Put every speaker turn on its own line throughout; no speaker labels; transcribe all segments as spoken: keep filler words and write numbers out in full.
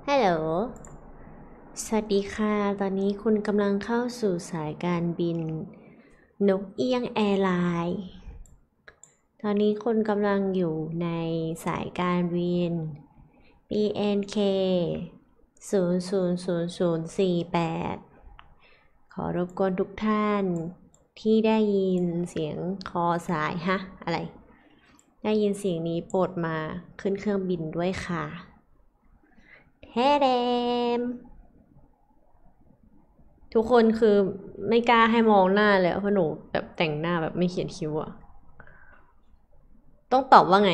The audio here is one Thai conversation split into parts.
ฮัลโหลสวัสดีค่ะ ตอนนี้คุณกำลังเข้าสู่สายการบินนกเอี้ยงแอร์ไลน์ ตอนนี้คุณกำลังอยู่ในสายการบิน บี เอ็น เค ศูนย์ ศูนย์ ศูนย์ ศูนย์ สี่ แปด ขอรบกวนทุกท่านที่ได้ยินเสียงคอสายฮะ อะไร ได้ยินเสียงนี้โปรดมาขึ้นเครื่องบินด้วยค่ะแท้แดม ทุกคนคือไม่กล้าให้มองหน้าเลยเพราะหนูแบบแต่งหน้าแบบไม่เขียนคิ้วอะต้องตอบว่าไง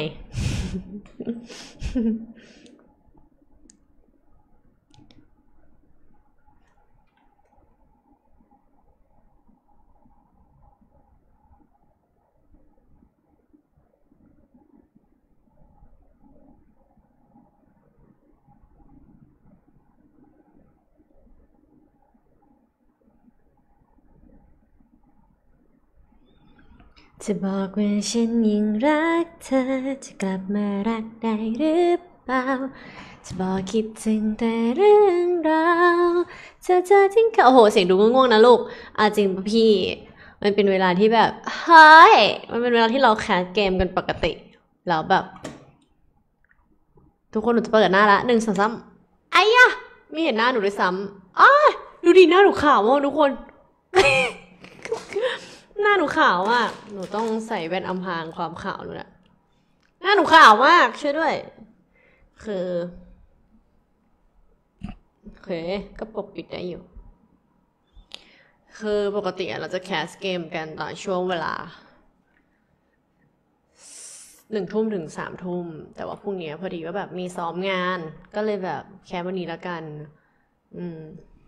จะบอกว่าฉันยังรักเธอจะกลับมารักได้หรือเปล่าจะบอกคิดถึงแต่เรื่องราวเธอเจอทิ้งเขาโอ้โหเสียงดูง่วงๆนะลูกอาจริงปะพี่มันเป็นเวลาที่แบบเฮ้ยมันเป็นเวลาที่เราแคสเกมกันปกติแล้วแบบทุกคนหนูจะเปิดหน้าละหนึ่งสองสามไอ้ยะไม่เห็นหน้าหนูด้วยซ้ำอ้าดูดิหน้าหนูขาวมากทุกคน หน้าหนูขาวมากหนูต้องใส่แว่นอำพรางความขาวหนูนะหน้าหนูขาวมากช่วยด้วยคือโอเคก็ปกปิดได้อยู่คือปกติเราจะแคสเกมกันตอนช่วงเวลาหนึ่งทุ่มถึงสามทุ่มแต่ว่าพรุ่งนี้พอดีว่าแบบมีซ้อมงานก็เลยแบบแคสวันนี้ละกันอืม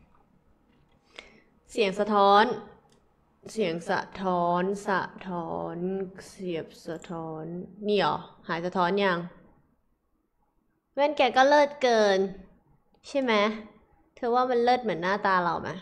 เสียงสะท้อนเสียงสะท้อนสะท้อนเสียบสะท้อนนี่หรอหายสะท้อนยังแว่นแกก็เลิศเกินใช่ไหมเธอว่ามันเลิศเหมือนหน้าตาเราไหม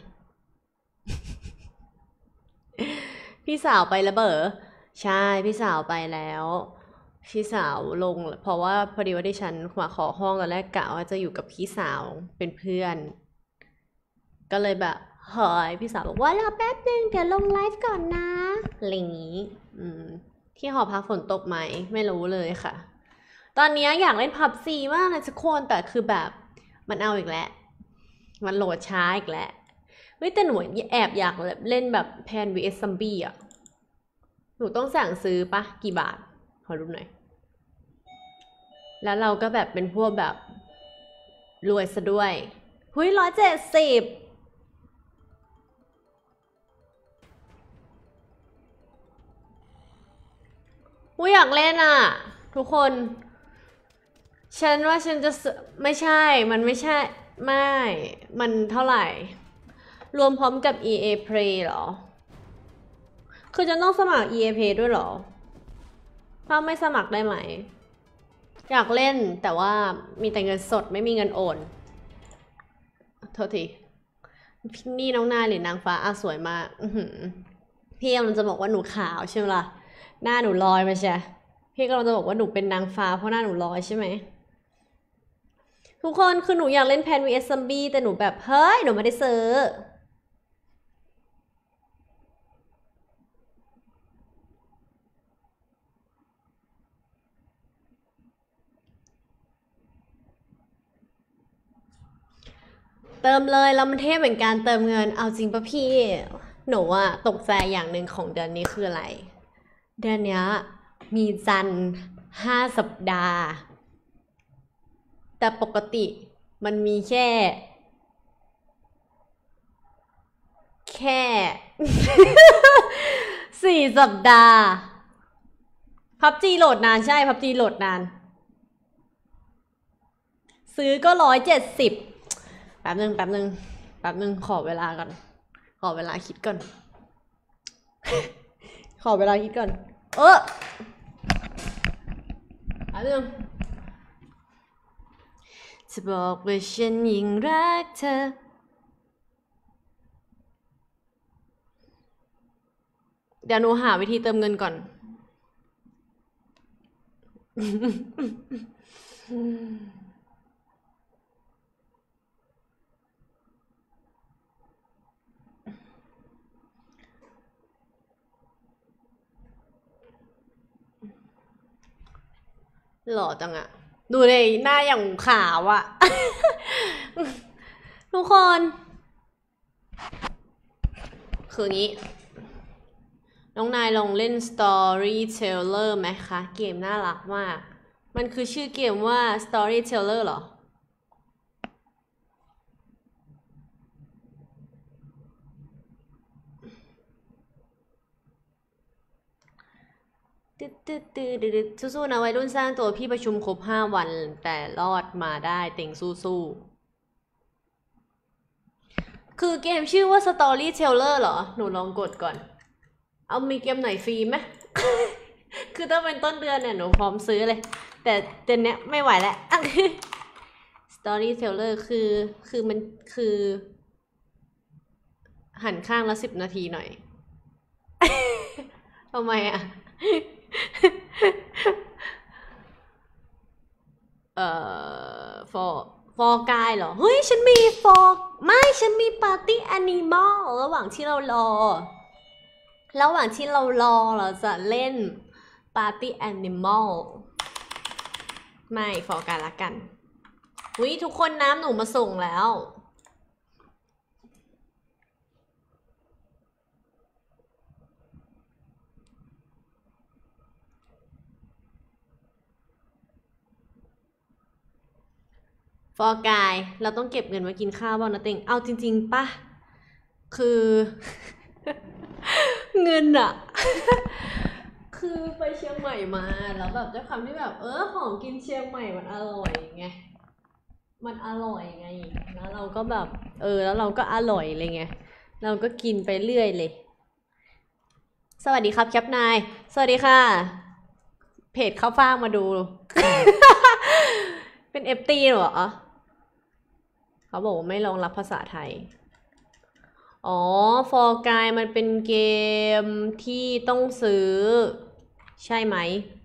พี่สาวไปแล้วเบอใช่พี่สาวไปแล้วพี่สาวลงเพราะว่าพอดีว่าดิฉันมาขอห้องตอนแรกกะว่าจะอยู่กับพี่สาวเป็นเพื่อนก็เลยแบบเฮ้ยพี่สาวบอกว่ารอแป๊บนึงเดี๋ยวลงไลฟ์ก่อนนะอะไรอย่างงี้อืมที่หอพักฝนตกไหมไม่รู้เลยค่ะตอนนี้อยากเล่นพับซีมากเลยทุกคนแต่คือแบบมันเอาอีกแล้วมันโหลดช้าอีกแล้วเฮ้ยแต่หนูแอบอยากเล่นแบบแพน วี เอส ซัมบี้อ่ะหนูต้องสั่งซื้อปะกี่บาทขอรู้หน่อยแล้วเราก็แบบเป็นพวกแบบรวยซะด้วยหุ้ยร้อยเจ็ดสิบหุ้ยอยากเล่นอ่ะทุกคนฉันว่าฉันจะไม่ใช่มันไม่ใช่ไม่มันเท่าไหร่รวมพร้อมกับ อี เอ Play เหรอคือจะต้องสมัคร อี เอ Play ด้วยเหรอถ้าไม่สมัครได้ไหมอยากเล่นแต่ว่ามีแต่เงินสดไม่มีเงินโอนโทษทีนี่น้องนายหรือนางฟ้าอาสวยมากพี่กำลังจะบอกว่าหนูขาวใช่ไหมล่ะหน้าหนูลอยมาใช่พี่กำลังจะบอกว่าหนูเป็นนางฟ้าเพราะหน้าหนูลอยใช่ไหมทุกคนคือหนูอยากเล่นแพน วี เอส ซัมบี้แต่หนูแบบเฮ้ยหนูไม่ได้ซื้อเติมเลยแล้วมันเทพเหมือนการเติมเงินเอาจริงปะพี่หนูอะตกใจอย่างหนึ่งของเดือนนี้คืออะไรเดือนนี้มีจันทร์ห้าสัปดาห์แต่ปกติมันมีแค่แค่สี่สัปดาห์พับจีโหลดนานใช่พับจีโหลดนานซื้อก็ร้อยเจ็ดสิบแป๊บนึงแป๊บนึงแป๊บนึงขอเวลาก่อนขอเวลาคิดก่อนขอเวลาคิดก่อนเออแป๊บนึงจะบอกว่าฉันยิ่งรักเธอเดี๋ยวหนูหาวิธีเติมเงินก่อนหล่อจังอะดูเลยหน้าอย่างขาวอะ ทุกคน คืองี้ น้องนายลองเล่น Storyteller ไหมคะ เกมน่ารักมาก มันคือชื่อเกมว่า Storyteller เหรอ ตึ๊ดตึ๊ดตึ๊ดตึ๊ดสู้ๆนะวัยรุ่นสร้างตัวพี่ประชุมครบห้าวันแต่รอดมาได้เต็งสู้ๆคือเกมชื่อว่า Storyteller เหรอ หนูลองกดก่อน เอามีเกมไหนฟรีไหม คือถ้าเป็นต้นเดือนเนี่ยหนูพร้อมซื้อเลย แต่เดือนนี้ไม่ไหวแล้ว Storyteller คือคือมันคือ หันข้างละสิบนาทีหน่อย ทำไมอ่ะ เอ่อ for for กายเหรอ เฮ้ย ฉันมี for ไม่ ฉันมี party animal ระหว่างที่เรารอ ระหว่างที่เรารอเราจะเล่น party animal ไม่ for กายละกันอุ้ยทุกคนน้ำหนูมาส่งแล้วฟอร์กายเราต้องเก็บเงินไว้กินข้าวบ้างนะเต็งเอาจริงๆป่ะคือ เงินอะ คือไปเชียงใหม่มาแล้วแบบด้วยความที่แบบเออของกินเชียงใหม่มันอร่อยไงมันอร่อยไงแล้วเราก็แบบเออแล้วเราก็อร่อยเลยไงเราก็กินไปเรื่อยเลยสวัสดีครับแคปนายสวัสดีค่ะเพจข้าวฟ่างมาดู เป็นเอฟตีเหรอเขาบอกว่าไม่รองรับภาษาไทยอ๋อ For Guy มันเป็นเกมที่ต้องซื้อใช่ไหม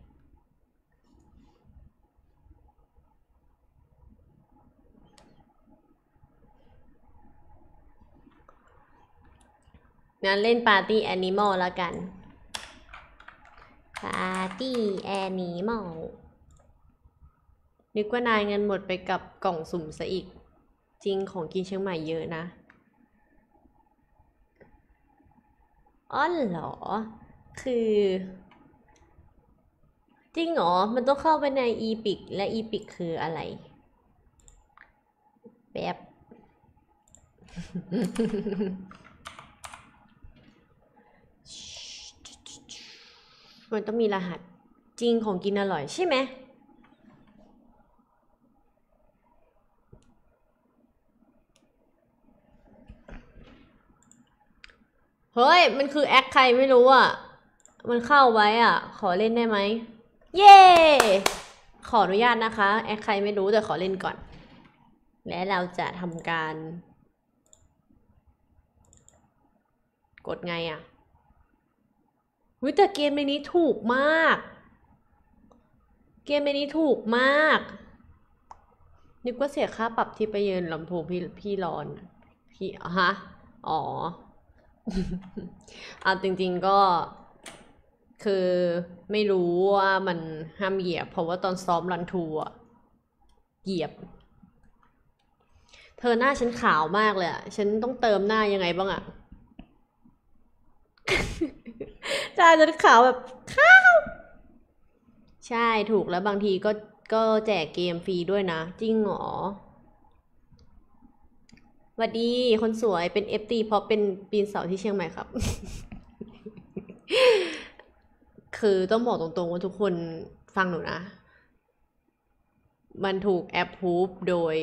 งั้นเล่น Party Animal แล้วกัน Party Animal นึกว่านายเงินหมดไปกับกล่องสุ่มซะอีกจริงของกินเชียงใหม่เยอะนะอ้อเหรอคือจริงเหรอมันต้องเข้าไปใน Epic และ Epic คืออะไรแบบ มันต้องมีรหัสจริงของกินอร่อยใช่ไหมเฮ้ยมันคือแอคใครไม่รู้อ่ะมันเข้าไว้อ่ะขอเล่นได้ไหมเย้ขออนุญาตนะคะแอคใครไม่รู้แต่ขอเล่นก่อนและเราจะทำการกดไงอ่ะวิแต่เกมในนี้ถูกมากเกมในนี้ถูกมากนึกว่าเสียค่าปรับที่ไปยืนลำโพงพี่พี่ร้อนพี่ฮะอ๋อ เอาจริงๆก็คือไม่รู้ว่ามันห้ามเหยียบเพราะว่าตอนซ้อมรันทูอะเหยียบเธอหน้าฉันขาวมากเลยอะฉันต้องเติมหน้ายังไงบ้างอะ ใช่ฉันขาวแบบขาวใช่ถูกแล้วบางทีก็ก็แจกเกมฟรีด้วยนะจริงเหรอสวัสดีคนสวยเป็น เอฟ ที เพราะเป็นปีนเสาที่เชียงใหม่ครับ คือต้องบอกตรงๆว่าทุกคนฟังหนูนะมันถูกแอปพูฟโดย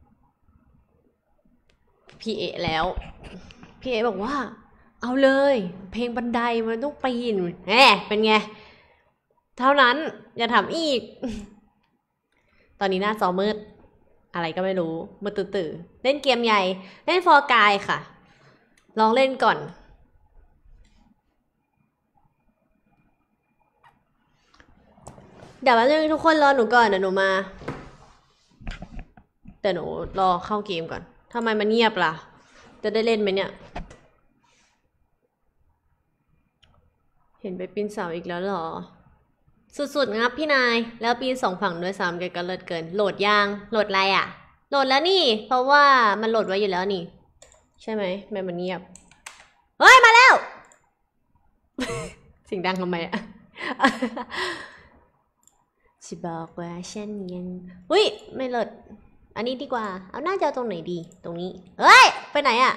พี่เอแล้วพี่เอบอกว่าเอาเลยเพลงบันไดมันต้องปีนแหมเป็นไงเท่านั้นอย่าถามอีกตอนนี้หน้าจอมืดอะไรก็ไม่รู้มืดตื่นๆเล่นเกมใหญ่เล่นฟอร์กายค่ะลองเล่นก่อนเดี๋ยวแป๊บนึงทุกคนรอหนูก่อนเดี๋ยวหนูมาแต่หนูรอเข้าเกมก่อนทำไมมันเงียบล่ะจะได้เล่นไหมเนี่ยเห็นไปปีนเสาอีกแล้วเหรอสุดๆงับพี่นายแล้วปีนสองฝั่งด้วยซ้ำแกก็เลิศเกินโหลดยางโหลดอะไรอ่ะโหลดแล้วนี่เพราะว่ามันโหลดไว้อยู่แล้วนี่ใช่ไหมแม่มันเงียบเฮ้ยมาแล้ว เสียงดังทำไมอ่ะ ฉันบอกว่าฉันยังอุ้ยไม่โหลดอันนี้ดีกว่าเอาหน้าจอตรงไหนดีตรงนี้เฮ้ยไปไหนอ่ะ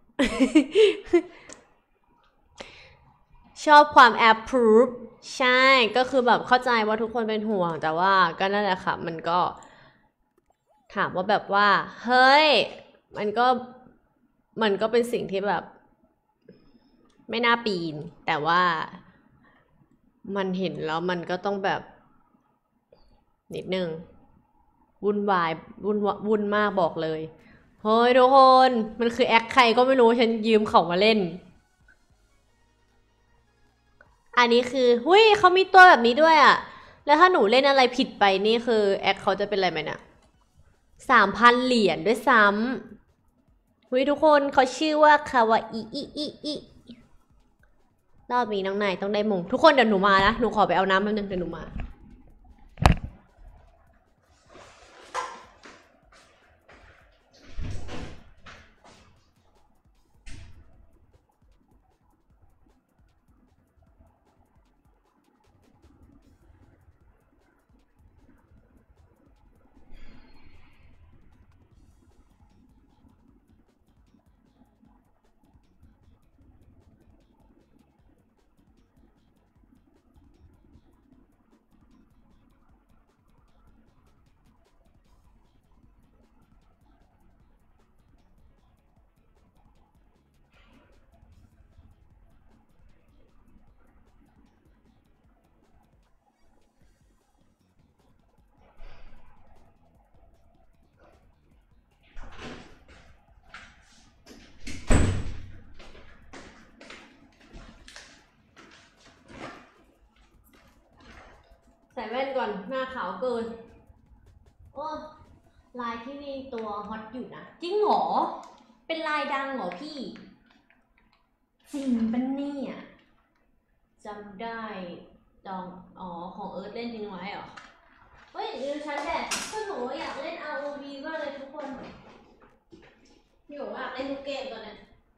ชอบความ approve ใช่ก็คือแบบเข้าใจว่าทุกคนเป็นห่วงแต่ว่าก็นั่นแหละค่ะมันก็ถามว่าแบบว่าเฮ้ยมันก็มันก็เป็นสิ่งที่แบบไม่น่าปีนแต่ว่ามันเห็นแล้วมันก็ต้องแบบนิดนึงวุ่นวายวุ่นวุ่นมากบอกเลยเฮ้ยทุกคนมันคือแอคใครก็ไม่รู้ฉันยืมเขามาเล่นอันนี้คือหุ้ยเขามีตัวแบบนี้ด้วยอ่ะแล้วถ้าหนูเล่นอะไรผิดไปนี่คือแอคเขาจะเป็นอะไรไหมเนี่ยสามพันเหรียญด้วยซ้ำหุ้ยทุกคนเขาชื่อว่าคาวาอิอิอิอิรอบนี้น้องนายต้องได้มงทุกคนเดี๋ยวหนูมานะหนูขอไปเอาน้ำแป๊บนึงเดี๋ยวหนูมาใส่แว่นก่อนหน้าขาวเกินโอ้ลายที่นี่ตัวฮอตอยู่นะจริงเหรอเป็นลายดังเหรอพี่จริงปะเนี่ยจำได้จองอ๋อของเอิร์ธเล่นจริงไว้เหรอเฮ้ยดูฉันแดดก็หนูอยากเล่น อาร์ โอ วี มากเลยทุกคนพี่บอกว่าอยากเล่นทุกเกมตอนนี้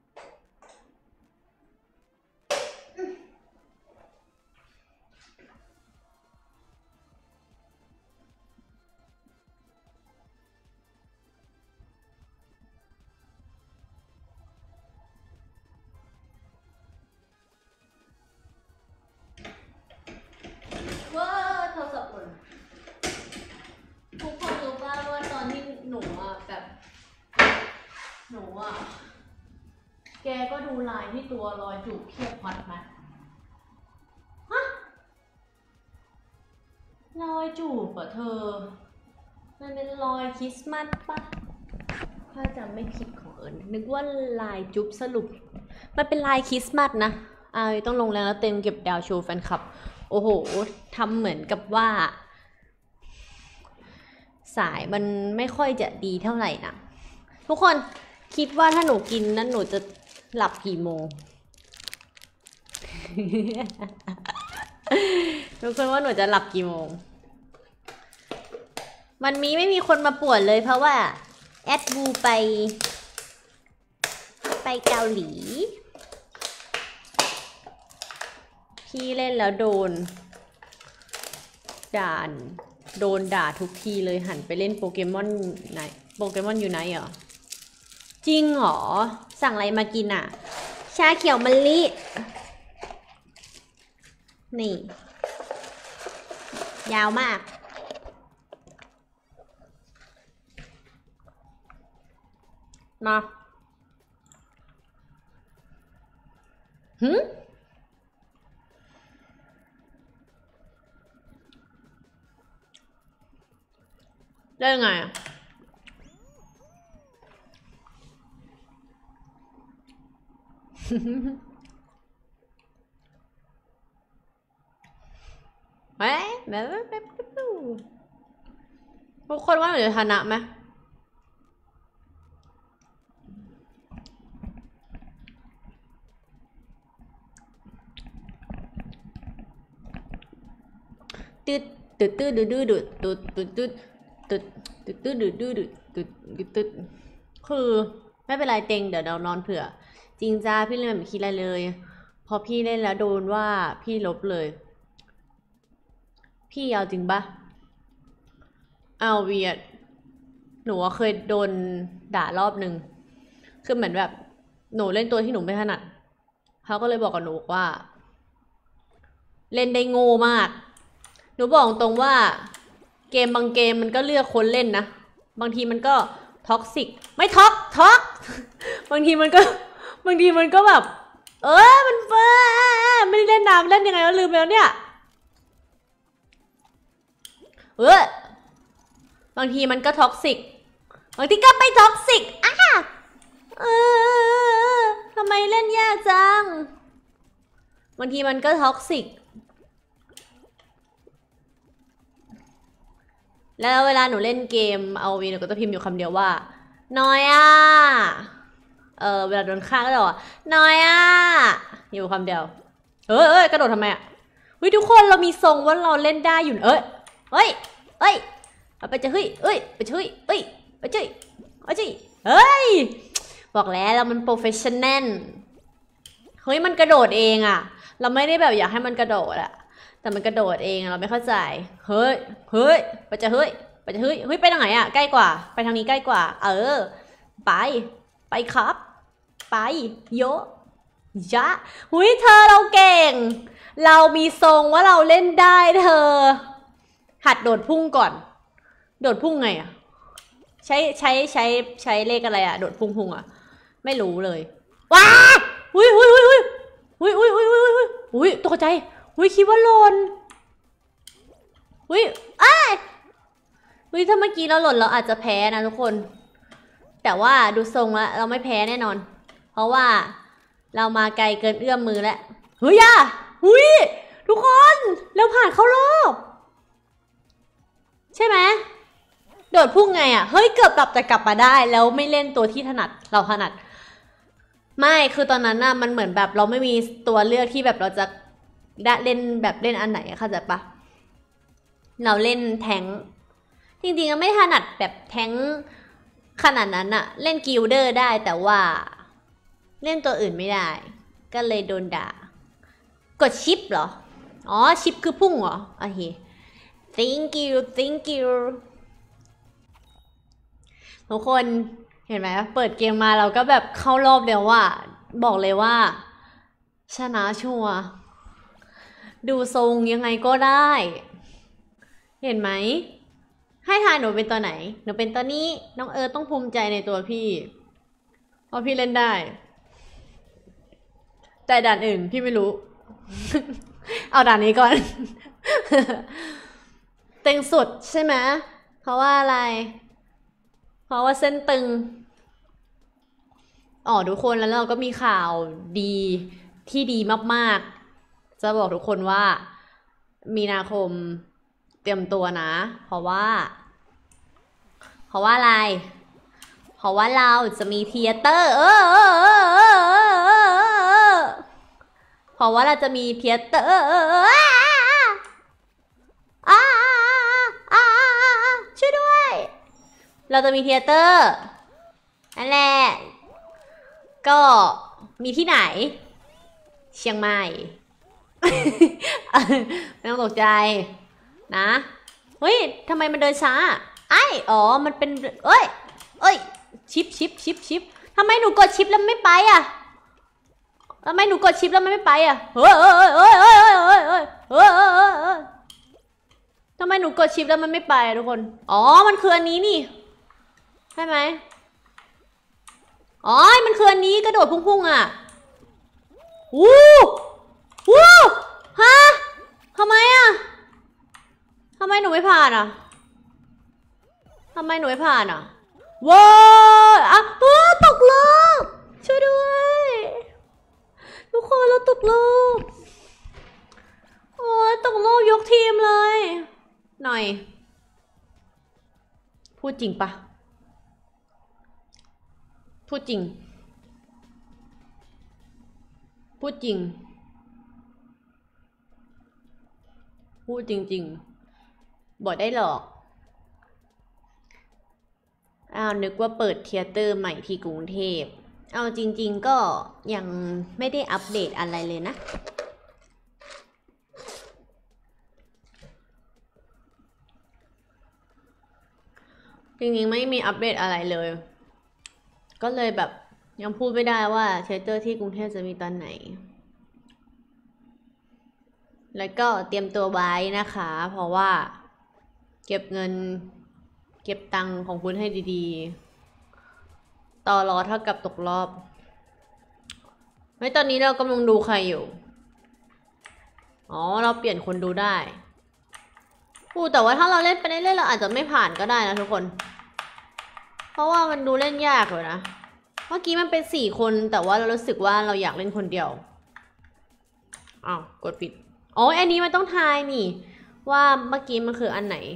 ว้าโทรศัพท์หล่นทุกคนรู้ป่ะว่าตอนที่หนูอ่ะแบบหนูอ่ะแกก็ดูลายที่ตัวรอยจูบเพียบฮอตไหมฮะรอยจูบอ่ะเธอมันเป็นรอยคริสต์มาสป่ะถ้าจำไม่ผิดของเอิญนึกว่าลายจุ๊บสรุปมันเป็นลายคริสต์มาสนะอ้าวต้องลงแรงแล้วเต็มเก็บดาวโชว์แฟนคลับโอ้โหทำเหมือนกับว่าสายมันไม่ค่อยจะดีเท่าไหร่นะทุกคนคิดว่าถ้าหนูกินนั้นหนูจะหลับกี่โมง ทุกคนว่าหนูจะหลับกี่โมงมันมีไม่มีคนมาป่วนเลยเพราะว่าแอดบูไปไปเกาหลีพี่เล่นแล้วโดนด่านโดนด่าทุกทีเลยหันไปเล่นโปเกมอนไหนโปเกมอนอยู่ไหนเหรอจริงเหรอสั่งอะไรมากินอ่ะชาเขียวมะลินี่ยาวมากมาหืมได้ไงอ่ะเอ๊ะแบบแบบทุกคนว่าหนูจะชนะไหมตึ๊ดตึ๊ดดืดดืดตึ๊ดตึ๊ดตึ๊ดตึ๊ดตึ๊ดตึ๊ดดืดดืดตึ๊ดตึ๊ดตึ๊ดคือไม่เป็นไรเต็งเดี๋ยวเรานอนเผื่อจริงจ้าพี่เล่นแบบคิดอะไรเลยพอพี่เล่นแล้วโดนว่าพี่ลบเลยพี่เอาจริงปะเอาเวียดหนูเคยโดนด่ารอบนึงคือเหมือนแบบหนูเล่นตัวที่หนูไม่ถนัดเขาก็เลยบอกกับหนูว่าเล่นได้โง่มากหนูบอกตรงว่าเกมบางเกมมันก็เลือกคนเล่นนะบางทีมันก็ท็อกซิกไม่ท็อกท็อกบางทีมันก็บางทีมันก็แบบเออมันเฟ้อไม่ได้เล่นน้ำเล่นยังไงก็ลืมไปแล้วเนี่ยเออบางทีมันก็ท็อกซิกบางทีก็ไม่ท็อกซิกอ่ะเออทำไมเล่นยากจังบางทีมันก็ท็อกซิกแล้วเวลาหนูเล่นเกมเอาวีหนูก็จะพิมพ์อยู่คำเดียวว่าน้อยอ่ะเออเวลาโดนฆ่าก็จะบอกน้อยอ่ะอยู่คำเดียวเออเอ้ยกระโดดทำไมอ่ะเฮ้ยทุกคนเรามีทรงว่าเราเล่นได้อยู่เอ้ยเฮ้ยเฮ้ยไปจะเฮ้ยเอ้ยไปเฮ้ยเอ้ยไปเฮ้ยไปเฮ้ยเฮ้ยบอกแล้วเรามันโปรเฟชชั่นแนลเฮ้ยมันกระโดดเองอ่ะเราไม่ได้แบบอยากให้มันกระโดดอ่ะแต่มันกระโดดเองเราไม่เข้าใจเฮ้ยเฮ้ยไปจะเฮ้ยไปจะเฮ้ยเฮ้ยไปทางไหนอ่ะใกล้กว่าไปทางนี้ใกล้กว่าเออไปไปครับไปโยยะหุยเธอเราเก่งเรามีทรงว่าเราเล่นได้เธอหัดโดดพุ่งก่อนโดดพุ่งไงอ่ะใช้ใช้ใช้ใช้เลขอะไรอ่ะโดดพุ่งพุ่งอ่ะไม่รู้เลยว้าหุยหุยหุยหุยหุยหุยหุยหุยหุยหุยตกใจหุยคิดว่าหล่นหุยไอ้หุยถ้าเมื่อกี้เราหล่นเราอาจจะแพ้นะทุกคนแต่ว่าดูทรงแล้วเราไม่แพ้แน่นอนเพราะว่าเรามาไกลเกินเอื้อมมือแล้วเฮ้ยอ่ะหุยทุกคนเราผ่านเข้ารอบใช่ไหมโดดพุ่งไงอ่ะเฮ้ยเกือบกลับจะกลับมาได้แล้วไม่เล่นตัวที่ถนัดเราถนัดไม่คือตอนนั้นน่ะมันเหมือนแบบเราไม่มีตัวเลือกที่แบบเราจะได้เล่นแบบเล่นอันไหนเข้าใจปะเราเล่นแทงจริงๆก็ไม่ถนัดแบบแทงขนาดนั้นอะเล่นกิลเดอร์ได้แต่ว่าเล่นตัวอื่นไม่ได้ก็เลยโดนด่ากดชิปเหรออ๋อชิปคือพุ่งเหรอโอเค thank you thank you ทุกคนเห็นไหมเปิดเกมมาเราก็แบบเข้ารอบเดียวว่าบอกเลยว่าชนะชัวร์ดูทรงยังไงก็ได้เห็นไหมให้ทายหนูเป็นตัวไหนหนูเป็นตัวนี้น้องเอิร์ธต้องภูมิใจในตัวพี่เพราะพี่เล่นได้แต่ด่านอื่นพี่ไม่รู้ เอาด่านนี้ก่อน เต็งสุดใช่ไหมเพราะว่าอะไรเพราะว่าเส้นตึงอ๋อทุกคนแล้วเราก็มีข่าวดีที่ดีมากๆจะบอกทุกคนว่ามีนาคมเตรียมตัวนะเพราะว่าเพราะว่าอะไรเพราะว่าเราจะมีเธียเตอร์เออเออเออเออเออเพราะว่าเราจะมีเธียเตอร์อ่าอ่าช่วยด้วยเราจะมีเธียเตอร์นั่นแหละก็มีที่ไหนเชียงใหม่ ไม่ต้องตกใจนะเฮ้ยทำไมมันเดินช้าไอ้อ๋อมันเป็นเอ้ยเอ้ยชิปชิปชิปชิปทำไมหนูกดชิปแล้วไม่ไปอ่ะทำไมหนูกดชิปแล้วมันไม่ไปอ่ะเฮ้ยเฮ้ยเฮ้ยเฮ้ยเฮ้ยเฮ้ยเฮ้ยเฮ้ยเฮ้ยเฮ้ยทำไมหนูกดชิปแล้วมันไม่ไปทุกคนอ๋อมันคืออันนี้นี่ใช่ไหมอ๋อมันคืออันนี้กระโดดพุ่งๆอ่ะวู้วู้ฮะทำไมอ่ะทำไมหนูไม่ผ่านอ่ะทำไมหนูไม่ผ่านอ่ะว้าวอ่ะตกโลกช่วยด้วยทุกคนเราตกโลกโอ้ยตกโลกยกทีมเลยหน่อยพูดจริงปะพูดจริงพูดจริงพูดจริงบอกได้หรอกอ้าวนึกว่าเปิดเธียเตอร์ใหม่ที่กรุงเทพเอาจริงๆก็ยังไม่ได้อัปเดตอะไรเลยนะจริงๆไม่มีอัปเดตอะไรเลยก็เลยแบบยังพูดไม่ได้ว่าเธียเตอร์ที่กรุงเทพจะมีตอนไหนแล้วก็เตรียมตัวไว้นะคะเพราะว่าเก็บเงินเก็บตังค์ของคุณให้ดีๆต่อรอเท่ากับตกรอบเฮ้ยตอนนี้เรากำลังดูใครอยู่อ๋อเราเปลี่ยนคนดูได้อู้แต่ว่าถ้าเราเล่นไปเรื่อยๆเราอาจจะไม่ผ่านก็ได้นะทุกคนเพราะว่ามันดูเล่นยากเลยนะเมื่อกี้มันเป็นสี่คนแต่ว่าเรารู้สึกว่าเราอยากเล่นคนเดียวอ้าวกดผิดอ๋ออันนี้มันต้องทายนี่ว่าเมื่อกี้มันคืออันไหน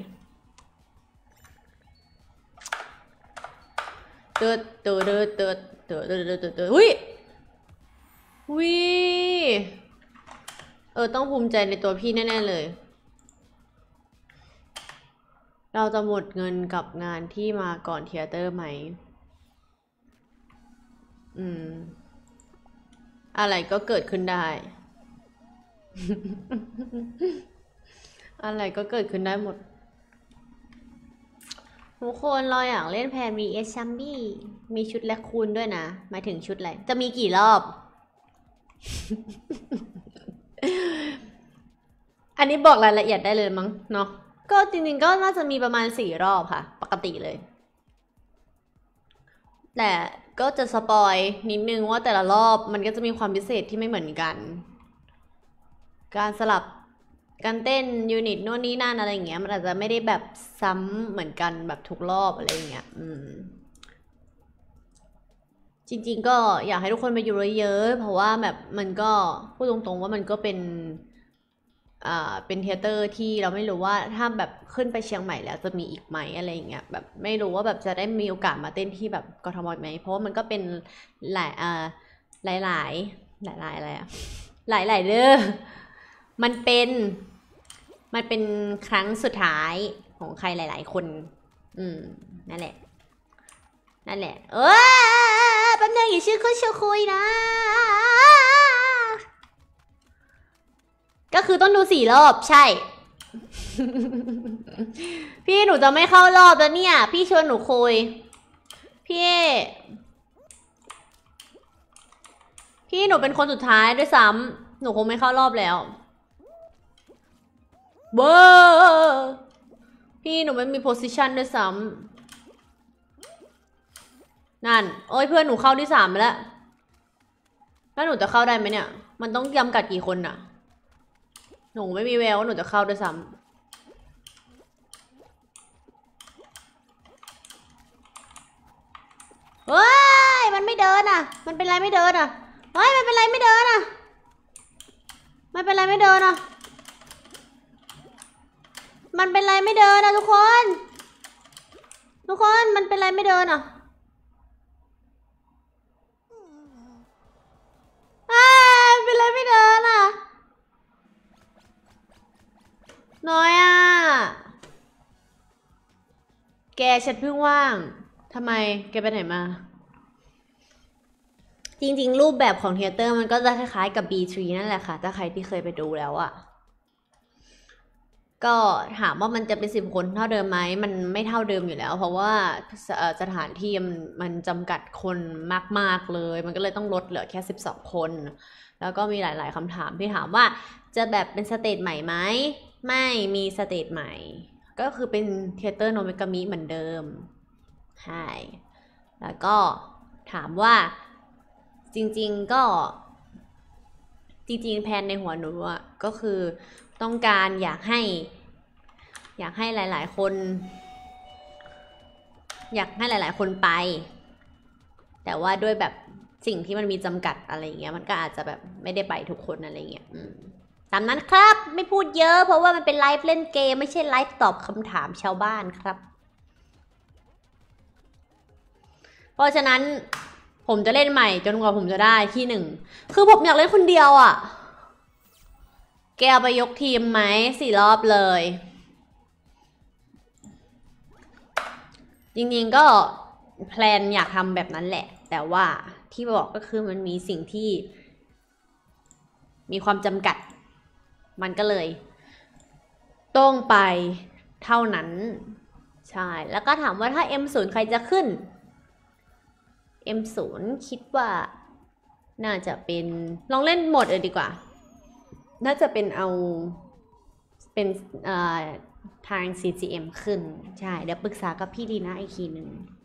เติร์ดเติร์ดเติร์ดเติร์ดเติร์ดเติร์ดเติร์ดเติร์ดหุ้ยวิเออต้องภูมิใจในตัวพี่แน่ๆเลยเราจะหมดเงินกับงานที่มาก่อนเธียเตอร์ไหมอืมอะไรก็เกิดขึ้นได้ อะไรก็เกิดขึ้นได้หมดทุกคนเราอยากเล่นแพน วี เอส ซัมบี้มีชุดแลคคูนด้วยนะหมายถึงชุดอะไรจะมีกี่รอบ อันนี้บอกรายละเอียดได้เลยมั้งเนาะก็จริงๆก็น่าจะมีประมาณสี่รอบค่ะปกติเลยแต่ก็จะสปอยนิดนึงว่าแต่ละรอบมันก็จะมีความพิเศษที่ไม่เหมือนกันการสลับการเต้นยูนิตโน่นนี่นั่นอะไรอย่างเงี้ยมันอาจจะไม่ได้แบบซ้ำเหมือนกันแบบทุกรอบอะไรอย่างเงี้ยอืมจริงๆก็อยากให้ทุกคนไปอยู่เยอะๆเพราะว่าแบบมันก็พูดตรงๆว่ามันก็เป็นอ่าเป็นเธียเตอร์ที่เราไม่รู้ว่าถ้าแบบขึ้นไปเชียงใหม่แล้วจะมีอีกไหมอะไรอย่างเงี้ยแบบไม่รู้ว่าแบบจะได้มีโอกาสมาเต้นที่แบบกทมไหมเพราะว่ามันก็เป็นหลายอ่าหลายหลายหลายหลายอะไรอะหลายหลายเด้อมันเป็นมันเป็นครั้งสุดท้ายของใครหลายๆคนอืมนั่นแหละนั่นแหละเออแป๊บนึงอย่าชื่อคุยชื่อคุยนะก็คือต้องดูสี่รอบใช่ พี่หนูจะไม่เข้ารอบแล้วเนี่ยพี่ชวนหนูคุยพี่พี่หนูเป็นคนสุดท้ายด้วยซ้ำหนูคงไม่เข้ารอบแล้วเบอร์พี่หนูไม่มีโพสิชันด้วยซ้ำนั่นโอ้ยเพื่อนหนูเข้าที่สามไปแล้วแล้วหนูจะเข้าได้ไหมเนี่ยมันต้องจำกัดกี่คนอะหนูไม่มีแววว่าหนูจะเข้าด้วยซ้ำเฮ้ยมันไม่เดินอ่ะมันเป็นไรไม่เดินอ่ะเฮ้ยมันเป็นไรไม่เดินอ่ะมันเป็นไรไม่เดินอ่ะมันเป็นไรไม่เดินอ่ะทุกคนทุกคนมันเป็นไรไม่เดินอ่ะเป็นไรไม่เดินอ่ะน้อยอ่ะแกฉันเพิ่งว่างทำไมแกไปไหนมาจริงๆรูปแบบของเธียเตอร์มันก็จะคล้ายๆกับ บี ทรี นั่นแหละค่ะถ้าใครที่เคยไปดูแล้วอะก็ถามว่ามันจะเป็นสิบคนเท่าเดิมไหมมันไม่เท่าเดิมอยู่แล้วเพราะว่าสถานที่มันมันจำกัดคนมากๆเลยมันก็เลยต้องลดเหลือแค่สิบสองคนแล้วก็มีหลายๆคำถามที่ถามว่าจะแบบเป็นสเตจใหม่ไหมไม่มีสเตจใหม่ก็คือเป็นเธียเตอร์โนเมกามิเหมือนเดิมใช่แล้วก็ถามว่าจริงๆก็จริงๆแผนในหัวหนูอ่ะก็คือต้องการอยากให้อยากให้หลายๆคนอยากให้หลายๆคนไปแต่ว่าด้วยแบบสิ่งที่มันมีจำกัดอะไรเงี้ยมันก็อาจจะแบบไม่ได้ไปทุกคนอะไรเงี้ยตามนั้นครับไม่พูดเยอะเพราะว่ามันเป็นไลฟ์เล่นเกมไม่ใช่ไลฟ์ตอบคำถามชาวบ้านครับเพราะฉะนั้นผมจะเล่นใหม่จนกว่าผมจะได้ที่หนึ่งคือผมอยากเล่นคนเดียวอ่ะแกเอาไปยกทีมไหมสี่รอบเลยจริงๆก็แพลนอยากทำแบบนั้นแหละแต่ว่าที่บอกก็คือมันมีสิ่งที่มีความจำกัดมันก็เลยต้องไปเท่านั้นใช่แล้วก็ถามว่าถ้า เอ็ม ศูนย์ ใครจะขึ้น เอ็ม ศูนย์ คิดว่าน่าจะเป็นลองเล่นโหมดอื่นดีกว่าน่าจะเป็นเอาเป็นทาง ซี จี เอ็ม ขึ้นใช่เดี๋ยวปรึกษากับพี่ดีนะอีกทีหนึ่ง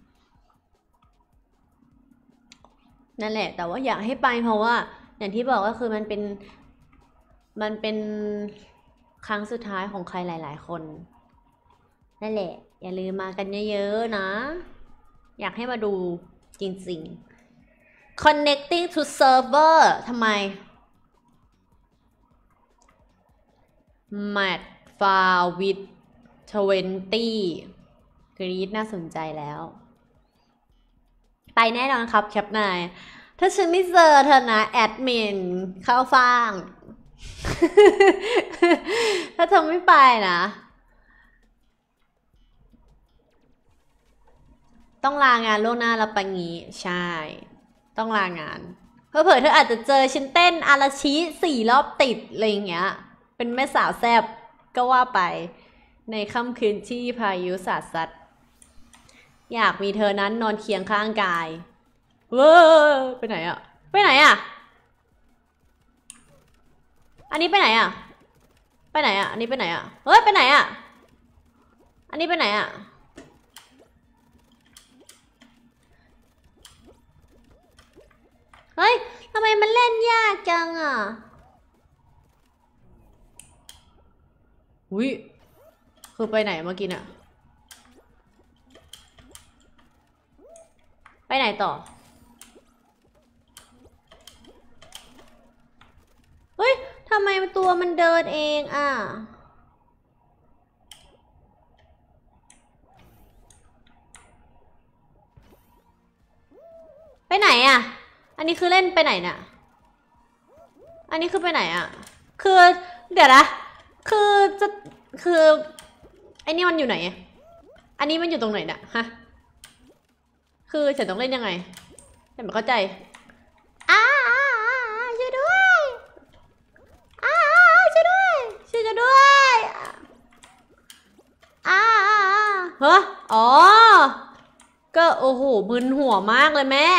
นั่นแหละแต่ว่าอยากให้ไปเพราะว่าอย่างที่บอกก็คือมันเป็นมันเป็นครั้งสุดท้ายของใครหลายๆคนนั่นแหละอย่าลืมมากันเยอะๆนะอยากให้มาดูจริงๆ connecting to server ทำไม match file with twenty กรีดน่าสนใจแล้วไปแน่นอนครับแคปนายถ้าฉันไม่เจอเธอนะแอดมินเข้าฟัง ถ้าเธอไม่ไปนะต้องลางานล่วงหน้าแล้วปะงี้ใช่ต้องลางานเผื่อเธออาจจะเจอฉันเต้นอาราชิสี่รอบติดอะไรอย่างเงี้ยเป็นแม่สาวแซบก็ว่าไปในค่ำคืนที่พายุสาดซัดอยากมีเธอนั้นนอนเคียงข้างกายเว้อไปไหนอะไปไหนอะอันนี้ไปไหนอะไปไหนอะอันนี้ไปไหนอะเฮ้ยไปไหนอะอันนี้ไปไหนอะเฮ้ยทำไมมันเล่นยากจังอะอุ้ยคือไปไหนเมื่อกี้น่ะไปไหนต่อเฮ้ยทำไมตัวมันเดินเองอ่ะไปไหนอ่ะอันนี้คือเล่นไปไหนน่ะอันนี้คือไปไหนอ่ะคือเดี๋ยวนะคือจะคือไอ้นี่มันอยู่ไหนอันนี้มันอยู่ตรงไหนน่ะฮะคือฉันต้องเล่นยังไงฉันไม่เข้าใจอ้าช่วยด้วยอ้าช่วยด้วยช่วยกันด้วยอ้าเฮ้ออ๋อก็โอ้โหมึนหัวมากเลยแม่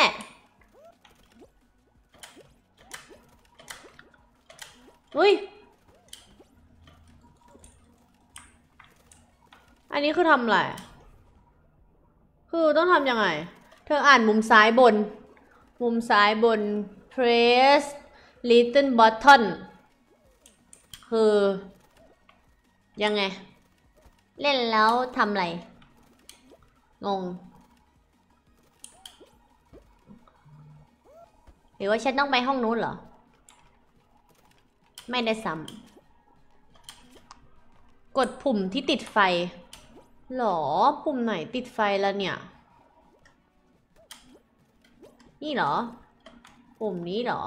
อุ้ยอันนี้คือทำอะไรคือต้องทำยังไงเธออ่านมุมซ้ายบนมุมซ้ายบน press little button คือยังไงเล่นแล้วทำอะไรงงหรือว่าฉันต้องไปห้องนู้นเหรอไม่ได้ซ้ำกดปุ่มที่ติดไฟหรอปุ่มไหนติดไฟแล้วเนี่ยนี่เหรอปุ่มนี้เหรอ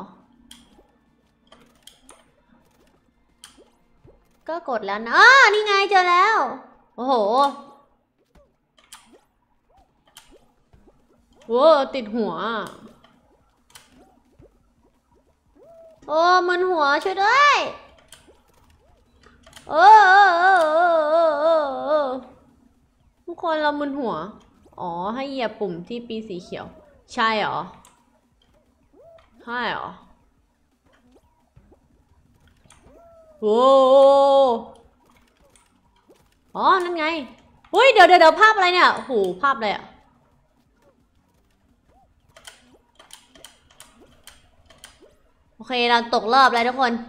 ก็กดแล้วนะอ้านี่ไงเจอแล้วโอ้โหโว้ติดหัวโอ้มันหัวช่วยด้วยโอ้ทุกคนเรามึนหัวอ๋อให้เหยียบปุ่มที่ปีสีเขียวใช่เหรอใช่เหรอโอ้อ๋อนั่นไงอุ้ยเดี๋ยวเดี๋ยวภาพอะไรเนี่ยโอ้โหภาพอะไรอะโอเคเราตกรอบแล้วทุกคน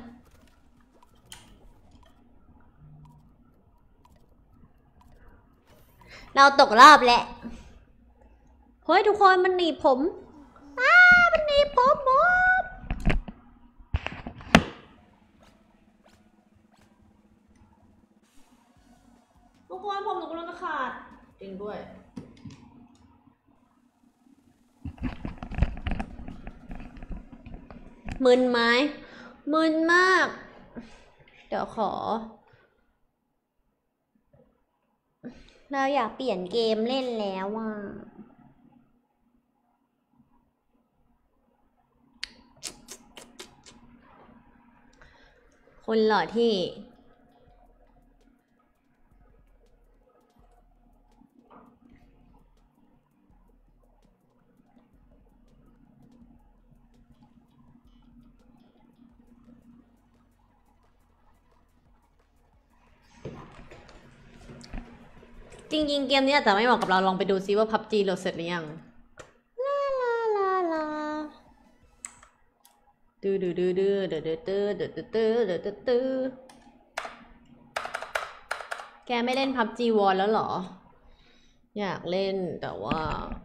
เราตกรอบแล้วเฮ้ยทุกคนมันหนีบผมอ้ามันหนีบผมผมทุกคนผมหนูกำลังจะขาดจริงด้วยมึนไหมมึนมากเดี๋ยวขอเราอยากเปลี่ยนเกมเล่นแล้วอ่ะคนหล่อที่จริงๆเกมนี้อาจจะไม่เหมาะกับเราลองไปดูซิว่า พับจี โหลดเสร็จหรือยังลาลาลาลาดื้อดื้อดื้อดื้อดื้อดื้อดื้อดื้อดื้อดื้อดื้อดื้อแกไม่เล่น พับจี วอลแล้วเหรออยากเล่นแต่ว่า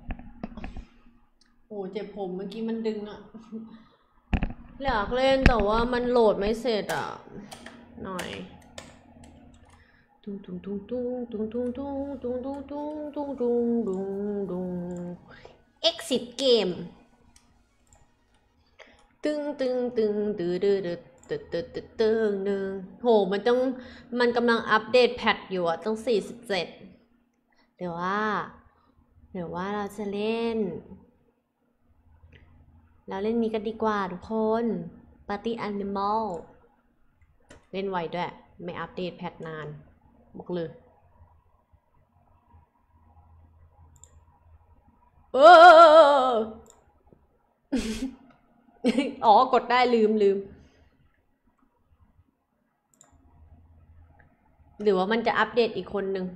โอ้เจ็บผมเมื่อกี้มันดึงอะอยากเล่นแต่ว่ามันโหลดไม่เสร็จอะหน่อยตุ้งตุ้งตุ้งตุ้งตุ้งตุ้งตุ้งตุ้งตุ้งตุ้งตุ้งตุ้งตุ้งตุ้ง exit game ตึงตึงตึงตึงตึงตึงตึงตึงตึงตึงโหมันต้องมันกำลังอัปเดตแพทอยู่อะต้องสี่สิบเจ็ดเดี๋ยวว่าเดี๋ยวว่าเราจะเล่นเราเล่นนี้กันดีกว่าทุกคน Party Animal เล่นไวด้วยไม่อัปเดตแพทนานบอกเลยเออ อ๋อกดได้ลืมลืมหรือว่ามันจะอัปเดตอีกคนนึง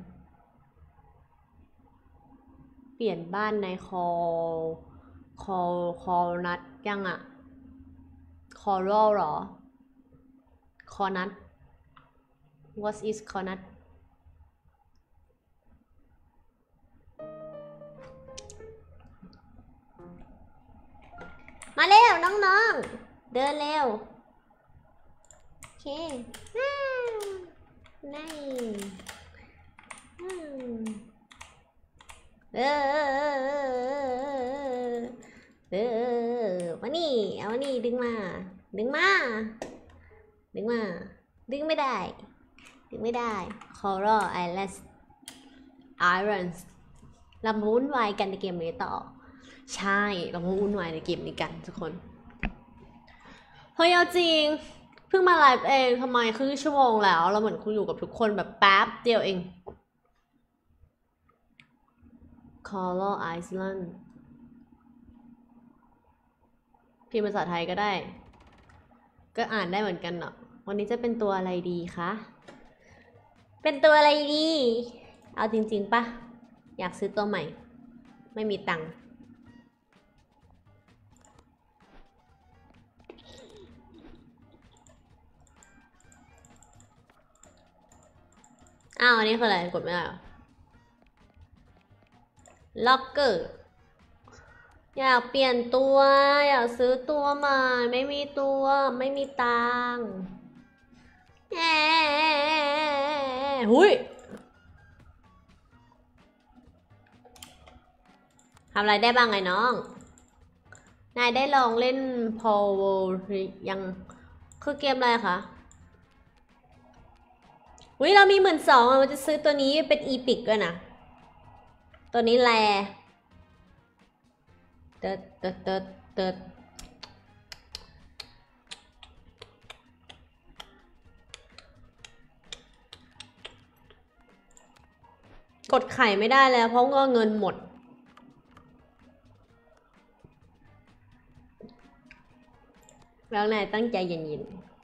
เปลี่ยนบ้านในคอคอคอนัดยังอะคอรอหรอคอนัด what is คอนัดมาเร็วน้องๆเดินเร็วโอเคนี่เออเออมานี่เอามานี่ดึงมาดึงมาดึงมาดึงไม่ได้ดึงไม่ได้ Coral Islands Irons เรามาวุ่นวายกันในเกมนี้ต่อใช่เรามาวุ่นวายในเกมนี้กันทุกคนเฮ้ยเอาจริงเพิ่งมาไลฟ์เองทำไมครึ่งชั่วโมงแล้วเราเหมือนคุณอยู่กับทุกคนแบบแป๊บเดียวเอง Coral Island พิมพ์ภาษาไทยก็ได้ก็อ่านได้เหมือนกันเนาะวันนี้จะเป็นตัวอะไรดีคะเป็นตัวอะไรดีเอาจริงๆปะอยากซื้อตัวใหม่ไม่มีตังค์อ้าวอันนี้คืออะไรกดไม่ได้หรอล็อกเกอร์อยากเปลี่ยนตัวอยากซื้อตัวใหม่ไม่มีตัวไม่มีตังค์แหมหุยทำอะไรได้บ้างไงน้องนายได้ลองเล่นพอวหรือยังคือเกมอะไรคะอุ้ยเรามีหมื่นสองอ่ะมันจะซื้อตัวนี้เป็นอีพิกด้วยนะตัวนี้แลเติร์ดเติร์ดเติร์ดเติร์ดกดไข่ไม่ได้แล้วเพราะว่าเงินหมดแล้วนายตั้งใจเย็น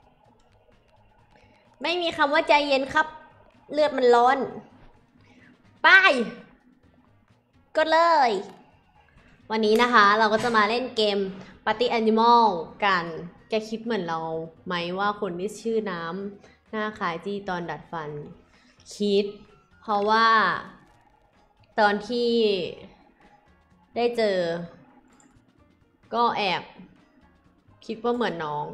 ๆไม่มีคำว่าใจเย็นครับเลือดมันร้อนไปก็เลยวันนี้นะคะเราก็จะมาเล่นเกม Party Animal กันแกคิดเหมือนเราไหมว่าคนที่ชื่อน้ำหน้าคล้ายจีตอนดัดฟันคิดเพราะว่าตอนที่ได้เจอก็แอบคิดว่าเหมือนน้อง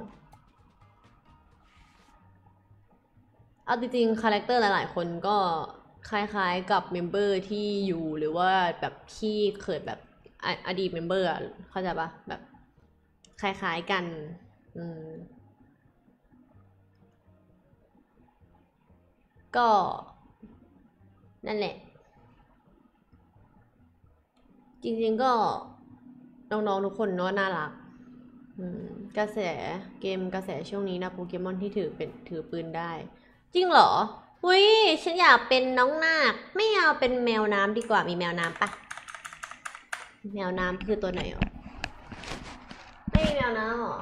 เอาจริงๆคาแรคเตอร์หลายๆคนก็คล้ายๆกับเมมเบอร์ที่อยู่หรือว่าแบบที่เคยแบบอดีตเมมเบอร์อะเข้าใจปะแบบคล้ายๆกันอืมก็นั่นแหละจริงๆก็น้องๆทุกคนเนาะน่ารักกระแสเกมกระแสช่วงนี้นะโปเกมอนที่ถือเป็นถือปืนได้จริงเหรออุ้ยฉันอยากเป็นน้องนาคไม่เอาเป็นแมวน้ำดีกว่ามีแมวน้ำปะแมวน้ำคือตัวไหนอ่ะไม่มีแมวน้ำหรอ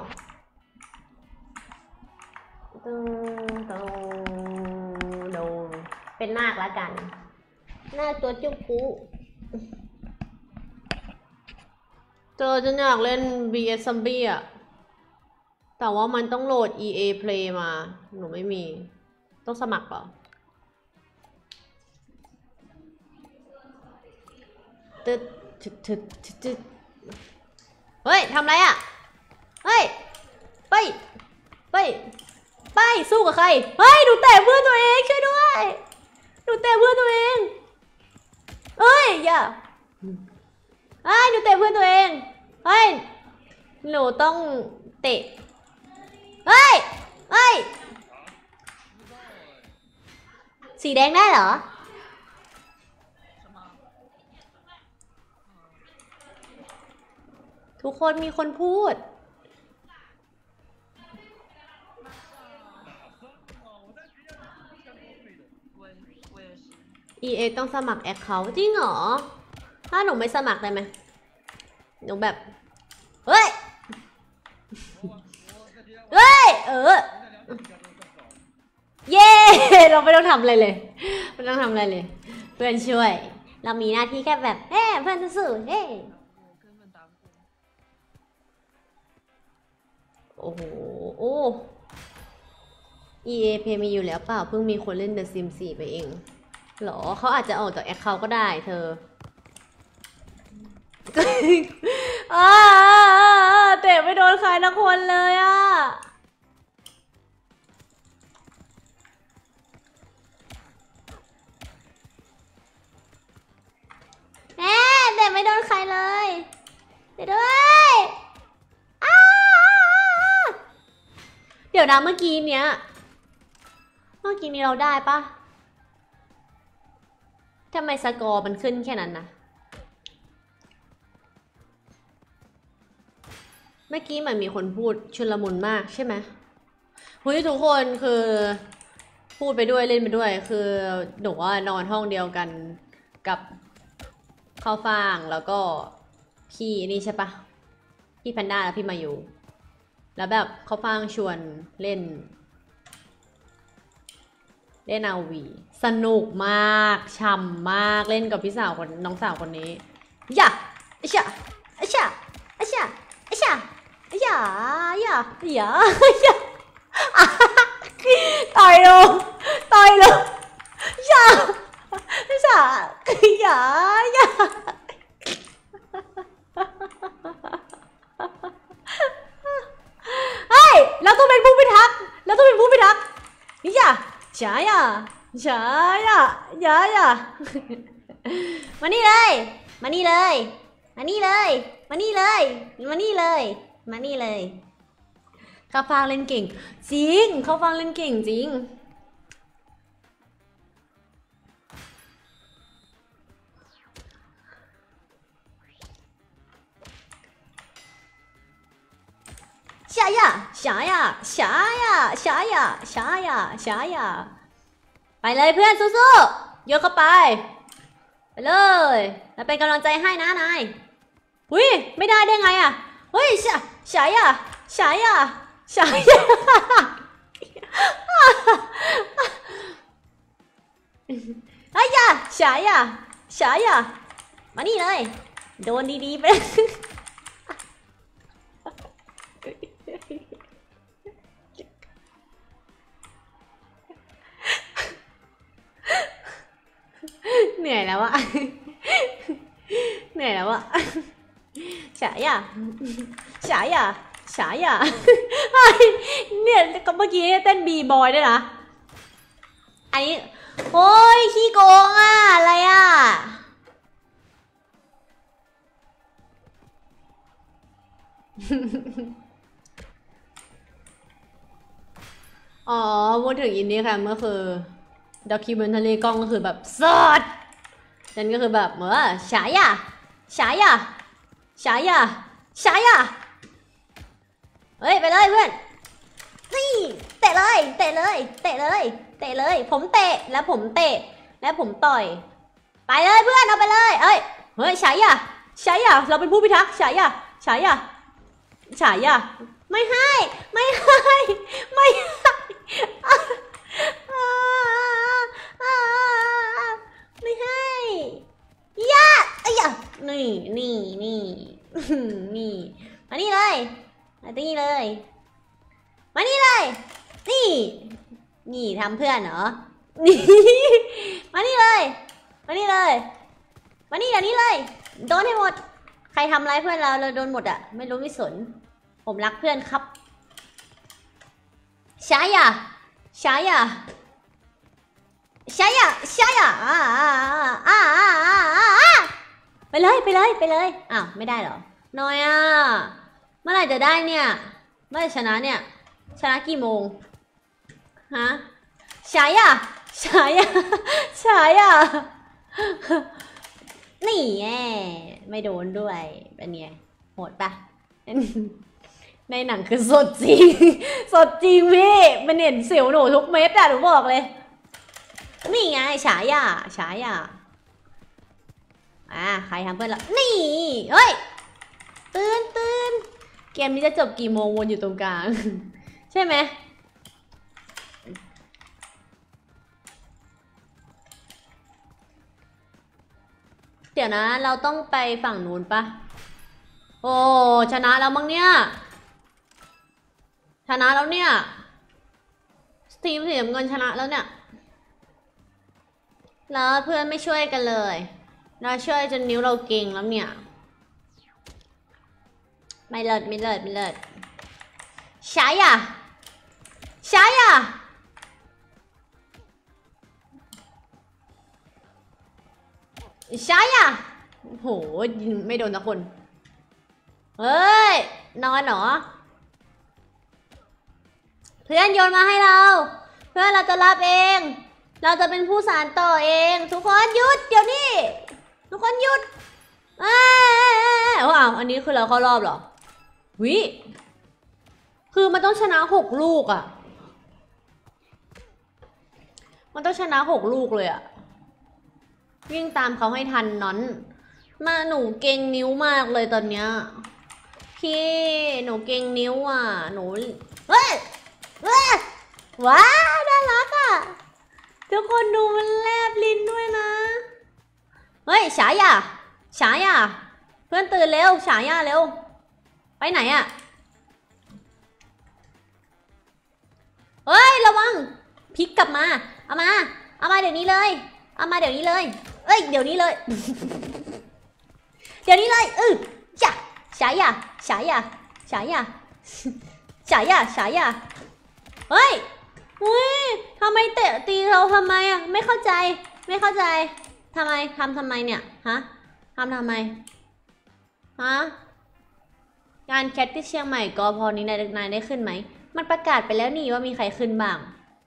ตึงตึงโดเป็นนาคละกันนาคตัวจุ๊บปุ๊เจอฉันอยากเล่น บี เอส Zombie อะแต่ว่ามันต้องโหลด อี เอ Play มาหนูไม่มีต้องสมัครเปล่าตึ๊ดตึ๊ดตึ๊ดตึ๊ดเฮ้ยทำไรอะเฮ้ยไปไปไปสู้กับใครเฮ้ยหนูแตะเพื่อนตัวเองช่วยด้วยหนูแตะเพื่อนตัวเองเฮ้ยอย่าเฮ้ยหนูเตะเพื่อนตัวเองเฮ้ยหนูต้องเตะเฮ้ยเฮ้ยสีแดงได้เหรอทุกคนมีคนพูดเอ เอ ต้องสมัครแอคเคาท์จริงเหรอถ้าหนูไม่สมัครได้ไหมหนูแบบเฮ้ยเฮ้ยเออเย้เราไม่ต้องทำอะไรเลยไม่ต้องทำอะไรเลยเพื่อนช่วยเรามีหน้าที่แค่แบบเฮ้เพื่อนสู้ๆเฮ้โอ้โหโอ้ อี เอ Play มีอยู่แล้วเปล่าเพิ่งมีคนเล่น The Sims สี่ไปเองหรอเขาอาจจะออกจากแอคเคาท์ก็ได้เธออ่าเตะไม่โดนใครนะคนเลยอ่ะแม่เตะไม่โดนใครเลยเดี๋ยวด้วยเดี๋ยวนะเมื่อกี้เนี้ยเมื่อกี้นี้เราได้ปะทำไมสกอร์มันขึ้นแค่นั้นนะเมื่อกี้เหมือนมีคนพูดชุลมุนมากใช่ไหมเฮ้ยทุกคนคือพูดไปด้วยเล่นไปด้วยคือหนูว่านอนห้องเดียวกันกับข้าวฟ่างแล้วก็พี่นี่ใช่ปะพี่แพนด้าแล้วพี่มาอยู่แล้วแบบข้าวฟ่างชวนเล่นเล่น อาร์ วี สนุกมากช่ำมากเล่นกับพี่สาวคนน้องสาวคนนี้ย่าไอ้ชาไอ้ชาไอ้ชาไอ้ชาไอ้ชาย่าย่าย่าต่อยลงต่อยลงย่าไอ้ชาย่าย่าเฮ้ยเราต้องเป็นผู้พิทักษ์เราต้องเป็นผู้พิทักษ์ย่าฉายาฉายาฉายามานี่เลยมานี่เลยมานี่เลยมานี่เลยมานี่เลยมานี่เลยเขาฟังเล่นเก่งจริงเขาฟังเล่นเก่งจริงฉายาฉายาฉายาฉายาฉายาฉายาไปเลยเพื่อนสู้ๆเยอะเข้าไปไปเลยเราเป็นกำลังใจให้นะนายหุ้ยไม่ได้ได้ไงอ่ะเฮ้ยฉาฉายาฉายาฉายาไอ้ยาฉายาฉายามานี่เลยโดนดีๆไปเหนื่อยแล้วอะเหนื่อยแล้วอะฉายาฉายาฉายาเนี่ยก็เมื่อกี้เต้นบีบอยด้วยนะไอ้โอ้ยขี้โกงอะอะไรอะอ๋อพูดถึงอินดี้ค่ะเมื่อคือด็อกิเมนทารีกล้องก็คือแบบสดฉันก็คือแบบเหมือนฉายาฉายาฉายาฉายาเฮ้ยไปเลยเพื่อนนี่เตะเลยเตะเลยเตะเลยเตะเลยผมเตะแล้วผมเตะแล้วผมต่อยไปเลยเพื่อนเอาไปเลยเอ้ยเฮ้ยฉายาฉายาเราเป็นผู้พิทักษ์ฉายาฉายาฉายาไม่ให้ไม่ให้ไม่ให้ไม่ให้ยาไอ้ยะนี่นี่นี่นี่มานี่เลยมาที่นี่เลยมานี่เลยนี่นี่ทำเพื่อนเหรอนี่มานี่เลยมานี่เลยมานี่เดี๋ยวนี้เลยโดนให้หมดใครทำร้ายเพื่อนเราเราโดนหมดอะไม่รู้ไม่สนผมรักเพื่อนครับช้ายาช้ายาช้ายาช้ายาอ่าอ่าอ่าอ่าอ่าไปเลยไปเลยไปเลยอ้าวไม่ได้เหรอน้อยอ่ะเมื่อไหร่จะได้เนี่ยเมื่อไหร่ชนะเนี่ยชนะกี่โมงฮะฉายาฉายาฉายานี่แง่ไม่โดนด้วยเป็นไงโหดปะในหนังคือสดจริงสดจริงพี่มันเห็นเสียวหนูทุกเม็ดอะหนูบอกเลยนี่ไงฉายาฉายาอ่าใครทำเพื่อนละนี่เฮ้ยตื่นตื่นเกมนี้จะจบกี่โมงวนอยู่ตรงกลางใช่ไหมเดี๋ยวนะเราต้องไปฝั่งนู้นปะโอ้ชนะแล้วมั้งเนี่ยชนะแล้วเนี่ยทีมสีน้ำเงินชนะแล้วเนี่ยแล้วเพื่อนไม่ช่วยกันเลยเราช่วยจนนิ้วเราเก่งแล้วเนี่ยไม่เลิศไม่เลิศไม่เลิศฉายาฉายาฉายาโหยิงไม่โดนสักคนเฮ้ยนอนเหรอเพื่อนโยนมาให้เราเพื่อนเราจะรับเองเราจะเป็นผู้สานต่อเองทุกคนหยุดเดี๋ยวนี้ทุกคนหยุดเอ้ยว้าวอันนี้คือเราเข้ารอบเหรอวิคือมันต้องชนะหกลูกอะมันต้องชนะหกลูกเลยอะวิ่งตามเขาให้ทันนั้นมาหนูเก่งนิ้วมากเลยตอนเนี้ยพี่หนูเก่งนิ้วอ่ะหนูเฮ้ยเฮ้ยว้าน่ารักอ่ะทุกคนดูมันแลบลิ้นด้วยนะเฮ้ยฉายาฉายาเพื่อนตื่นเร็วฉายาเร็วไปไหนอ่ะเฮ้ยระวังพลิกกลับมาเอามาเอามาเดี๋ยวนี้เลยเอามาเดี๋ยวนี้เลยเอ้ยเดี๋ยวนี้เลยเดี๋ยวนี้เลยอือจ้ะฉายาฉายาฉายาฉายาฉายาเฮ้ยอุ้ยทำไมเตะตีเราทำไมอ่ะไม่เข้าใจไม่เข้าใจทำไมทำทำไมเนี่ยฮะทำทำไมฮะงานแคทที่เชียงใหม่กพนี้นายนายได้ขึ้นไหมมันประกาศไปแล้วนี่ว่ามีใครขึ้นบ้าง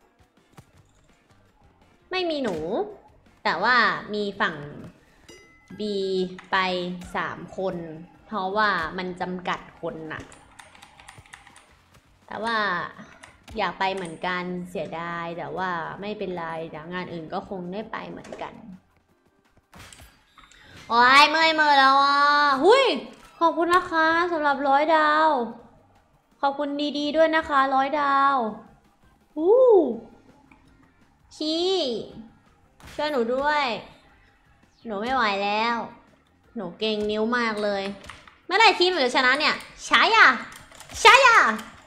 ไม่มีหนูแต่ว่ามีฝั่ง B ไปสามคนเพราะว่ามันจำกัดคนน่ะแต่ว่าอยากไปเหมือนกันเสียดายแต่ว่าไม่เป็นไรเดี๋ยวงานอื่นก็คงได้ไปเหมือนกันโอ้ยเมื่อยเมื่อยแล้วอ่ะหุยขอบคุณนะคะสำหรับร้อยดาวขอบคุณดีๆด้วยนะคะร้อยดาวอู้พี่ช่วยหนูด้วยหนูไม่ไหวแล้วหนูเก่งนิ้วมากเลยเมื่อไหร่ทีมหนูจะชนะเนี่ยฉายาฉายา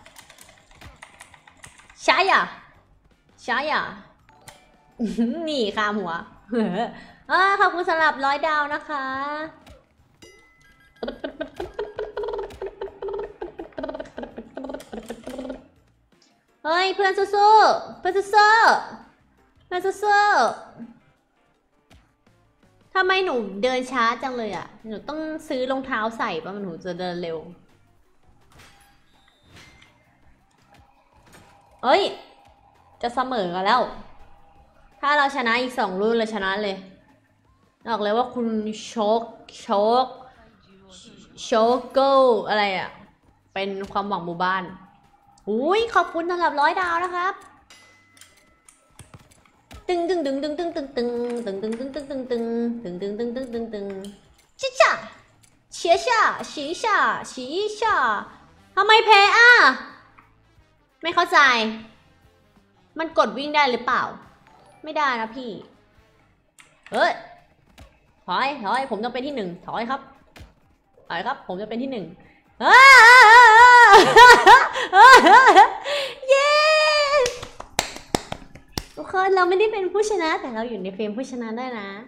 ฉายาฉายานี่คาหัวเออขอบคุณสำหรับร้อยดาวนะคะเฮ้ยเพื่อนสู้ๆเพื่อนสู้ๆเพื่อนสู้ๆทำไมหนูเดินช้าจังเลยอ่ะหนูต้องซื้อรองเท้าใส่ป่ะมันหนูจะเดินเร็วเอ้ยจะเสมอกันแล้วถ้าเราชนะอีกสองรุ่นเราชนะเลยบอกเลยว่าคุณโชคโชคโชโกอะไรอ่ะเป็นความหวังหมู่บ้านอุ้ยขอบคุณสำหรับร้อยดาวนะครับตึงตึงตึงตึงตึงตึงตึงตึงตึงตึงตึงตึงตึงตึงตึงตึงตึงตึงตึงชิชาเชียชาชีชาชีชาทำไมแพ้อ่ะไม่เข้าใจมันกดวิ่งได้หรือเปล่าไม่ได้นะพี่เฮ้ยถอยถอยผมต้องเป็นที่หนึ่งถอยครับถอยครับผมจะเป็นที่หนึ่งเย้ทุกคนเราไม่ได้เป็นผู้ชนะแต่เราอยู่ในเฟรมผู้ชนะได้นะ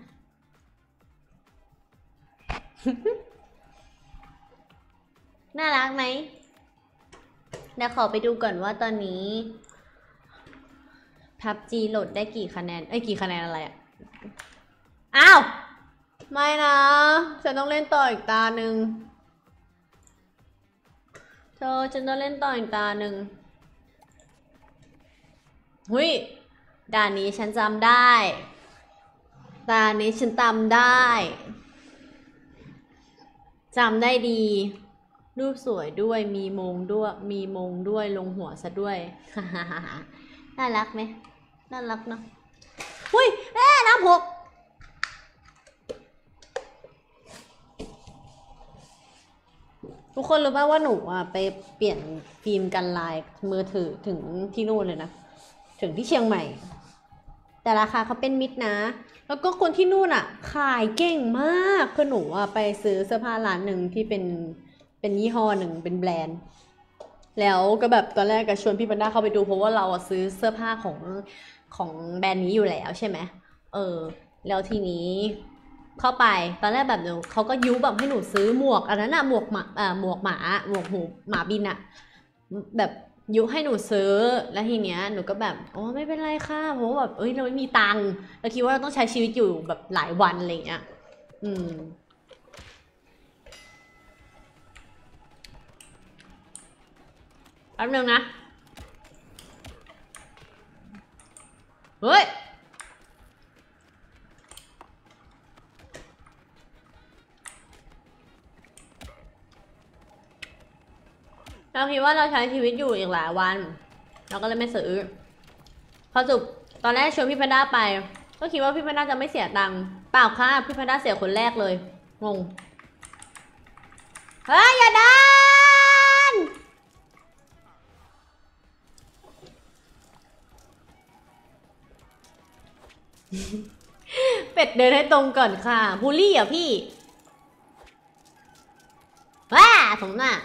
น่ารักไหมเดี๋ยวขอไปดูก่อนว่าตอนนี้พับจีโหลดได้กี่คะแนนเอ้ยกี่คะแนนอะไรอ่ะอ้าวไม่นะฉันต้องเล่นต่ออีกตาหนึ่งเธอฉันต้องเล่นต่ออีกตาหนึ่งหุยด่านนี้ฉันจำได้ตานี้ฉันจำได้จำได้ดีรูปสวยด้วยมีมงด้วยมีมงด้วยลงหัวซะด้วย น่ารักไหมน่ารักเนาะหุยเอ๊ะน้ำหกทุกคนรู้ป่ะว่าหนูอ่ะไปเปลี่ยนฟิล์มกันลายมือถือถึงที่นู่นเลยนะถึงที่เชียงใหม่แต่ราคาเขาเป็นมิตรนะแล้วก็คนที่นู่นอ่ะขายเก่งมากคือหนูอ่ะไปซื้อเสื้อผ้าร้านหนึ่งที่เป็นเป็นยี่ห้อหนึ่งเป็นแบรนด์แล้วก็แบบตอนแรกก็ชวนพี่ปันด้าเข้าไปดูเพราะว่าเราอ่ะซื้อเสื้อผ้าของของแบรนด์นี้อยู่แล้วใช่ไหมเออแล้วทีนี้เข้าไปตอนแรกแบบหนูเขาก็ยุแบบให้หนูซื้อหมวกอันนั้นอะหมวกหมาเอ่อหมวกหมาหมวกหูหมาบินอะแบบยุให้หนูซื้อแล้วทีเนี้ยหนูก็แบบอ๋อไม่เป็นไรค่ะเพราะว่าแบบเอ้ยเราไม่มีตังค์เราคิดว่าเราต้องใช้ชีวิตอยู่แบบหลายวันอะไรเงี้ยอืมแป๊บนึงนะเฮ้ยเราคิดว่าเราใช้ชีวิตอยู่อีกหลายวันเราก็เลยไม่ซื้อพอจบตอนแรกชวนพี่แพนด้าไปก็คิดว่าพี่แพนด้าจะไม่เสียตังค์เปล่าค่ะพี่แพนด้าเสียคนแรกเลยงงเฮ้ยอย่าดันเป็ดเดินให้ตรงก่อนค่ะบูลลี่อ่ะพี่ว้าสมน่ะ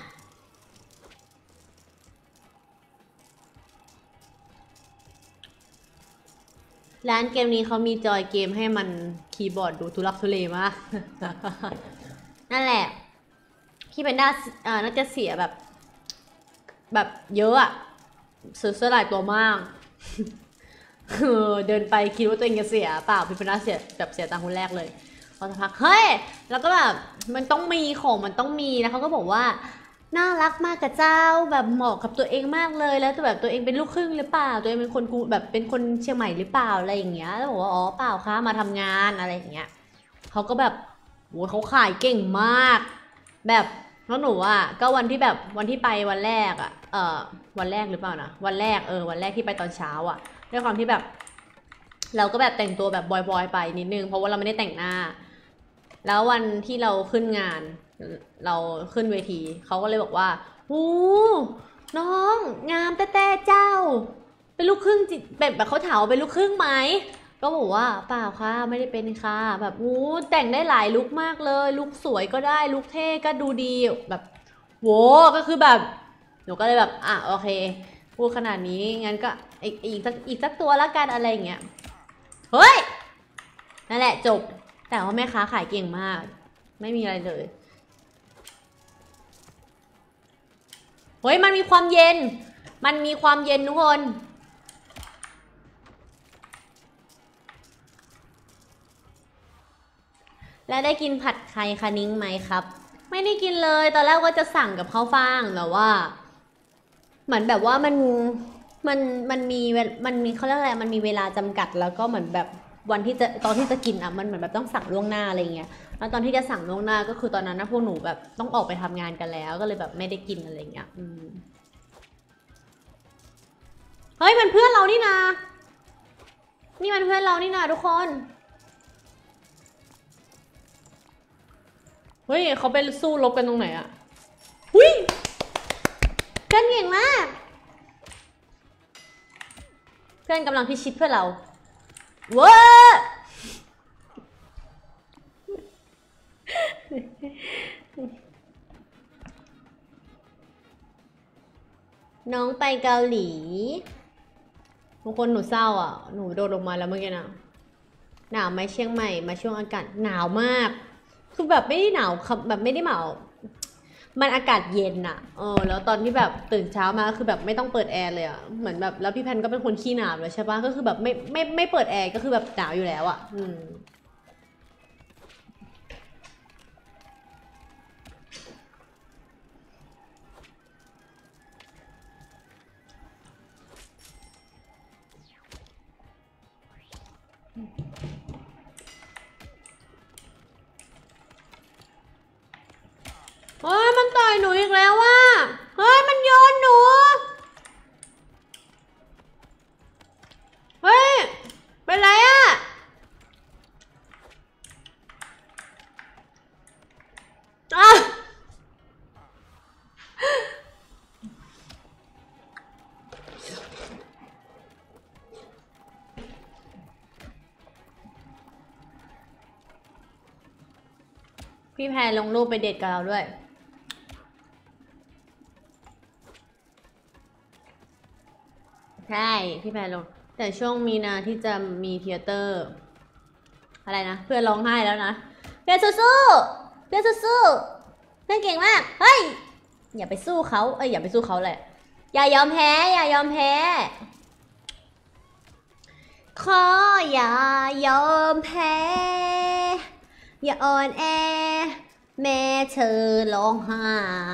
ร้านเกมนี้เขามีจอยเกมให้มันคีย์บอร์ดดูทุลักทุเลมาก นั่นแหละพี่เป็นด้าอ่าน่าจะเสียแบบแบบเยอะอะซื้อเสื้อหลายตัวมากเดินไปคิดว่าตัวเองจะเสียเปล่าพี่เป็นด้าเสียแบบเสียตังค์คนแรกเลยพอสักพักเฮ้ยแล้วก็แบบมันต้องมีของมันต้องมีแล้วเขาก็บอกว่าน่ารักมากกับเจ้าแบบเหมาะกับตัวเองมากเลยแล้วแบบตัวเองเป็นลูกครึ่งหรือเปล่าตัวเองเป็นคนกูแบบเป็นคนเชียงใหม่หรือเปล่าอะไรอย่างเงี้ยแล้วบอกว่าอ๋อเปล่าค่ะมาทำงานอะไรอย่างเงี้ยเขาก็แบบโหเขาขายเก่งมากแบบแล้วหนูอ่ะก็วันที่แบบวันที่ไปวันแรกอ่ะเออวันแรกหรือเปล่านะวันแรกเออวันแรกที่ไปตอนเช้าอ่ะด้วยความที่แบบเราก็แบบแต่งตัวแบบบอยๆไปนิดนึงเพราะว่าเราไม่ได้แต่งหน้าแล้ววันที่เราขึ้นงานเราขึ้นเวทีเขาก็เลยบอกว่าโอ้น้องงามแต่แต่เจ้าเป็นลูกครึ่งจิแบบแบบเขาถามว่าเป็นลูกครึ่งไหมก็บอกว่าเปล่าค่ะไม่ได้เป็นค่ะแบบโอ้แต่งได้หลายลุคมากเลยลุคสวยก็ได้ลุคเท่ก็ดูดีแบบโว้ก็คือแบบหนูก็เลยแบบอ่ะโอเคพูดขนาดนี้งั้นก็อีกอีกสักอีกสักตัวละกันอะไรอย่างเงี้ยเฮ้ยนั่นแหละจบแต่ว่าแม่ค้าขายเก่งมากไม่มีอะไรเลยเฮ้ยมันมีความเย็นมันมีความเย็นทุกคนและได้กินผัดไข่คะนิ้งไหมครับไม่ได้กินเลยตอนแรกก็จะสั่งกับข้าวฟ่างแต่ว่าเหมือนแบบว่ามันมันมันมีมันมีเขาเรียกอะไรมันมีเวลาจำกัดแล้วก็เหมือนแบบวันที่จะตอนที่จะกินอ่ะมันเหมือนแบบต้องสั่งล่วงหน้าอะไรเงี้ยแล้วตอนที่จะสั่งล่วงหน้าก็คือตอนนั้นนะพวกหนูแบบต้องออกไปทำงานกันแล้วก็เลยแบบไม่ได้กินอะไรเงี้ยอืมเฮ้ยมันเพื่อนเรานี่นานี่มันเพื่อนเรานี่นาทุกคนเฮ้ยเขาไปสู้รบกันตรงไหนอะหุ้ยเพื่อนเก่งมากเพื่อนกำลังพิชิตเพื่อนเราว้าน้องไปเกาหลีบางคนหนูเศร้าอ่ะหนูโดดลงมาแล้วเมื่อกี้นะหนาวไหมเชียงใหม่มาช่วงอากาศหนาวมากคือแบบไม่ได้หนาวแบบไม่ได้หนาวมันอากาศเย็นอะเออแล้วตอนที่แบบตื่นเช้ามาคือแบบไม่ต้องเปิดแอร์เลยอะเหมือนแบบแล้วพี่แพนก็เป็นคนขี้หนาวเลยใช่ปะก็คือแบบไม่ไม่ไม่เปิดแอร์ก็คือแบบหนาวอยู่แล้วอะอืมเฮ้ยมันต่อยหนูอีกแล้วว่ะเฮ้ยมันโยนหนูเฮ้ยเป็นไรอะอ่ะพี่แพรลงรูปไปเดทกับเราด้วยใช่พี่แพรลงแต่ช่วงมีนาที่จะมีเทเตอร์อะไรนะเพื่อนร้องไห้แล้วนะเพื่อนสู้ๆเพื่อนสู้ๆเพื่อนเก่งมากเฮ้ยอย่าไปสู้เขาเอ้ยอย่าไปสู้เขาเลยอย่ายอมแพ้อย่ายอมแพ้ขออย่ายอมแพ้อย่าอ่อนแอแม่เธอร้องไห้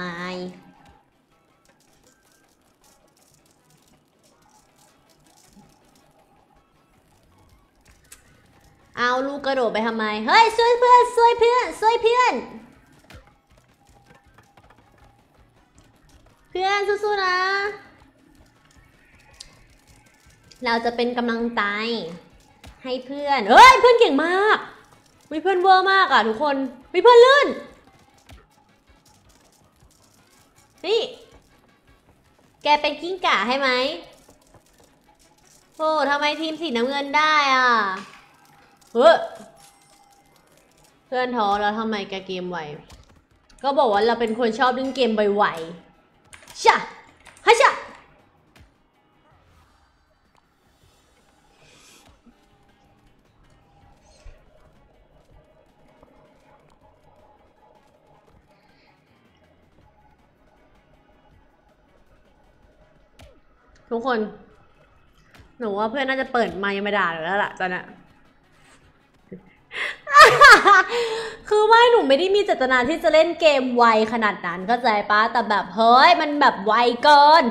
เอาลูกกระโดดไปทำไมเฮ้ยช่วยเพื่อนช่วยเพื่อนช่วยเพื่อนเพื่อนสู้ๆนะเราจะเป็นกำลังใจให้เพื่อนเฮ้ยเพื่อนเก่งมากมีเพื่อนเวอร์มากอ่ะทุกคนมีเพื่อนลื่นนี่แกเป็นกิ้งก่าให้ไหมโอ้ทำไมทีมสีน้ำเงินได้อ่ะเฮ้ยเพื่อนท้อแล้วทำไมแกเกมไวก็บอกว่าเราเป็นคนชอบเล่นเกมไวๆชะฮัชะทุกคนหนูว่าเพื่อนน่าจะเปิดไมค์มาด่าหนูแล้วล่ะตอนนี้ คือไม่หนูไม่ได้มีเจตนาที่จะเล่นเกมไวขนาดนั้นเข้าใจปะแต่แบบเฮ้ยมันแบบไวเกิน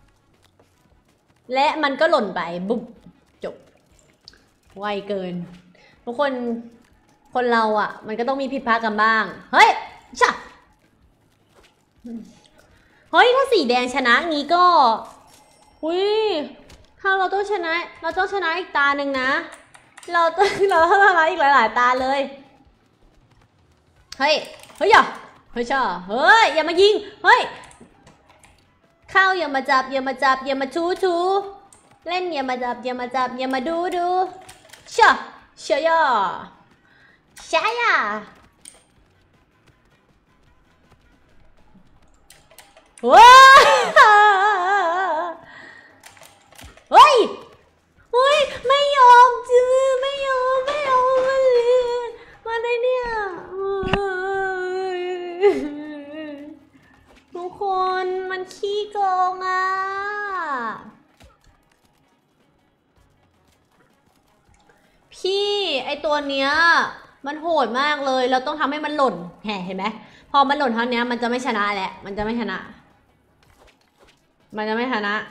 และมันก็หล่นไปบุ๊บจบไวเกินทุกคนคนเราอ่ะมันก็ต้องมีผิดพลาดกันบ้างเฮ้ยชะเฮ้ยถ้าสีแดงชนะงี้ก็อุ้ยถ้าเราต้องชนะเราต้องชนะอีกตาหนึ่งนะเราต้องเราต้องชนะอีกหลายๆตาเลยเฮ้ยเฮ้ยอย่าเฮ้ยช่าเฮ้ยอย่ามายิงเฮ้ยเข้าอย่ามาจับอย่ามาจับอย่ามาชูชูเล่นอย่ามาจับอย่ามาจับอย่ามาดูดูช่าเชียย่าใช่ย่าว้าเฮ้ยเฮ้ยไม่ยอมจื้อไม่ยอมไม่ยอมมันเลยมาได้เนี่ยทุกคนมันขี้โกงอ่ะพี่ไอตัวเนี้ยมันโหดมากเลยเราต้องทำให้มันหล่นแหเห็นไหมพอมันหล่นเท่านี้มันจะไม่ชนะแหละมันจะไม่ชนะมันจะไม่ชนะ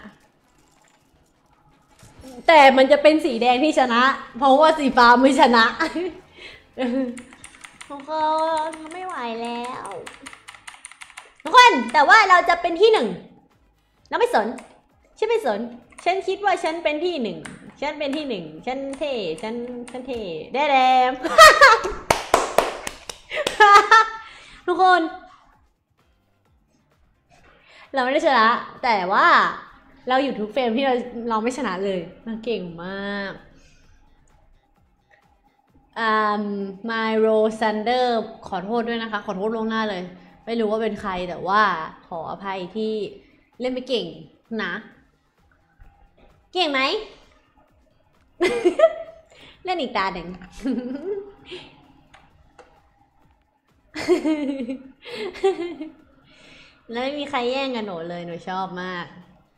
แต่มันจะเป็นสีแดงที่ชนะเพราะว่าสีฟ้าไม่ชนะทุกคนไม่ไหวแล้วทุกคนแต่ว่าเราจะเป็นที่หนึ่งเราไม่สนฉันไม่สนฉันคิดว่าฉันเป็นที่หนึ่งฉันเป็นที่หนึ่งฉันเท่ฉันฉันเท่แดแดม ทุกคนเราไม่ได้ชนะแต่ว่าเราอยู่ทุกเฟรมที่เราเราไม่ชนะเลยเราเก่งมากอ่า My Rose Thunder ขอโทษด้วยนะคะขอโทษล่วงหน้าเลยไม่รู้ว่าเป็นใครแต่ว่าขออภัยที่เล่นไม่เก่งนะเก่งไหม เล่นอีกตาหนึ่ง แล้วไม่มีใครแย่งกันหนูเลยหนูชอบมาก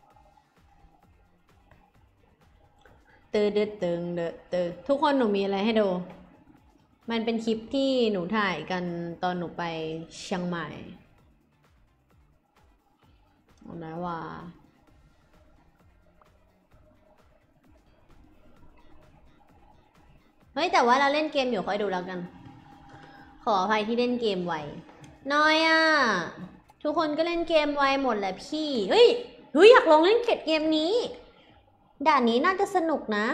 ตืดตึงเดตืดทุกคนหนูมีอะไรให้ดูมันเป็นคลิปที่หนูถ่ายกันตอนหนูไปเชียงใหม่เอานะว่าเฮ้ยแต่ว่าเราเล่นเกมอยู่ค่อยดูแล้วกันขออภัยที่เล่นเกมไวน้อยอ่ะทุกคนก็เล่นเกมไวหมดแหละพี่เฮ้ยเฮ้ยอยากลองเล่นเกมเกมนี้ด่านนี้น่าจะสนุกนะ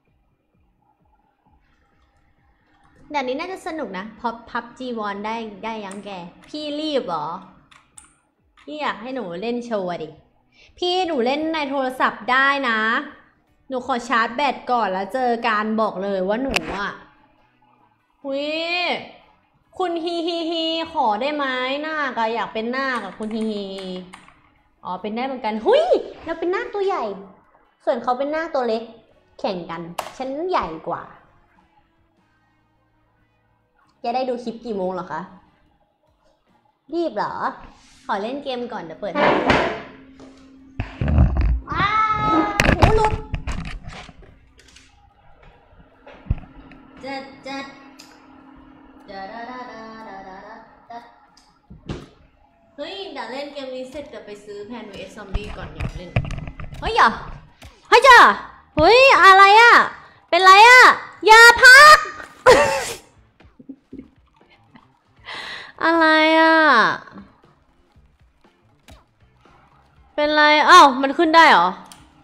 ด่านนี้น่าจะสนุกนะพอพับจีวอนได้ได้ยังแกพี่รีบเหรอพี่อยากให้หนูเล่นโชว์ดิพี่หนูเล่นในโทรศัพท์ได้นะหนูขอชาร์จแบตก่อนแล้วเจอการบอกเลยว่าหนูอ่ะหุยคุณฮีฮีฮีขอได้ไหมนาคอะอยากเป็นนาคกับคุณฮีฮีอ๋อเป็นได้เหมือนกันหุยเราเป็นนาคตัวใหญ่ส่วนเขาเป็นนาคตัวเล็กแข่งกันฉันใหญ่กว่าจะได้ดูคลิปกี่โมงเหรอคะรีบเหรอขอเล่นเกมก่อนเดี๋ยวเปิดให้อ้าวหูหลุดจัดจัดจัดดาดาดาดาดาดาเฮ้ยเดี๋ยวเล่นเกมนี้เสร็จจะไปซื้อแพนวีเอสซอมบี้ก่อนอยากเล่นเฮ้ยอย่าเฮ้ยจ้าเฮ้ยอะไรอ่ะเป็นไรอ่ะอย่าพัก อะไรอ่ะเป็นไรอ้าวมันขึ้นได้เหรอ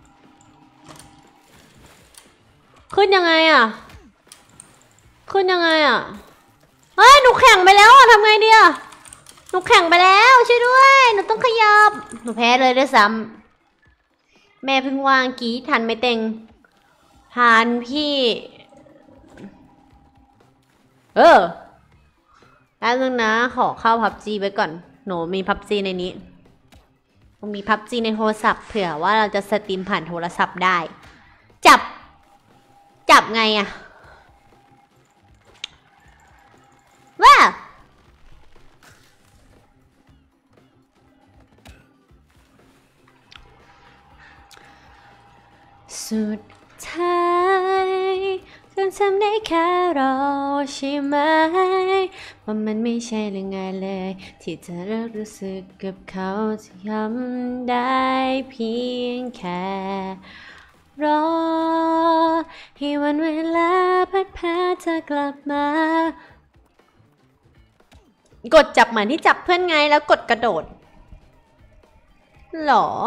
ขึ้นยังไงอ่ะขึ้นยังไงอ่ะเฮ้ยหนูแข่งไปแล้วอ่ะทำไงดีอ่ะหนูแข่งไปแล้วช่วยด้วยหนูต้องขยับหนูแพ้เลยด้วยซ้ำแม่เพิ่งวางกี้ทันไม่เต็งทานพี่เออแล้วนึงนะขอเข้าพับจีไว้ก่อนหนูมีพับจีในนี้มีพับจีในโทรศัพท์เผื่อว่าเราจะสตรีมผ่านโทรศัพท์ได้จับจับไงอะว้าสุดท้ายฉันทำได้แค่รอใช่ไหมว่ามันไม่ใช่เรื่องง่ายเลยที่จะเลิกรู้สึกกับเขาจะทำได้เพียงแค่รอให้วันเวลาพัดพาเธอกลับมากดจับเหมือนที่จับเพื่อนไงแล้วกดกระโดดหรอ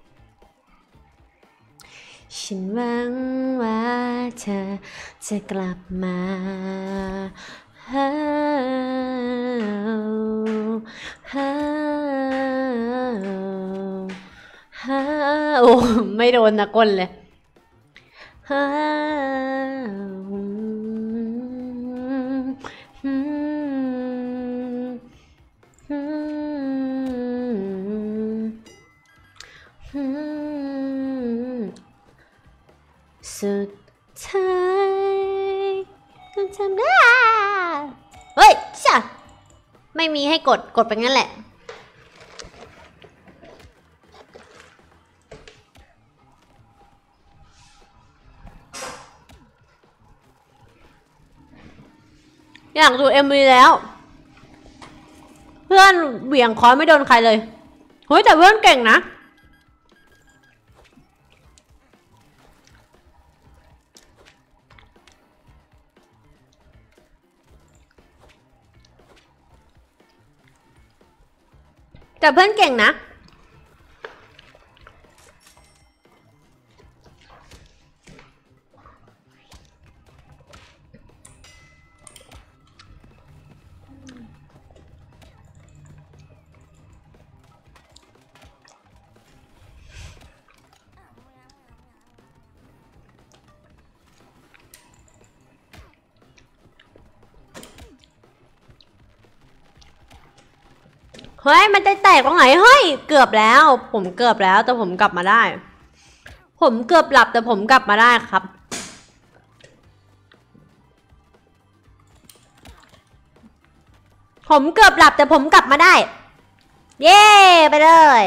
ฉันหวังว่าเธอจะกลับมาฮ่าฮ่าฮ่าโอ้ไม่โดนนะก้นเลยฮ่าสุดท้ายฉันทำได้เฮ้ยช่ะไม่มีให้กดกดไปงั้นแหละอยากดูเอ็มวีแล้วเพื่อนเหวี่ยงคอยไม่โดนใครเลยเฮ้ยแต่เพื่อนเก่งนะแต่เพื่อนเก่งนะเฮ้ยมันจะแตกตรงไหนเฮ้ยเกือบแล้วผมเกือบแล้วแต่ผมกลับมาได้ผมเกือบหลับแต่ผมกลับมาได้ครับผมเกือบหลับแต่ผมกลับมาได้เย้ไปเลย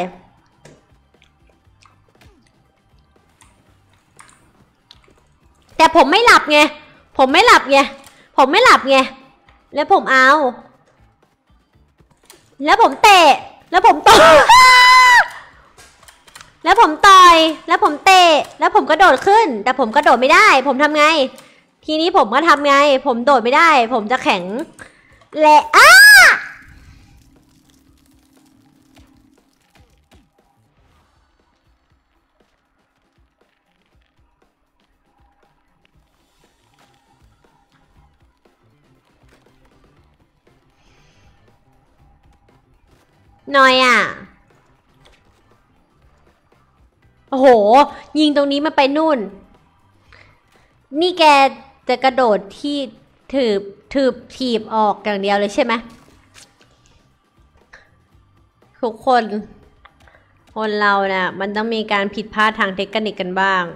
แต่ผมไม่หลับไงผมไม่หลับไงผมไม่หลับไงแล้วผมเอาแล้วผมเตะแล้วผมต่อยแล้วผมต่อยแล้วผมเตะแล้วผมกระโดดขึ้นแต่ผมกระโดดไม่ได้ผมทำไงทีนี้ผมก็ทำไงผมโดดไม่ได้ผมจะแข็งและอ้าหน่อยอ่ะโอ้โหยิงตรงนี้มาไปนู่นนี่แกจะกระโดดที่ถืบถืบถีบออกอย่างเดียวเลยใช่ไหมทุกคนคนเราเนี่ยมันต้องมีการผิดพลาดทางเทคนิคกันบ้าง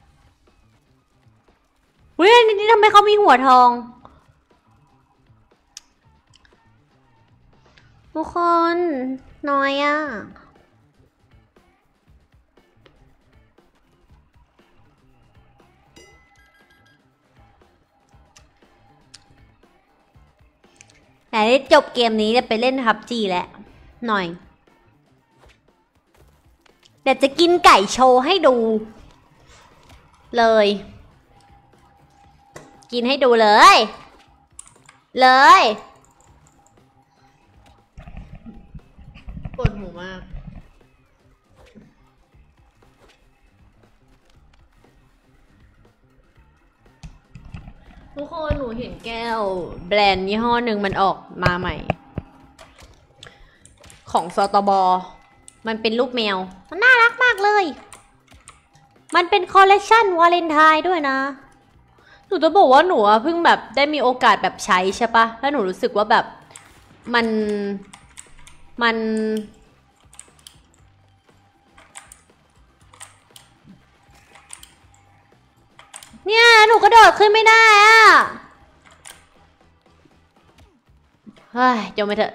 เฮ้ยนี่ทำไมเขามีหัวทองทุกคนน้อยอ่ะแต่ได้จบเกมนี้จะไปเล่นพับจีแล้วหน่อยเดี๋ยวจะกินไก่โชว์ให้ดูเลยกินให้ดูเลยเลยปวดหูมากทุกคนหนูเห็นแก้วแบรนด์ยี่ห้อหนึ่งมันออกมาใหม่ของสตบมันเป็นรูปแมวมันน่ารักมากเลยมันเป็นคอลเลคชันวาเลนไทน์ด้วยนะหนูจะบอกว่าหนูเพิ่งแบบได้มีโอกาสแบบใช้ใช่ปะแล้วหนูรู้สึกว่าแบบมันมันเนี่ยหนูกระโดดขึ้นไม่ได้อะเฮ้ยจมไปเถอะ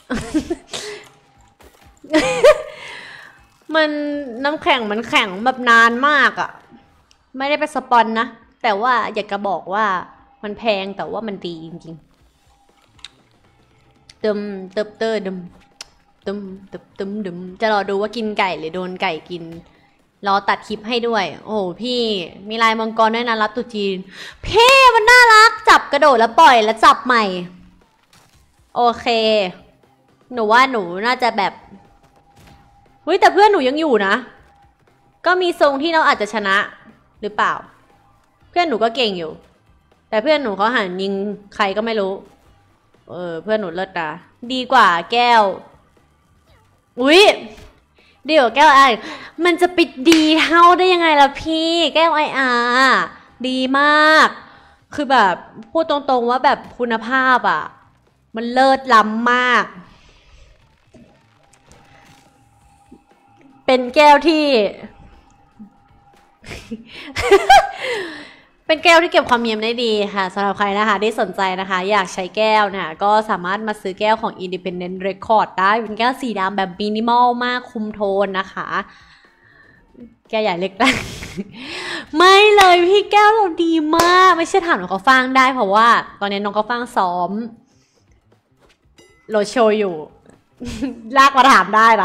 มันน้ำแข็งมันแข็งแบบนานมากอะไม่ได้ไปสปอนนะแต่ว่าอยากจะบอกว่ามันแพงแต่ว่ามันดีจริงๆตึมเติบเตอร์ดึมตึมตึมตึมดึมจะรอดูว่ากินไก่หรือโดนไก่กินรอตัดคลิปให้ด้วยโอ้พี่มีลายมังกรด้วยนะรับตุจีนพี่มันน่ารักจับกระโดดแล้วปล่อยแล้วจับใหม่โอเคหนูว่าหนูน่าจะแบบเฮ้ยแต่เพื่อนหนูยังอยู่นะก็มีทรงที่เราอาจจะชนะหรือเปล่าเพื่อนหนูก็เก่งอยู่แต่เพื่อนหนูเขาหันยิงใครก็ไม่รู้เออเพื่อนหนูเลิศนะดีกว่าแก้วอุ๊ยเดี๋ยวแก้วไอมันจะไปดีเท่าได้ยังไงล่ะพี่แก้วไออาดีมากคือแบบพูดตรงๆว่าแบบคุณภาพอ่ะมันเลิศล้ำมากเป็นแก้วที่ เป็นแก้วที่เก็บความเย็นได้ดีค่ะสำหรับใครนะคะที่สนใจนะคะอยากใช้แก้วนะคะก็สามารถมาซื้อแก้วของ Independent Record ได้เป็นแก้วสีดำแบบมินิมอลมากคุมโทนนะคะแก้วใหญ่เล็กได้ ไม่เลยพี่แก้วเราดีมากไม่ใช่ถามน้องเขาฟังได้เพราะว่าตอนนี้น้องเขาฟังซ้อมโรดโชว์อยู่ ลากมาถามได้นะ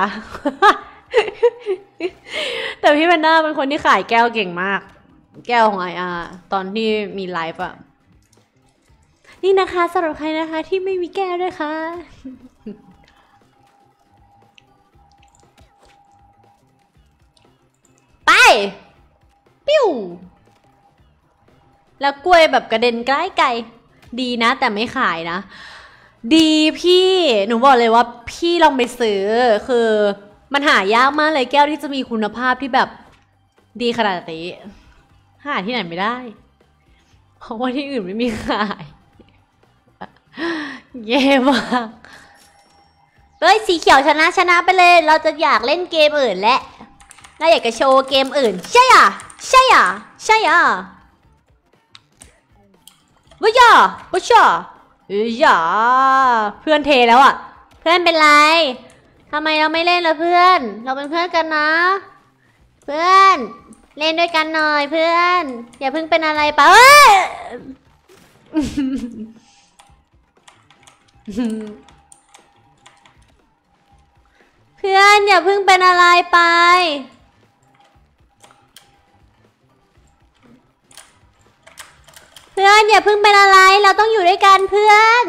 แต่พี่แพนด้าเป็นคนที่ขายแก้วเก่งมากแก้วของไออาร์ตอนที่มีไลฟ์อะนี่นะคะสำหรับใครนะคะที่ไม่มีแก้วด้วยค่ะปิ้วแล้วกล้วยแบบกระเด็นใกล้ไกลดีนะแต่ไม่ขายนะดีพี่หนูบอกเลยว่าพี่ลองไปซื้อคือมันหายากมากเลยแก้วที่จะมีคุณภาพที่แบบดีขนาดนี้หาที่ไหนไม่ได้เพราะว่าที่อื่นไม่มีขายเย่มากเฮ้ยสีเขียวชนะชนะไปเลยเราจะอยากเล่นเกมอื่นและเราอยากจะโชว์เกมอื่นใช่อ่ะใช่อ่ะใช่อ่ะว้ยอ่ะว้ยอ่ะเอ้ยอ่ะเพื่อนเทแล้วอ่ะเพื่อนเป็นไรทำไมเราไม่เล่นล่ะเพื่อนเราเป็นเพื่อนกันนะเพื่อนเล่นด้วยกันหน่อยเพื่อนอย่าเพิ่งเป็นอะไรไปเอ้ยเพื่อนอย่าเพิ่งเป็นอะไรไปเพื่อนอย่าเพิ่งเป็นอะไรเราต้องอยู่ด้วยกันเพื่อน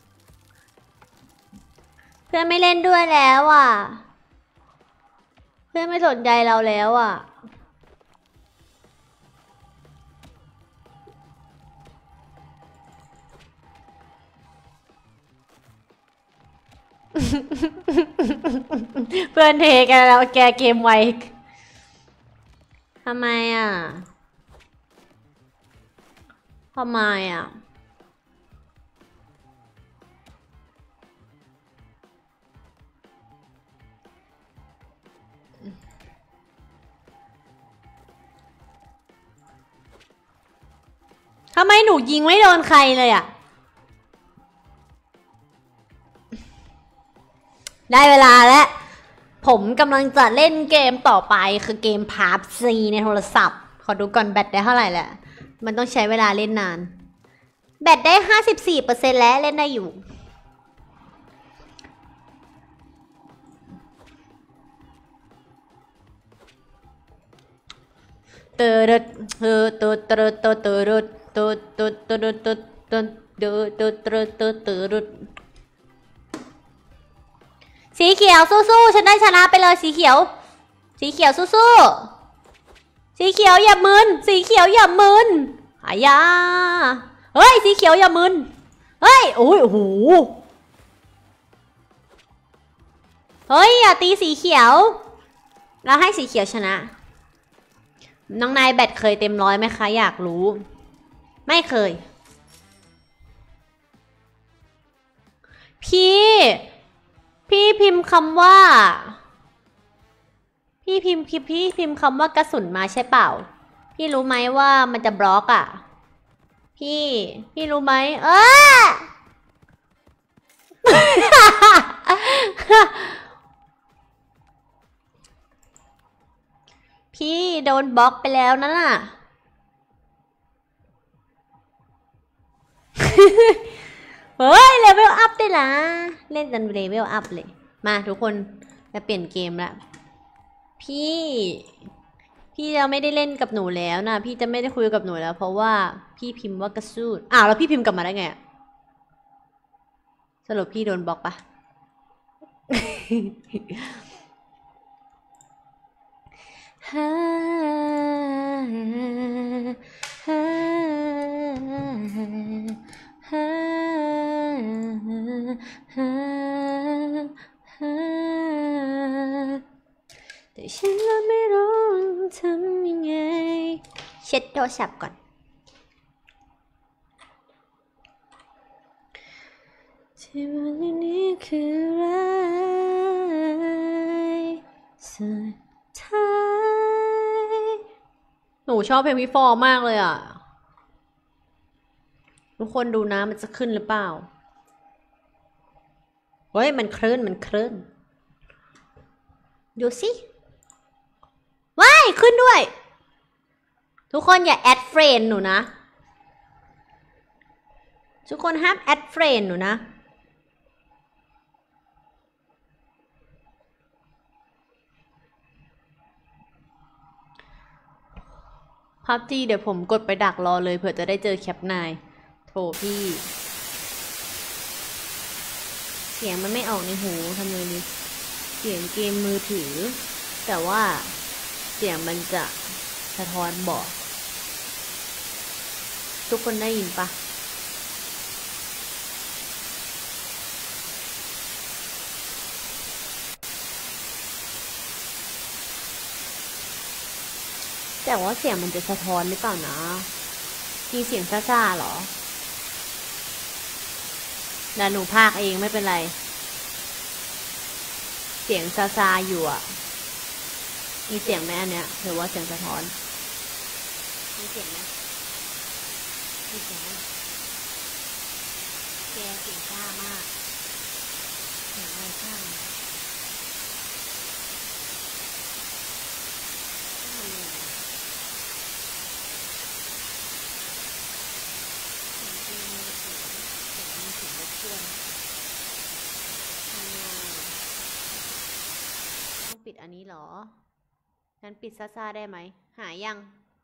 เพื่อนไม่เล่นด้วยแล้วอ่ะเพื่อนไม่สนใจเราแล้วอ่ะเพื่อนเทกันแล้วแกเกมไวทำไมอ่ะทำไมอ่ะทำไมหนูยิงไม่โดนใครเลยอ่ะได้เวลาแล้วผมกำลังจะเล่นเกมต่อไปคือเกม พี ยู บี จี ในโทรศัพท์ขอดูก่อนแบตได้เท่าไหร่แหละมันต้องใช้เวลาเล่นนานแบตได้ ห้าสิบสี่เปอร์เซ็นต์ แล้วเล่นได้อยู่เตอร์ดเตอร์เตอร์เตอร์เตอร์เตอร์เตอร์เตอร์เตอร์เตอร์เตอร์เตอร์เตอร์เตอร์เตอร์เตอร์สีเขียวสู้ๆฉันได้ชนะไปเลยสีเขียวสีเขียวสู้ๆสีเขียวอย่ามึนสีเขียวอย่ามึนอายาเฮ้ยสีเขียวอย่ามึนเฮ้ยโอ้ยโอ้โหเฮ้ยอย่าตีสีเขียวเราให้สีเขียวชนะน้องนายแบตเคยเต็มร้อยไหมคะอยากรู้ไม่เคยพี่พี่พิมพ์คำว่าพี่พิมพ์พี่พิมพ์คำว่ากระสุนมาใช่เปล่าพี่รู้ไหมว่ามันจะบล็อกอ่ะพี่พี่รู้ไหมเออ พี่โดนบล็อกไปแล้วนั่นน่ะ เฮ้ยเลเวลอัพได้ละเล่นจนเลเวลอัพเลยมาทุกคนจะเปลี่ยนเกมละพี่พี่จะไม่ได้เล่นกับหนูแล้วนะพี่จะไม่ได้คุยกับหนูแล้วเพราะว่าพี่พิมพ์ว่ากระสุนอ้าวแล้วพี่พิมพ์กลับมาได้ไงสรุปพี่โดนบล็อกปะ ฮ่าฮ่าฮ่าฮ่าฮ่าแต่ฉันก็ไม่รู้ทำยังไงเช็ดโทรศัพท์ก่อนที่วันนี้คืออะไรสุดท้ายหนูชอบเพลงพี่ฟอร์มากเลยอ่ะทุกคนดูนะมันจะขึ้นหรือเปล่าเฮ้ยมันคลื่นมันคลื่นดูสิว้ายขึ้นด้วยทุกคนอย่าแอดเฟรนด์หนูนะทุกคนห้ามแอดเฟรนด์หนูนะพับจีเดี๋ยวผมกดไปดักรอเลยเผื่อจะได้เจอแคปนายโถพี่เสียงมันไม่ออกในหูทำไงดีเสียงเกมมือถือแต่ว่าเสียงมันจะสะท้อนบอกทุกคนได้ยินปะแต่ว่าเสียงมันจะสะท้อนหรือเปล่านะมีเสียงซ่าๆหรอแต่หนูพากเองไม่เป็นไรเสียงซ่าๆอยู่อ่ะมีเสียงไหมอันเนี้ยหรือว่าเสียงสะท้อนมีเสียงไหมมีเสียงไหมแกเสียงซ่ามากเสียงอะไรซ่าต้องปิดอันนี้เหรองั้นปิดซ่าๆได้ไหมหายยัง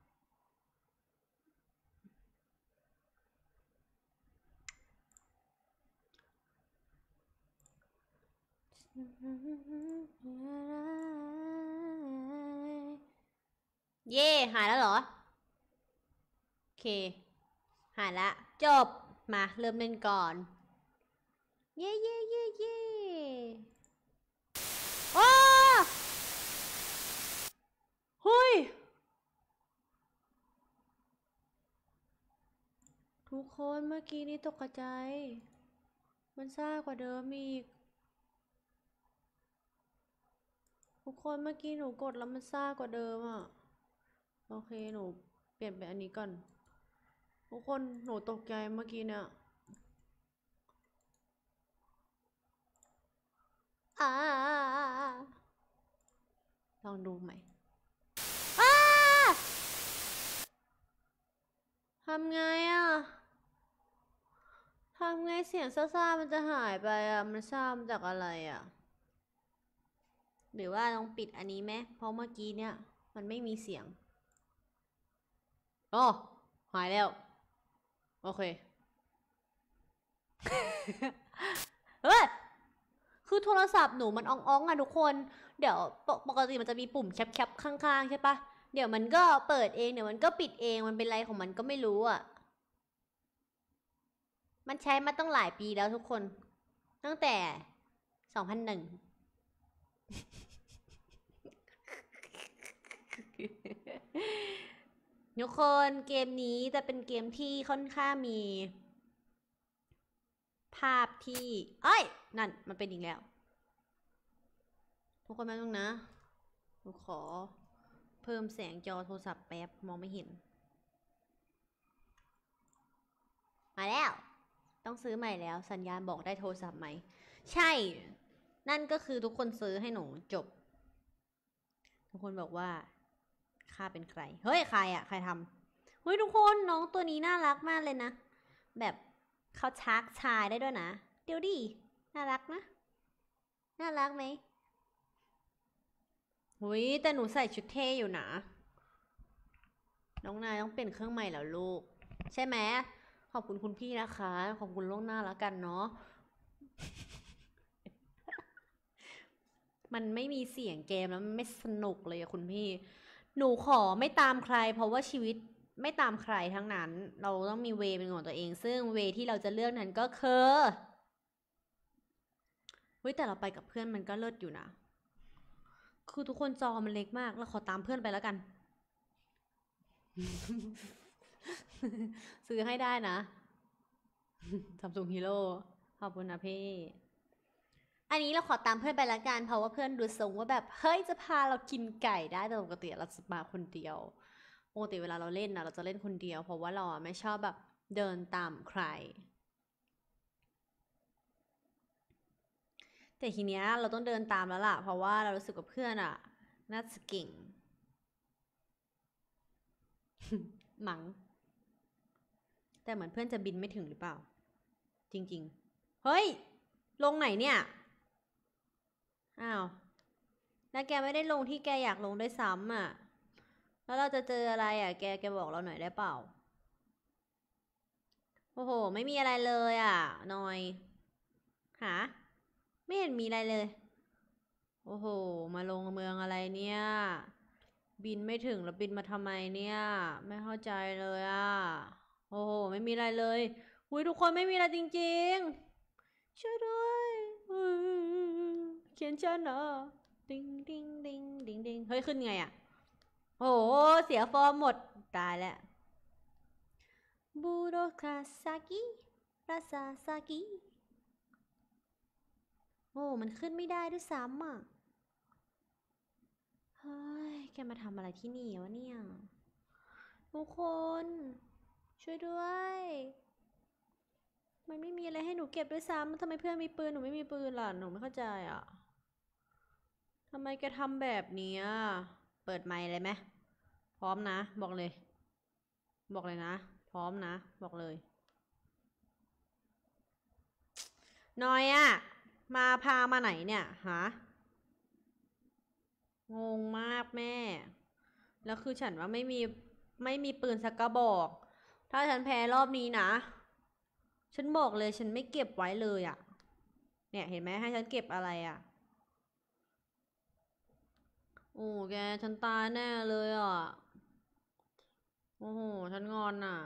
เย่หายแล้วเหรอโอเคหายละจบมาเริ่มเล่นก่อนเย่เย่เย่เย่โอ้เฮ้ยทุกคนเมื่อกี้นี้ตกใจมันซ่ากว่าเดิมอีกทุกคนเมื่อกี้หนูกดแล้วมันซ่ากว่าเดิมอ่ะโอเคหนูเปลี่ยนเป็นอันนี้ก่อนทุกคนหนูตกใจเมื่อกี้เนี่ยอ่าลองดูใหม่อ้าทำไงอ่ะทำไงเสียงซ่าๆมันจะหายไปอ่ะมันซ่ามาจากอะไรอ่ะหรือว่าต้องปิดอันนี้ไหมเพราะเมื่อกี้เนี่ยมันไม่มีเสียงอ๋อหายแล้วโอเคเฮ้ยคือโทรศัพท์หนูมันอ่องๆอ่ะทุกคนเดี๋ยวปกติมันจะมีปุ่มแคปๆข้างๆใช่ปะเดี๋ยวมันก็เปิดเองเดี๋ยวมันก็ปิดเองมันเป็นไรของมันก็ไม่รู้อ่ะมันใช้มาตั้งหลายปีแล้วทุกคนตั้งแต่สองพันหนึ่งทุกคนเกมนี้จะเป็นเกมที่ค่อนข้างมีภาพที่เอ้ยนั่นมันเป็นอีกแล้วทุกคนมาตรงนะหนูขอเพิ่มแสงจอโทรศัพท์แป๊บมองไม่เห็นมาแล้วต้องซื้อใหม่แล้วสัญญาณบอกได้โทรศัพท์ไหมใช่นั่นก็คือทุกคนซื้อให้หนูจบทุกคนบอกว่าข้าเป็นใครเฮ้ยใครอะใครทำเฮ้ยทุกคนน้องตัวนี้น่ารักมากเลยนะแบบเขาชักชายได้ด้วยนะเดี๋ยวดิน่ารักนะน่ารักไหมหุยแต่หนูใส่ชุดเท่อยู่นะน้องนายต้องเปลี่ยนเครื่องใหม่แล้วลูกใช่ไหมขอบคุณคุณพี่นะคะขอบคุณล่วงหน้าแล้วกันเนาะมันไม่มีเสียงเกมแล้วมันไม่สนุกเลยอะคุณพี่หนูขอไม่ตามใครเพราะว่าชีวิตไม่ตามใครทั้งนั้นเราต้องมีเวเป็นของตัวเองซึ่งเวที่เราจะเลือกนั้นก็คือเฮ้ยแต่เราไปกับเพื่อนมันก็เลิศอยู่นะคือทุกคนจอมันเล็กมากเราขอตามเพื่อนไปแล้วกันซื้อให้ได้นะซัมซุงฮีโร่ขอบคุณนะพี่อันนี้เราขอตามเพื่อนไปละกันเพราะว่าเพื่อนดูทรงว่าแบบเฮ้ยจะพาเรากินไก่ได้แต่ปกติเราจะมาคนเดียวปกติเวลาเราเล่นนะเราจะเล่นคนเดียวเพราะว่าเราอะไม่ชอบแบบเดินตามใครแต่ทีเนี้ยเราต้องเดินตามแล้วล่ะเพราะว่าเรารู้สึกว่าเพื่อนอะน่าจะเก่งมัง้งแต่เหมือนเพื่อนจะบินไม่ถึงหรือเปล่าจริงๆเฮ้ยลงไหนเนี่ยอ้าวแล้วแกไม่ได้ลงที่แกอยากลงด้วยซ้ำอ่ะแล้วเราจะเจออะไรอ่ะแกแกบอกเราหน่อยได้เปล่าโอ้โหไม่มีอะไรเลยอ่ะนอยหาไม่เห็นมีอะไรเลยโอ้โหมาลงเมืองอะไรเนี่ยบินไม่ถึงแล้วบินมาทำไมเนี่ย ไม่เข้าใจเลยอ่ะโอ้โหไม่มีอะไรเลยอุ้ยทุกคนไม่มีอะไรจริงๆช่วยด้วยเขียนฉันเหรอดิงดิงดิงดิงดิงเฮ้ยขึ้นไงอ่ะโอ้โหเสียฟอร์มหมดตายแล้วบูโรคาซากิราซาซากิโอ้มันขึ้นไม่ได้ด้วยซ้ำอ่ะเฮ้ยแกมาทำอะไรที่นี่วะเนี่ยทุกคนช่วยด้วยมันไม่มีอะไรให้หนูเก็บด้วยซ้ำทำไมเพื่อนมีปืนหนูไม่มีปืนล่ะหนูไม่เข้าใจอ่ะทำไมแกทำแบบนี้เปิดไมค์เลยไหมพร้อมนะบอกเลยบอกเลยนะพร้อมนะบอกเลยน้อยอะมาพามาไหนเนี่ยฮะงงมากแม่แล้วคือฉันว่าไม่มีไม่มีปืนสักกระบอก ถ้าฉันแพ้รอบนี้นะ ฉันบอกเลยฉันไม่เก็บไว้เลยอะเนี่ยเห็นไหมให้ฉันเก็บอะไรอะโอ้แกฉันตายแน่เลยอ่ะโอ้โหฉันงอนอ่ะ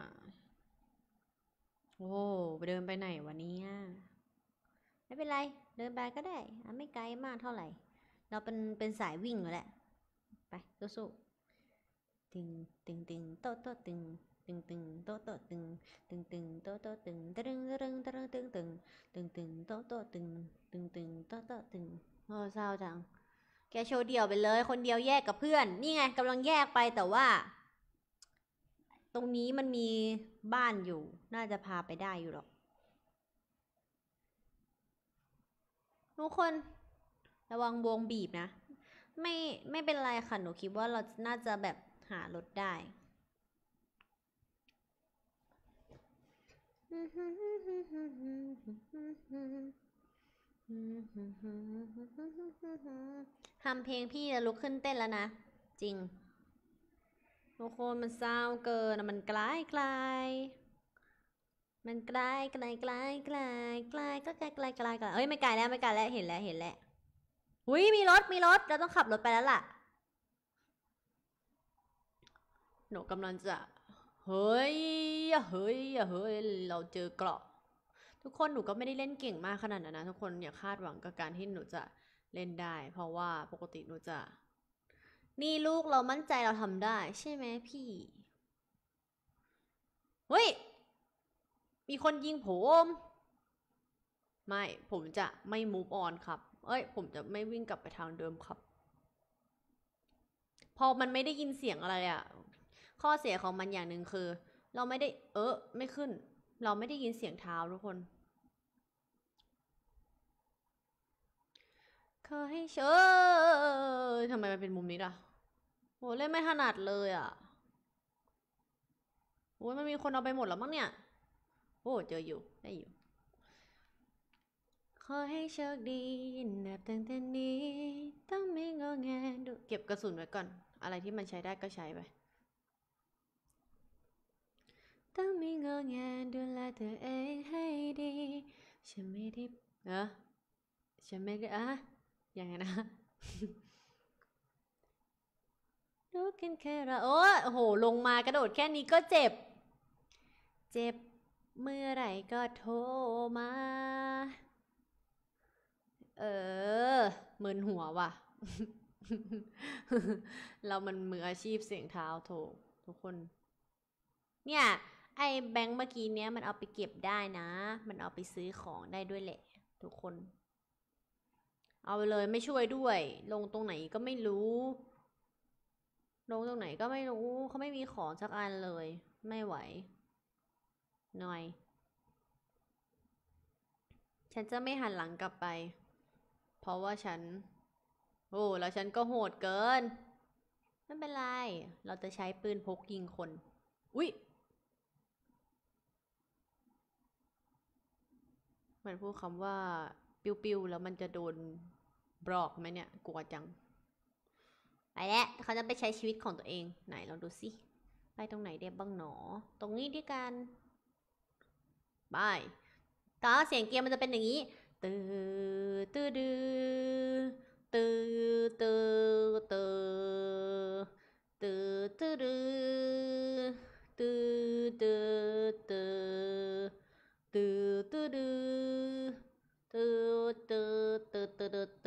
โอ้ไปเดินไปไหนวะเนี่ยไม่เป็นไรเดินไปก็ได้ไม่ไกลมากเท่าไหร่เราเป็นเป็นสายวิ่งอยู่แหละไปสู้ๆตึงตึงตึงโต๊ะโต๊ะตึงตึงตึงโต๊ะโต๊ะตึงตึงตึงโต๊ะโต๊ะตึงตึงตึงตึงตึงตึงตึงตึงโต๊ะโต๊ะตึงตึงตึงโต๊ะโต๊ะตึงโอ้เศร้าจังแกโชว์เดี่ยวไปเลยคนเดียวแยกกับเพื่อนนี่ไงกำลังแยกไปแต่ว่าตรงนี้มันมีบ้านอยู่น่าจะพาไปได้อยู่หรอกทุกคนระวังวงบีบนะไม่ไม่เป็นไรค่ะหนูคิดว่าเราน่าจะแบบหารถได้ทำเพลงพี่จะลุกขึ้นเต้นแล้วนะจริงทุกคนมันเศร้าเกินมันไกลไกลมันไกลไกลไกลไกลไกลก็ไกลไกลไกลไกลเอ้ยไม่ไกลแล้วไม่ไกลแล้วเห็นแล้วเห็นแล้วหุยมีรถมีรถเราต้องขับรถไปแล้วล่ะหนูกำลังจะเฮ้ยเฮ้ยเฮ้ยเราเจอเกราะทุกคนหนูก็ไม่ได้เล่นเก่งมากขนาดนั้นนะทุกคนอย่าคาดหวังกับการที่หนูจะเล่นได้เพราะว่าปกติหนูจะนี่ลูกเรามั่นใจเราทำได้ใช่ไหมพี่เฮ้ยมีคนยิงผมไม่ผมจะไม่ move on ครับเอ้ยผมจะไม่วิ่งกลับไปทางเดิมครับพอมันไม่ได้ยินเสียงอะไรอะข้อเสียของมันอย่างหนึ่งคือเราไม่ได้เออไม่ขึ้นเราไม่ได้ยินเสียงเท้าทุกคนขอให้เชิญทำไมมันเป็นมุมนี้ล่ะโหเล่นไม่ถนัดเลยอ่ะโอ้ยมันมีคนเอาไปหมดแล้วมั้งเนี่ยโอ้เจออยู่ได้อยู่ขอให้โชคดีนับตั้งแต่นี้ต้องไม่งอแงดูเก็บกระสุนไว้ก่อนอะไรที่มันใช้ได้ก็ใช้ไปต้องไม่งอแงดูแลตัวเองให้ดีฉันไม่ได้เออฉันไม่ได้อะยังไงนะรู้กันแค่เราโอ้โหลงมากระโดดแค่นี้ก็เจ็บเจ็บเมื่อไหร่ก็โทรมาเออมึนหัวว่ะ เรามันมืออาชีพเสียงเท้าโถทุกคนเนี่ยไอ้แบงค์เมื่อกี้เนี้ยมันเอาไปเก็บได้นะมันเอาไปซื้อของได้ด้วยแหละทุกคนเอาไปเลยไม่ช่วยด้วยลงตรงไหนก็ไม่รู้ลงตรงไหนก็ไม่รู้เขาไม่มีของสักอันเลยไม่ไหวหน่อยฉันจะไม่หันหลังกลับไปเพราะว่าฉันโอ้แล้วฉันก็โหดเกินไม่เป็นไรเราจะใช้ปืนพกยิงคนอุ๊ยมันพูดคำว่าปิ้วๆแล้วมันจะโดนบล็อกไหมเนี่ยกลัวจังไปแล้วเขาจะไปใช้ชีวิตของตัวเองไหนลองดูสิไปตรงไหนได้บ้างหนอตรงนี้ด้วยกันบายตาเสียงเกมมันจะเป็นอย่างนี้ตื้อตื้อดื้อตื้อตื้อตื้อ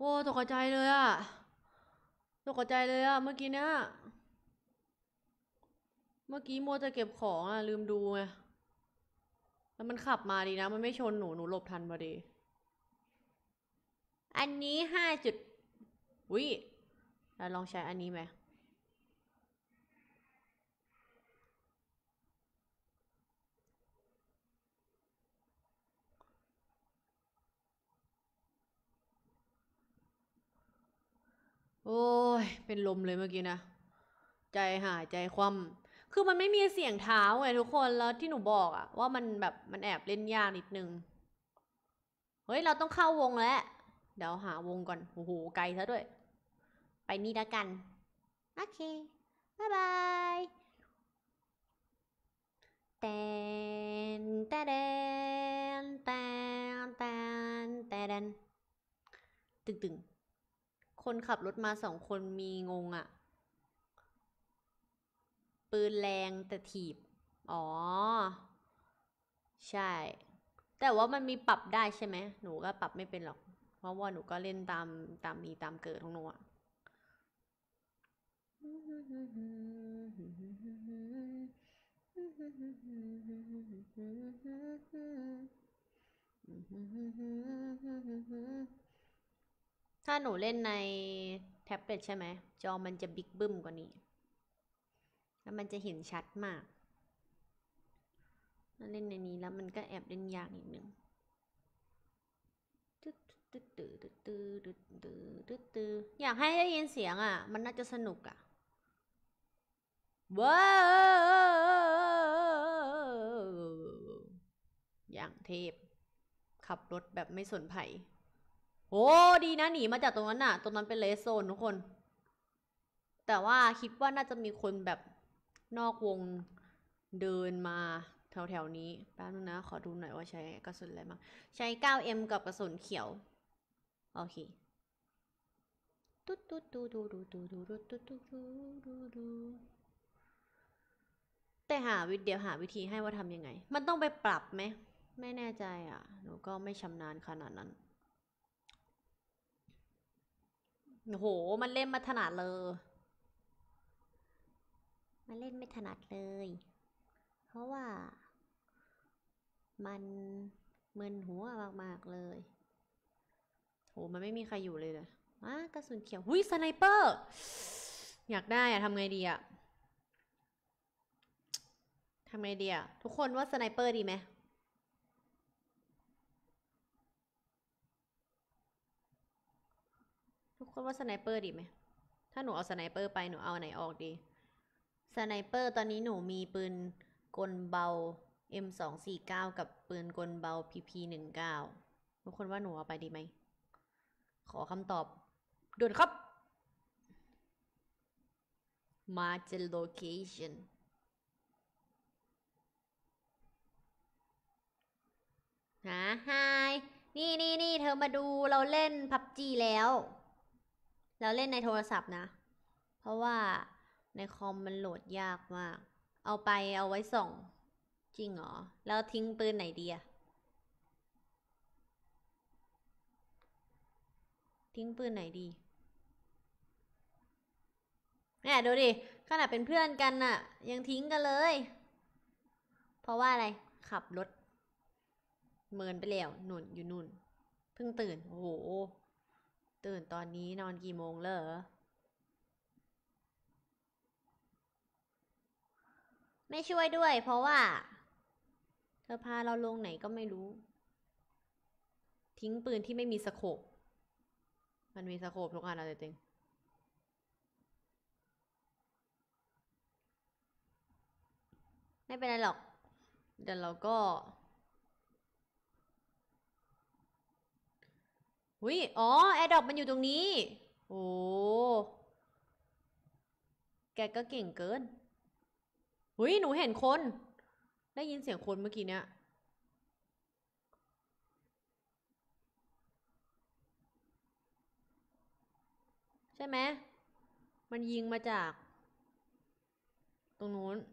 โอ้ตกใจเลยอะตกใจเลยอะเมื่อกี้เนี้ยเมื่อกี้มัวจะเก็บของอะลืมดูไงแล้วมันขับมาดีนะมันไม่ชนหนูหนูหลบทันพอดีอันนี้ห้าจุดวิเราลองใช้อันนี้ไหมโอ้ยเป็นลมเลยเมื่อกี้นะใจหายใจคว่ำคือมันไม่มีเสียงเท้าไงทุกคนแล้วที่หนูบอกอะว่ามันแบบมันแอบเล่นยากนิดนึงเฮ้ยเราต้องเข้าวงแล้วเดี๋ยวหาวงก่อนโอ้โหไกลซะด้วยไปนี่ละกันโอเคบ๊ายบายแตนแตนแตนแตนแตนตึงตึงคนขับรถมาสองคนมีงงอะปืนแรงแต่ถีบอ๋อใช่แต่ว่ามันมีปรับได้ใช่ไหมหนูก็ปรับไม่เป็นหรอกเพราะว่าหนูก็เล่นตามตามมีตามเกิดของหนูอะถ้าหนูเล่นในแท็บเล็ตใช่ไหมจอมันจะบิ๊กบึ้มกว่านี้แล้วมันจะเห็นชัดมากเล่นในนี้แล้วมันก็แอบเล่นยากนิดนึงตึ๊ดตึ๊ดตึ๊ดตึ๊ดตึ๊ดตึ๊ดตึ๊ดตึ๊ดอยากให้ได้ยินเสียงอ่ะมันน่าจะสนุกอ่ะว้าวอย่างเทพขับรถแบบไม่สนภัยโอ้ดีนะหนีมาจากตรงนั้นน่ะตรงนั้นเป็นเลสโซนทุกคนแต่ว่าคิดว่าน่าจะมีคนแบบนอกวงเดินมาแถวๆนี้แป๊บนึงนะขอดูหน่อยว่าใช้กระสุนอะไรบ้างใช้ เก้าเอ็ม กับกระสุนเขียวโอเคตุ๊ดตุ๊ดตุ๊ดตุ๊ดตุ๊ดตุ๊ดตุ๊ดตุ๊ดตุ๊ดตุ๊ดแต่หาวิธีเดี๋ยวหาวิธีให้ว่าทำยังไงมันต้องไปปรับไหมไม่แน่ใจอ่ะหนูก็ไม่ชำนาญขนาดนั้นโอ้โหมันเล่นมาถนัดเลยมันเล่นไม่ถนัดเลยเพราะว่ามันมึนหัวมากๆเลยโหมันไม่มีใครอยู่เลยเลยอ่ะกระสุนเขียวหุ้ยสไนเปอร์อยากได้อะทำไงดีอะทำไงดีอะทุกคนว่าสไนเปอร์ดีไหมทุกคนว่าสไนเปอร์ดีไหมถ้าหนูเอาสไนเปอร์ไปหนูเอาไหนออกดีสไนเปอร์ตอนนี้หนูมีปืนกลเบา เอ็ม สอง สี่ เก้า กับปืนกลเบา พี พี หนึ่ง เก้า ทุกคนว่าหนูเอาไปดีไหมขอคำตอบด่วนครับมาเจอโลเคชั่นฮะไฮนี่นี่นี่เธอมาดูเราเล่นพับจีแล้วเราเล่นในโทรศัพท์นะเพราะว่าในคอมมันโหลดยากมากเอาไปเอาไว้ส่องจริงเหรอแล้วทิ้งปืนไหนดีอะทิ้งปืนไหนดีเนี่ยดูดิขนาดเป็นเพื่อนกันน่ะยังทิ้งกันเลยเพราะว่าอะไรขับรถเมินไปแล้วนุ่นอยู่นุ่นเพิ่งตื่นโอ้โหตื่นตอนนี้นอนกี่โมงเลยเหรอไม่ช่วยด้วยเพราะว่าเธอพาเราลงไหนก็ไม่รู้ทิ้งปืนที่ไม่มีสโคปมันมีสโคปทุกอันเลยจริงไม่เป็นไรหรอกเดี๋ยวเราก็วิอ๋อแอร์ดรอปมันอยู่ตรงนี้โอ้แกก็เก่งเกินหุยหนูเห็นคนได้ยินเสียงคนเมื่อกี้เนี้ยใช่ไหมมันยิงมาจากตรงนู้น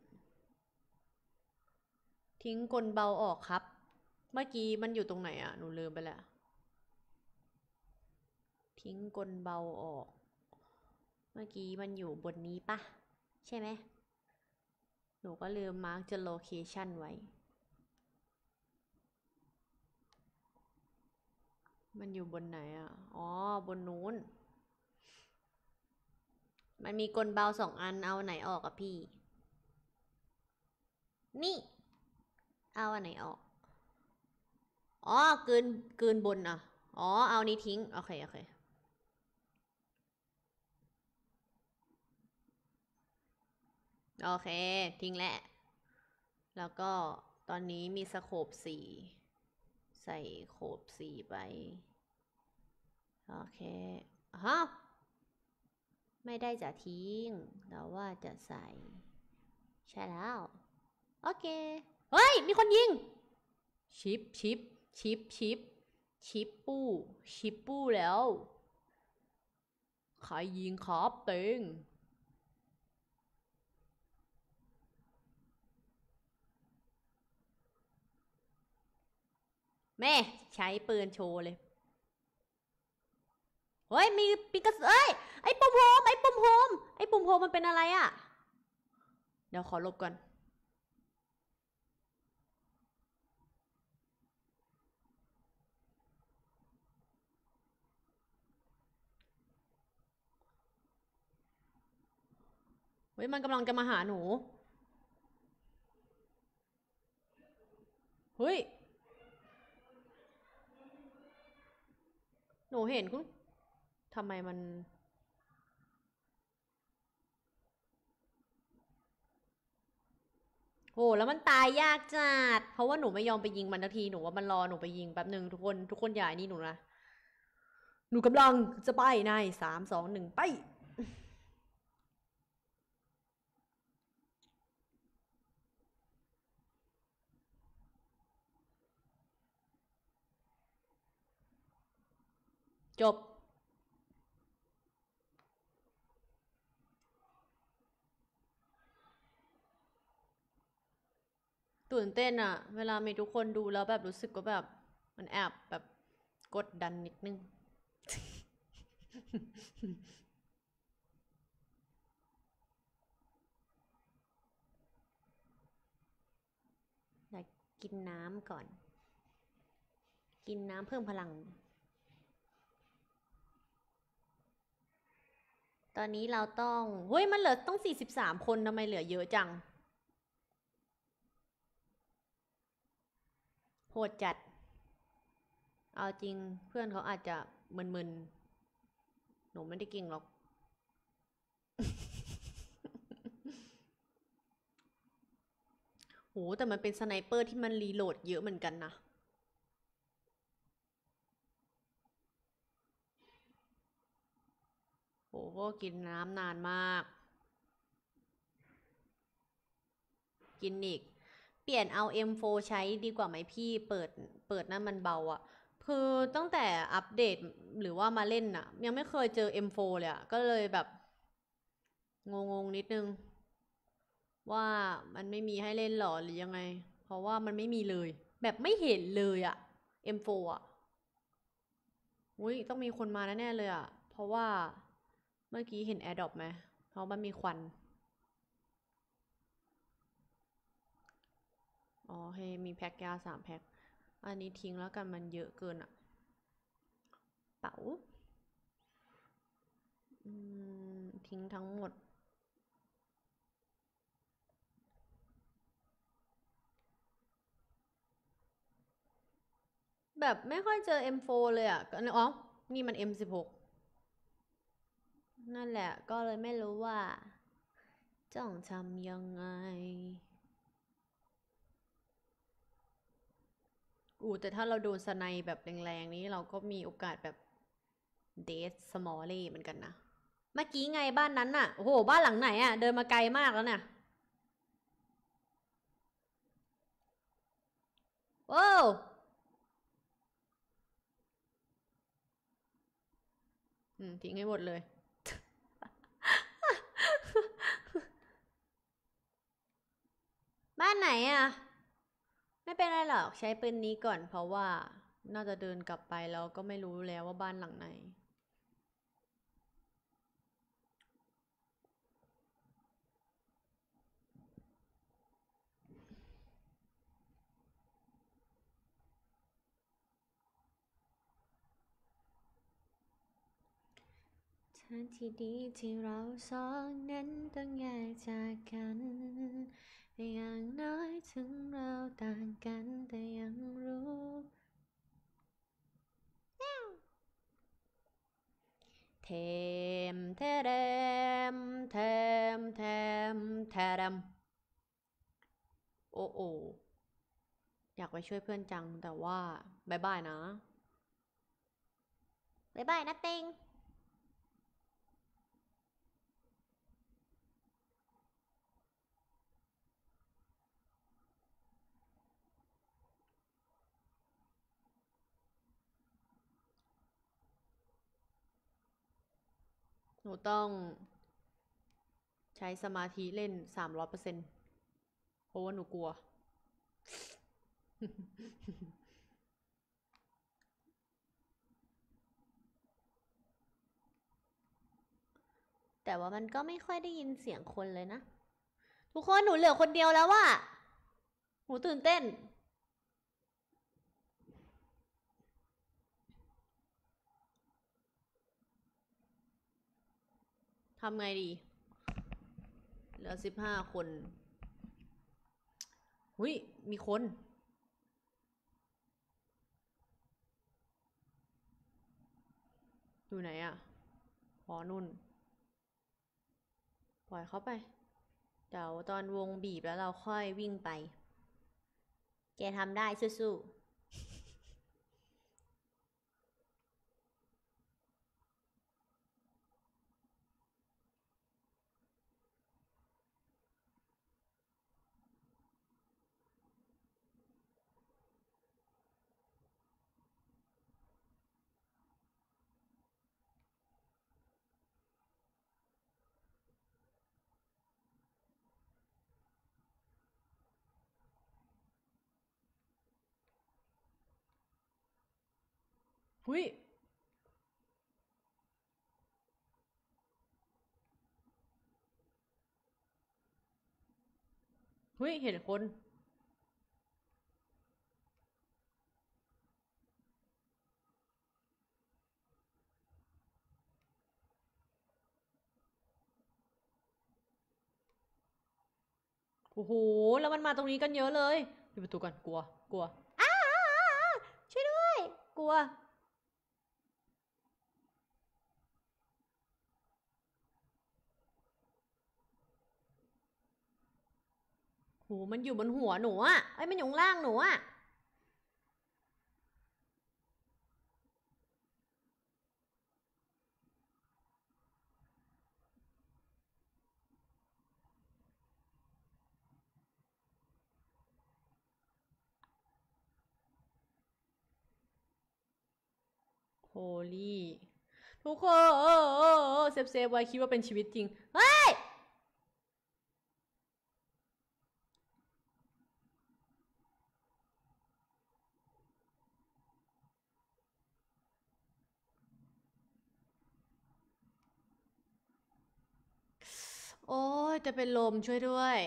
ทิ้งกลเบาออกครับเมื่อกี้มันอยู่ตรงไหนอะหนูลืมไปแล้วทิ้งกลเบาออกเมื่อกี้มันอยู่บนนี้ปะใช่ไหมหนูก็ลืมมาร์กจะโลเคชันไว้มันอยู่บนไหนอ่ะอ๋อบนนู้นมันมีกลเบาสองอันเอาไหนออกอะพี่นี่เอาอันไหนออกอ๋อเกินเกินบนอ่ะอ๋อเอานี้ทิ้งโอเคโอเคโอเคทิ้งแหละแล้วก็ตอนนี้มีสโคปสี่ใส่โคปสี่ไปโอเคฮะไม่ได้จะทิ้งแต่ว่าจะใส่ใช่แล้วโอเคเฮ้ยมีคนยิงชิปชิปชิปชิปชิปปู้ชิปปู้แล้วใครยิงครับเต็งแม่ใช้ปืนโชว์เลยเฮ้ยมีปีกระเอ้ยไอ้ปุ่มโฮมไอ้ปุ่มโฮมไอ้ปุ่มโฮมมันเป็นอะไรอ่ะเดี๋ยวขอลบก่อนเฮ้ยมันกำลังจะมาหาหนูเฮ้ยหนูเห็นคุณทำไมมันโหแล้วมันตายยากจัดเพราะว่าหนูไม่ยอมไปยิงมันทันทีหนูว่ามันรอหนูไปยิงแป๊บหนึ่งทุกคนทุกคนอย่านี่หนูนะหนูกำลังจะไปในสามสองหนึ่งไปจบตื่นเต้นอะเวลามีทุกคนดูแล้วแบบรู้สึกว่าแบบมันแอบแบบกดดันนิดนึงอยากกินน้ำก่อนกินน้ำเพิ่มพลังตอนนี้เราต้องเฮ้ยมันเหลือต้องสี่สิบสามคนทำไมเหลือเยอะจังโหดจัดเอาจริงเพื่อนเขาอาจจะมึนๆหนูไม่ได้เก่งหรอกโหแต่มันเป็นสไนเปอร์ที่มันรีโหลดเยอะเหมือนกันนะโหก็กินน้ำนานมากกินอีกเปลี่ยนเอา เอ็ม โฟร์ ใช้ดีกว่าไหมพี่เปิดเปิดนั่นมันเบาอะคือตั้งแต่อัปเดตหรือว่ามาเล่นอะยังไม่เคยเจอ เอ็ม โฟร์ เลยอะก็เลยแบบงงๆนิดนึงว่ามันไม่มีให้เล่นหรอหรือยังไงเพราะว่ามันไม่มีเลยแบบไม่เห็นเลยอะ เอ็ม โฟร์ อะอุ้ยต้องมีคนมาแน่ๆเลยอะเพราะว่าเมื่อกี้เห็น AirDrop ไหมเพราะมันมีควันอ๋อเฮ้มีแพ็คยาสามแพ็คอันนี้ทิ้งแล้วกันมันเยอะเกินอะเป๋าอืมทิ้งทั้งหมดแบบไม่ค่อยเจอ เอ็ม โฟร์ เลยอะก็อ๋อนี่มัน เอ็ม สิบหก นั่นแหละก็เลยไม่รู้ว่าจ้องทำยังไงอูแต่ถ้าเราโดนสไนแบบแรงๆนี้เราก็มีโอกาสแบบเดสสมอลลี่เหมือนกันนะเมื่อกี้ไงบ้านนั้นน่ะโอ้โหบ้านหลังไหนอะเดินมาไกลมากแล้วเนี่ยโอ้อืมทิ้งให้หมดเลยบ้านไหนอะไม่เป็นไรหรอกใช้ปืนนี้ก่อนเพราะว่าน่าจะเดินกลับไปแล้วก็ไม่รู้แล้วว่าบ้านหลังไหนางที่ดีที่เราสองนั้นต้องแยกจากกันอย่างน้อยถึงเราต่างกันแต่ยังรู้เทมเทเดมเทมเทมเทเดมโอ้โออยากไปช่วยเพื่อนจังแต่ว่าบายบายนะบายบายนะเต็งหนูต้องใช้สมาธิเล่นสามร้อยเปอร์เซ็นต์เพราะว่าหนูกลัว แต่ว่ามันก็ไม่ค่อยได้ยินเสียงคนเลยนะทุกคนหนูเหลือคนเดียวแล้วว่ะหนูตื่นเต้นทำไงดีเหลือสิบห้าคนหุยมีคนอยู่ไหนอะอ๋อนุ่นปล่อยเขาไปเดี๋ยวตอนวงบีบแล้วเราค่อยวิ่งไปแกทำได้สู้ๆหุยหุยเห็นคนโอ้โหแล้วมันมาตรงนี้กันเยอะเลยปิดประตูก่อนกลัวกลัวอ้าช่วยด้วยกลัวโหมันอยู่บนหัวหนูอะไอ้มันอยู่ข้างล่างหนูอะโฮลี่ทุกคนเซฟเซฟไว้คิดว่าเป็นชีวิตจริงเฮ้ยโอ้ยจะเป็นลมช่วยด้วย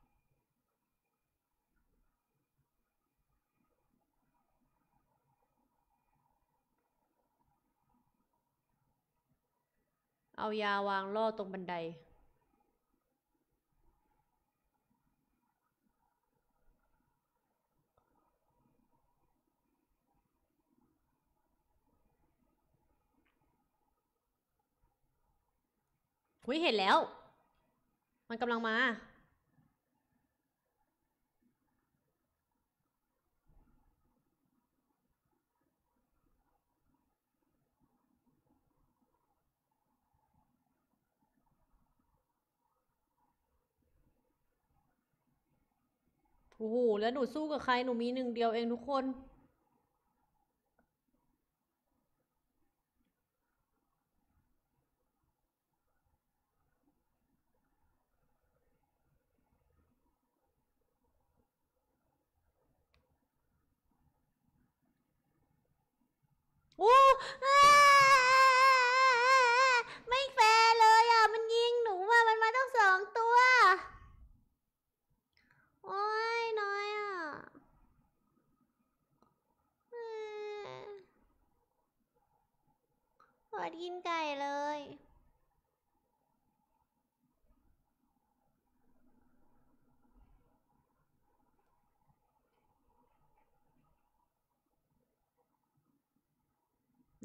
เอายาวางล่อตรงบันไดหุยเห็นแล้วมันกำลังมาโอ้โหแล้วหนูสู้กับใครหนูมีหนึ่งเดียวเองทุกคนโอ้ไม่แฟร์เลยอ่ะมันยิงหนูว่ามันมาต้องสองตัวโอ้ยน้อยอ่ะขอกินไก่เลย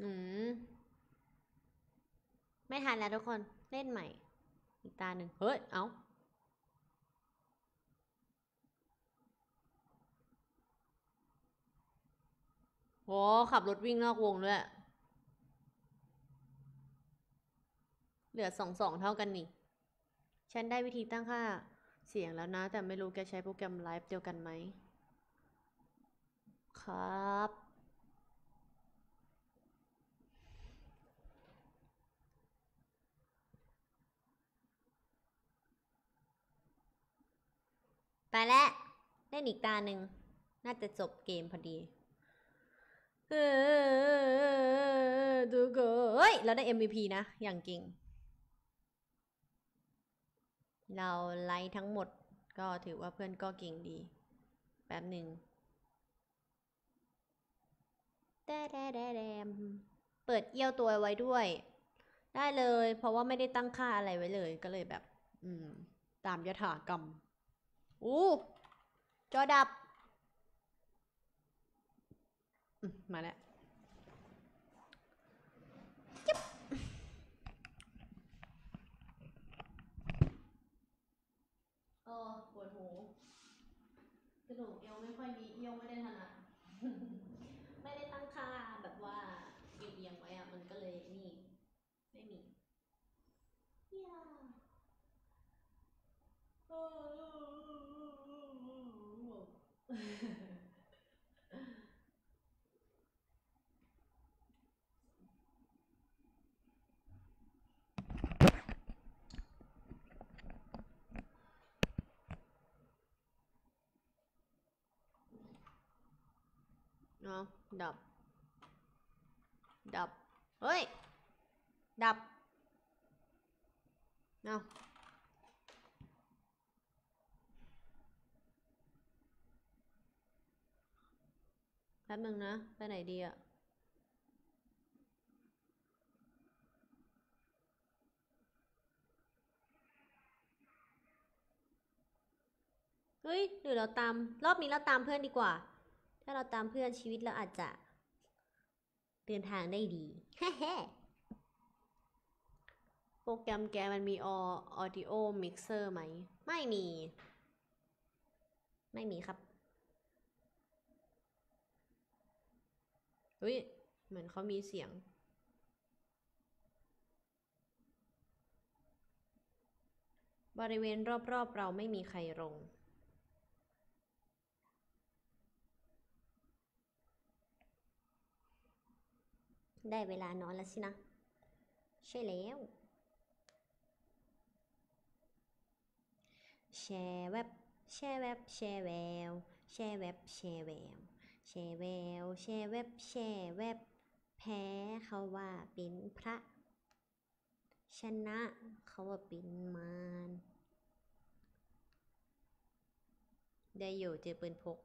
อืมไม่ทันแล้วทุกคนเล่นใหม่อีกตาหนึ่งเฮ้ยเอาโหขับรถวิ่งนอกวงด้วยเหลือสองสองเท่ากันนี่ฉันได้วิธีตั้งค่าเสียงแล้วนะแต่ไม่รู้แกใช้โปรแกรมไลฟ์เดียวกันไหมครับไปแล้วเล่นอีกตาหนึ่งน่าจะจบเกมพอดีเออดูก็เฮ้ยเราได้ เอ็ม วี พี นะอย่างเก่งเราไลท์ทั้งหมดก็ถือว่าเพื่อนก็เก่งดีแป๊บหนึ่งแต่แดแดแดมเปิดเอี้ยวตัวไว้ด้วยได้เลยเพราะว่าไม่ได้ตั้งค่าอะไรไว้เลยก็เลยแบบอืมตามยถากรรมอู้จอดับมาแล้วโอ้ปวดหูกระดูกเอวไม่ค่อยดีเอี้ยวไม่ได้ถนัดไม่ได้ตั้งค่าแบบว่าเอียงๆไว้อะมันก็เลยนี่ไม่มียาเนาะดับดับเฮ้ยดับเนาะแป๊บนึงนะไปไหนดีอะเฮ้ยหรือเราตามรอบนี้เราตามเพื่อนดีกว่าถ้าเราตามเพื่อนชีวิตเราอาจจะเดินทางได้ดีเฮ้ โปรแกรมแกมันมีออดิโอมิกเซอร์ไหมไม่มีไม่มีครับเฮ้ยเหมือนเขามีเสียงบริเวณรอบๆเราไม่มีใครลงได้เวลานอนแล้วสินะใช่แล้วแชร์เว็บแชร์เว็บแชร์แววแชร์เว็บแชร์แววแชร์แววแชร์เว็บแชร์เว็บแพ้เขาว่าเป็นพระชนะเขาว่าเป็นมารได้อยู่เจอปืนพก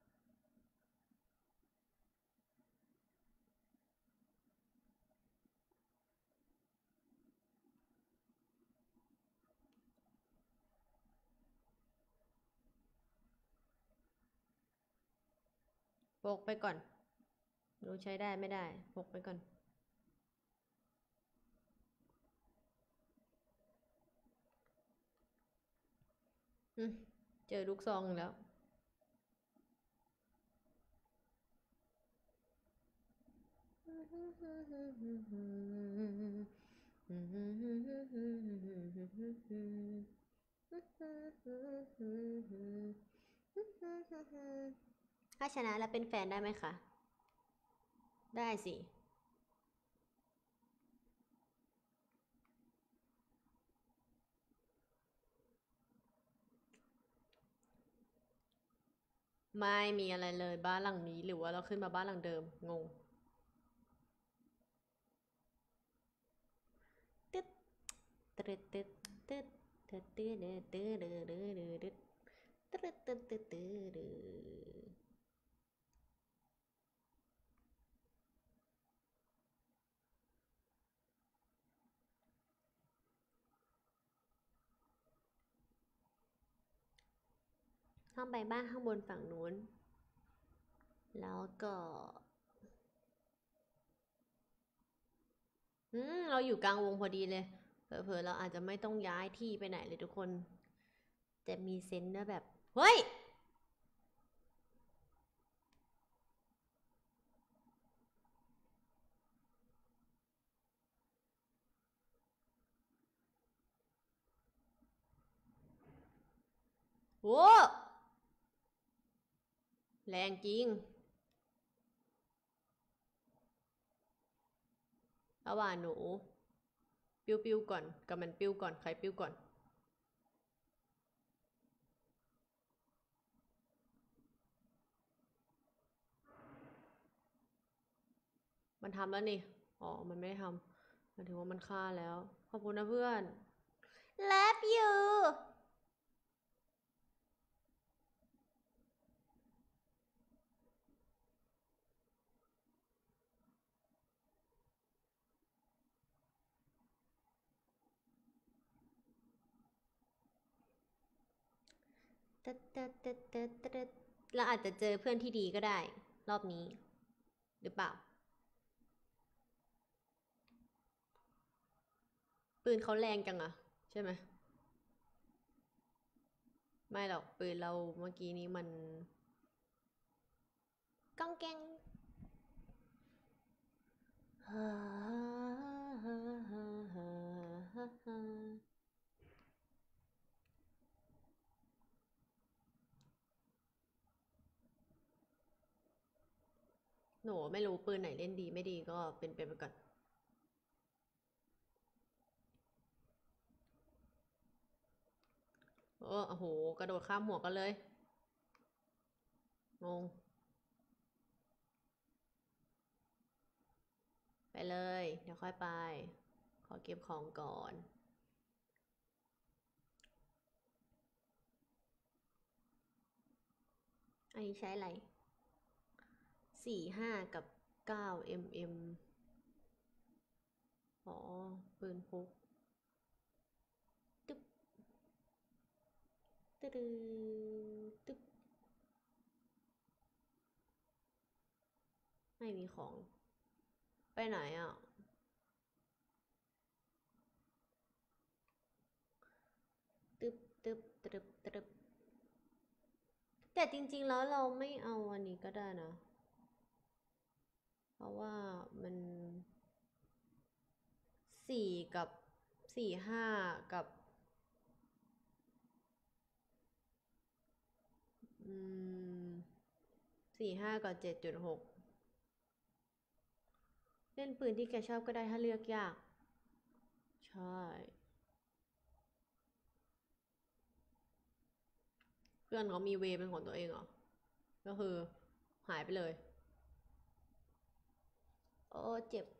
พกไปก่อนรู้ใช้ได้ไม่ได้พกไปก่อนอืมเจอลูกซองแล้วถ้าชนะแล้วเป็นแฟนได้ไหมคะได้สิไม่มีอะไรเลยบ้านหลังนี้หรือว่าเราขึ้นมาบ้านหลังเดิมงงตึ๊ดตึ๊ดตึ๊ดตึ๊ดตึ๊ดตึ๊ดตึ๊ดตึ๊ดตึ๊ดตึ๊ดตึ๊ดตึ๊ดตึ๊ดตึ๊ดตึ๊ดข้ามไปบ้านข้างบนฝั่งนู้นแล้วก็อืมเราอยู่กลางวงพอดีเลยเผลอๆเราอาจจะไม่ต้องย้ายที่ไปไหนเลยทุกคนแต่มีเซนต์นะแบบเฮ้ยโว้แรงจริงระหว่างหนูปิ้วปิ้วก่อนกับมันปิ้วก่อนใครปิ้วก่อนมันทำแล้วนี่อ๋อมันไม่ได้ทำมันถือว่ามันฆ่าแล้วขอบคุณนะเพื่อน love you ตึ๊ดตึ๊ดตึ๊ดตึ๊ดตึ๊ดเราอาจจะเจอเพื่อนที่ดีก็ได้รอบนี้หรือเปล่าปืนเขาแรงจังอะใช่ไหมไม่หรอกปืนเราเมื่อกี้นี้มันก้องแกงหนูไม่รู้ปืนไหนเล่นดีไม่ดีก็เป็นไปไปก่อนโอ้โหกระโดดข้ามหัวกันเลยงงไปเลยเดี๋ยวค่อยไปขอเก็บของก่อนอันนี้ใช้อะไรสี่ห้ากับเก้าเอ็มเอ็มอ๋อปืนพกตึ๊บตึ๊ดตึ๊บไม่มีของไปไหนอ่ะตึ๊บตึ๊บตึ๊บตึ๊บแต่จริงๆแล้วเราไม่เอาอันนี้ก็ได้นะเพราะว่ามันสี่กับสี่ห้ากับอืมสี่ห้ากับเจ็ดจุดหกเล่นปืนที่แกชอบก็ได้ถ้าเลือกยากใช่เพื่อนเขามีเวเป็นของตัวเองเหรอก็คือหายไปเลยโอ้เจ็บ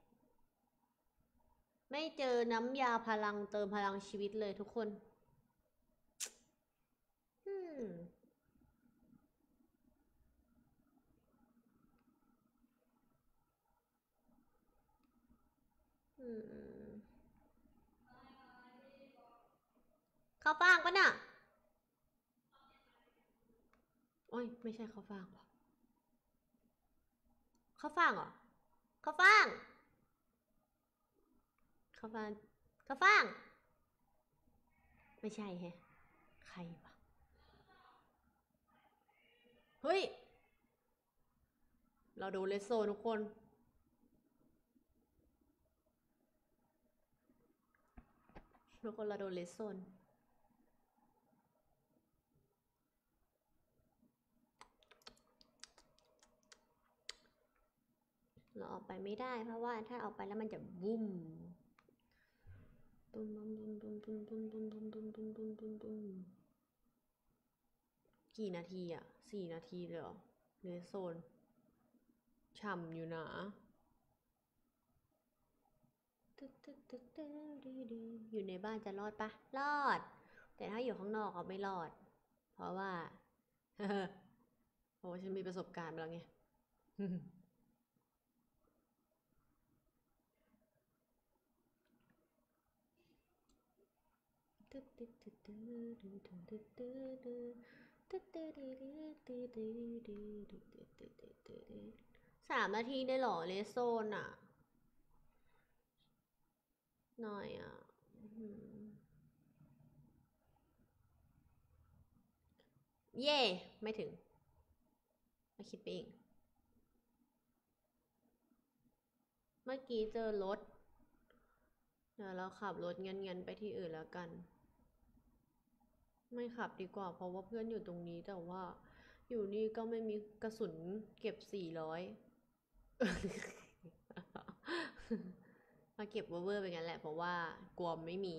ไม่เจอน้ำยาพลังเติมพลังชีวิตเลยทุกคนอืมอืมข้าวฟ่างปะน่ะโอ้ยไม่ใช่ข้าวฟ่างปะข้าวฟ่างเหรอข้าวฟ่างข้าวฟ่างข้าวฟ่างไม่ใช่แฮะใครวะเฮ้ยเราดูเลสโซทุกคนทุกคนเราดูเลสโซนเราออกไปไม่ได้เพราะว่าถ้าออกไปแล้วมันจะบุ้มบุ้มบุ้มบุ้มบุ้มบุ้มบุ้มบุ้มบุ้มบุ้มบุ้มบุ้มบุ้มบุ้มกี่นาทีอ่ะสี่นาทีเลยเหรอเลสโซนฉ่ำอยู่นะอยู่ในบ้านจะรอดปะรอดแต่ถ้าอยู่ข้างนอกก็ไม่รอดเพราะว่าเพราะว่าฉันมีประสบการณ์มาแล้วไงสามนาทีได้หรอเลสโซนอ่ะหน่อยอ่ะเย่ไม่ถึงมาคิดไปเองเมื่อกี้เจอรถเดี๋ยวเราขับรถเงินๆไปที่อื่นแล้วกันไม่ขับดีกว่าเพราะว่าเพื่อนอยู่ตรงนี้แต่ว่าอยู่นี่ก็ไม่มีกระสุนเก็บสี่ร้อยมาเก็บเวอร์ๆไปงั้นแหละเพราะว่ากลัวไม่มี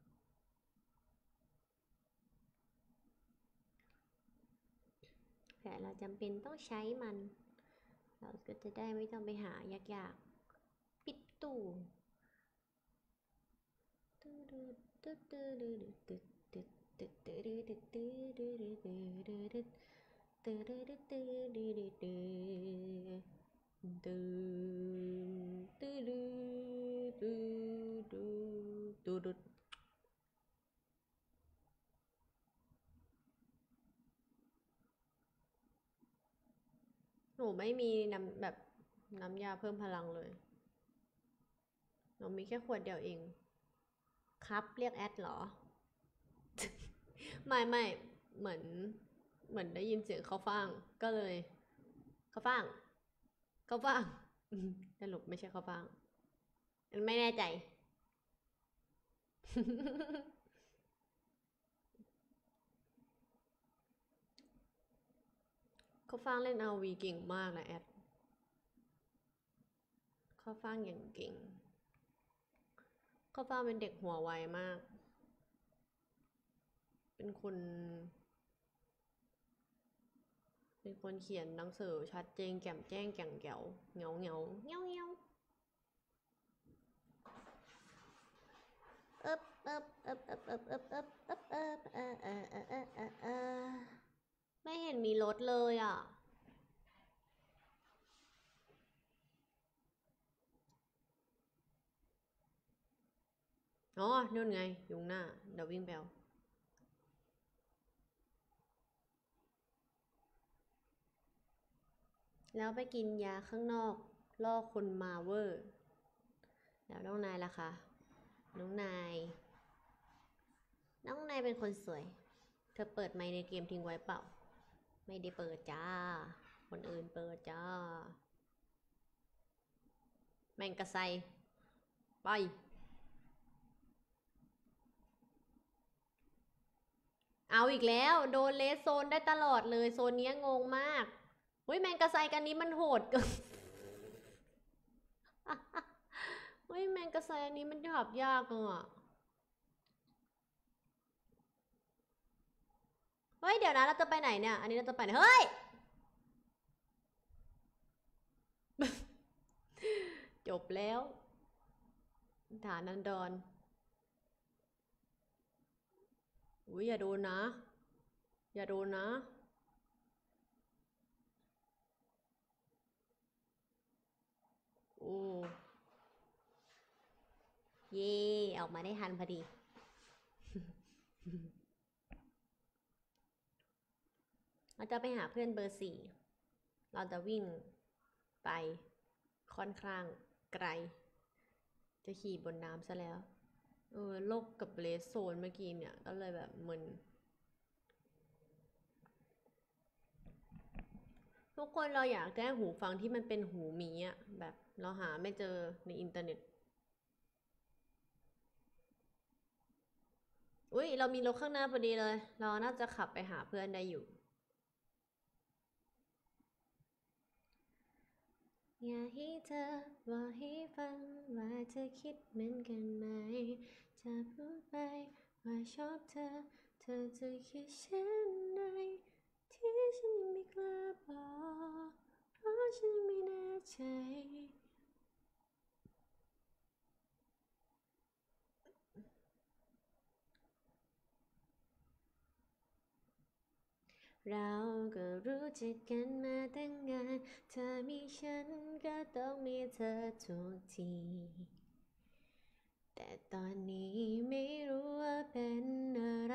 แต่เราจำเป็นต้องใช้มันเราก็จะได้ไม่ต้องไปหายากๆปิดตู้หนูไม่มีน้ำแบบน้ำยาเพิ่มพลังเลยหนูมีแค่ขวดเดียวเองครับเรียกแอดเหรอ ไม่ไม่เหมือนเหมือนได้ยินเสียงเขาฟังก็เลยเขาฟังเขาฟังสรุปไม่ใช่เขาฟังไม่แน่ใจ เขาฟังเล่นอาวีเก่งมากนะแอดเขาฟังอย่างเก่งเขาฟังเป็นเด็กหัวไวมากเป็นคนเป็นคนเขียนหนังสือชัดเจนแจ่มแจ้งแก่งแก๋วเหงาเหงาเงี้ยวเงี้ยวเอ๊บเอ๊บเอ๊บเอ๊บเอ๊บเอ๊บเอ๊บเอ๊บเอ๊บเอ๊บเอ๊บเอ๊บเอ๊บเอ๊บเอ๊บไม่เห็นมีรถเลยอ่ะอ๋อนู่นไงยุงหน้าเดี๋ยววิ่งไปเอาแล้วไปกินยาข้างนอกล่อคนมาเวอร์แล้วน้องนายล่ะคะน้องนายน้องนายเป็นคนสวยเธอเปิดไมค์ในเกมทิ้งไว้เปล่าไม่ได้เปิดจ้าคนอื่นเปิดจ้าแมงกะไซไปเอาอีกแล้วโดนเลสโซนได้ตลอดเลยโซนนี้งงมากเฮ้ยแมงกะไซกันนี้มันโหดเกินเฮ้ยแมงกะไซอันนี้มันหับยากอ่ะเฮ้ยเดี๋ยวนะเราจะไปไหนเนี่ยอันนี้เราจะไปไหนเฮ้ยจบแล้วฐานันดรอุ้ยอย่าโดนนะอย่าโดนนะโอ้เย่ออกมาได้ทันพอดีเราจะไปหาเพื่อนเบอร์สี่เราจะวิ่งไปค่อนข้างไกลจะขี่บนน้ำซะแล้วเออโลกกับเลสโซนเมื่อกี้เนี่ยก็เลยแบบมึนทุกคนเราอยากได้หูฟังที่มันเป็นหูหมีอ่ะแบบเราหาไม่เจอในอินเทอร์เน็ตอุ้ยเรามีรถข้างหน้าพอดีเลยเราน่าจะขับไปหาเพื่อนได้อยู่อยากให้เธอบอกให้ฟังว่าเธอคิดเหมือนกันไหมจะพูดไปว่าชอบเธอเธอจะคิดเช่นไรที่ฉันยังไม่กล้าบอกเพราะฉันยังไม่แน่ใจเราก็รู้จักกันมาตั้งนานถ้ามีฉันก็ต้องมีเธอทุกทีแต่ตอนนี้ไม่รู้ว่าเป็นอะไร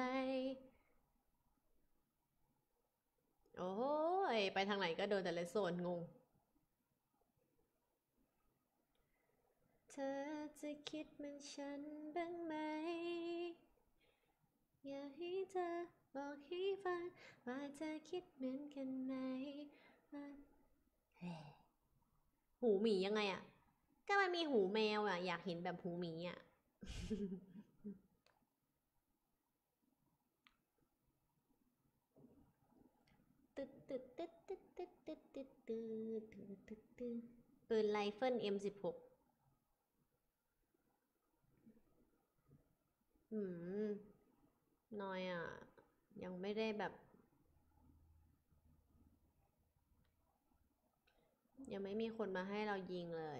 โอ้ยไปทางไหนก็โดนแต่เลสโซนงงเธธอจะคิดเหมือนฉันบ้างไหมอยากให้เธอบอกให้ฟังว่าเธอคิดเหมือนกันไหมหูหมียังไงอ่ะก็มันมีหูแมวอ่ะอยากเห็นแบบหูหมีอ่ะตึ๊ดตึ๊ดตึ๊ดตึ๊ดตึ๊ดตึ๊ดตึ๊ดตึ๊ดตึ๊ดตึ๊ดตึ๊ดปืนไรเฟิล เอ็ม สิบหก อืมน้อยอ่ะยังไม่ได้แบบยังไม่มีคนมาให้เรายิงเลย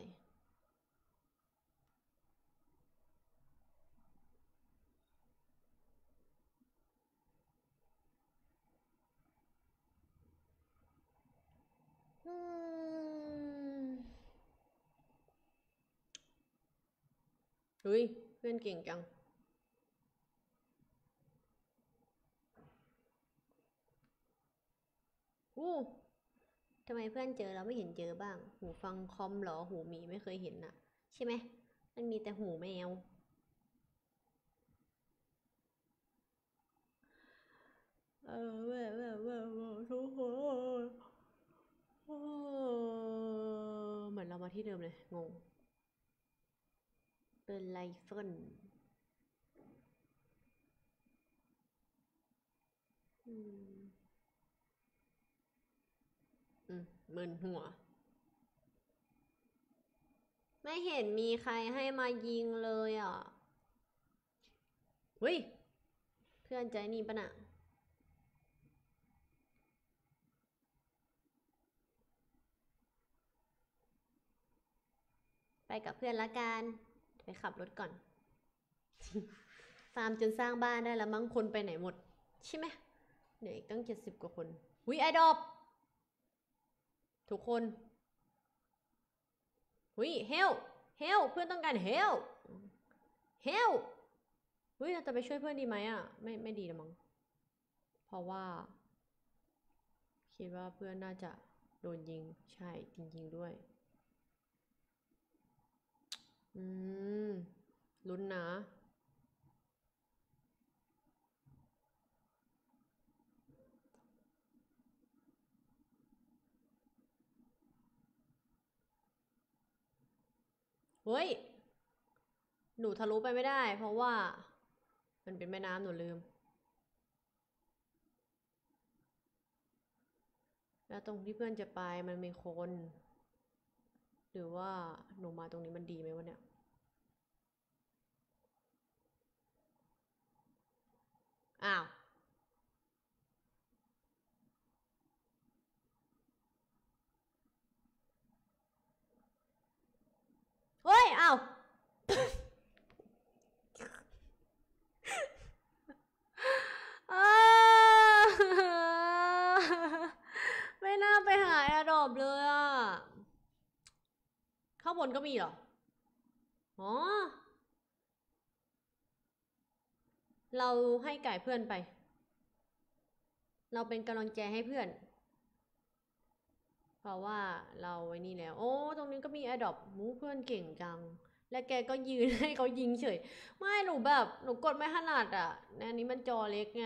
อืมเฮ้ยเพื่อนเก่งจังอู้ทำไมเพื่อนเจอเราไม่เห็นเจอบ้างหูฟังคอมเหรอหูหมีไม่เคยเห็นน่ะใช่ไหมมันมีแต่หูแมวเออแบบแบบแบบทุกคนเหมือนเรามาที่เดิมเลยงงเป็นไรเฟิลอืมอืมมึนหัวไม่เห็นมีใครให้มายิงเลยอ่ะเฮ้ยเพื่อนใจนี่ปะน่ะไปกับเพื่อนละกันไปขับรถก่อนฟาร์มจนสร้างบ้านได้แล้วมั้งคนไปไหนหมดใช่ไหมเดี๋ยวอีกตั้งเจ็ดสิบกว่าคนวิไอดอปทุกคนวิเฮลเฮลเพื่อนต้องการเฮลเฮลวิเราจะไปช่วยเพื่อนดีไหมอ่ะไม่ไม่ดีนะมั้งเพราะว่าคิดว่าเพื่อนน่าจะโดนยิงใช่จริงๆด้วยอืมลุ้นนะเฮ้ยหนูทะลุไปไม่ได้เพราะว่ามันเป็นแม่น้ำหนูลืมแล้วตรงที่เพื่อนจะไปมันมีคนหรือว่าหนูมาตรงนี้มันดีไหมวะเนี่ยอ้าวเฮ้ยอ้าวไม่น่าไปหาแอร์ดรอปเลยอ่ะข้างบนก็มีเหรออ๋อเราให้ไก่เพื่อนไปเราเป็นกำลังใจให้เพื่อนเพราะว่าเราไว้นี่แล้วโอ้ตรงนี้ก็มีแอร์ดรอปมูเพื่อนเก่งจังและแกก็ยืนให้เขายิงเฉยไม่หนูแบบหนูกดไม่ถนัดอ่ะในอันนี้มันจอเล็กไง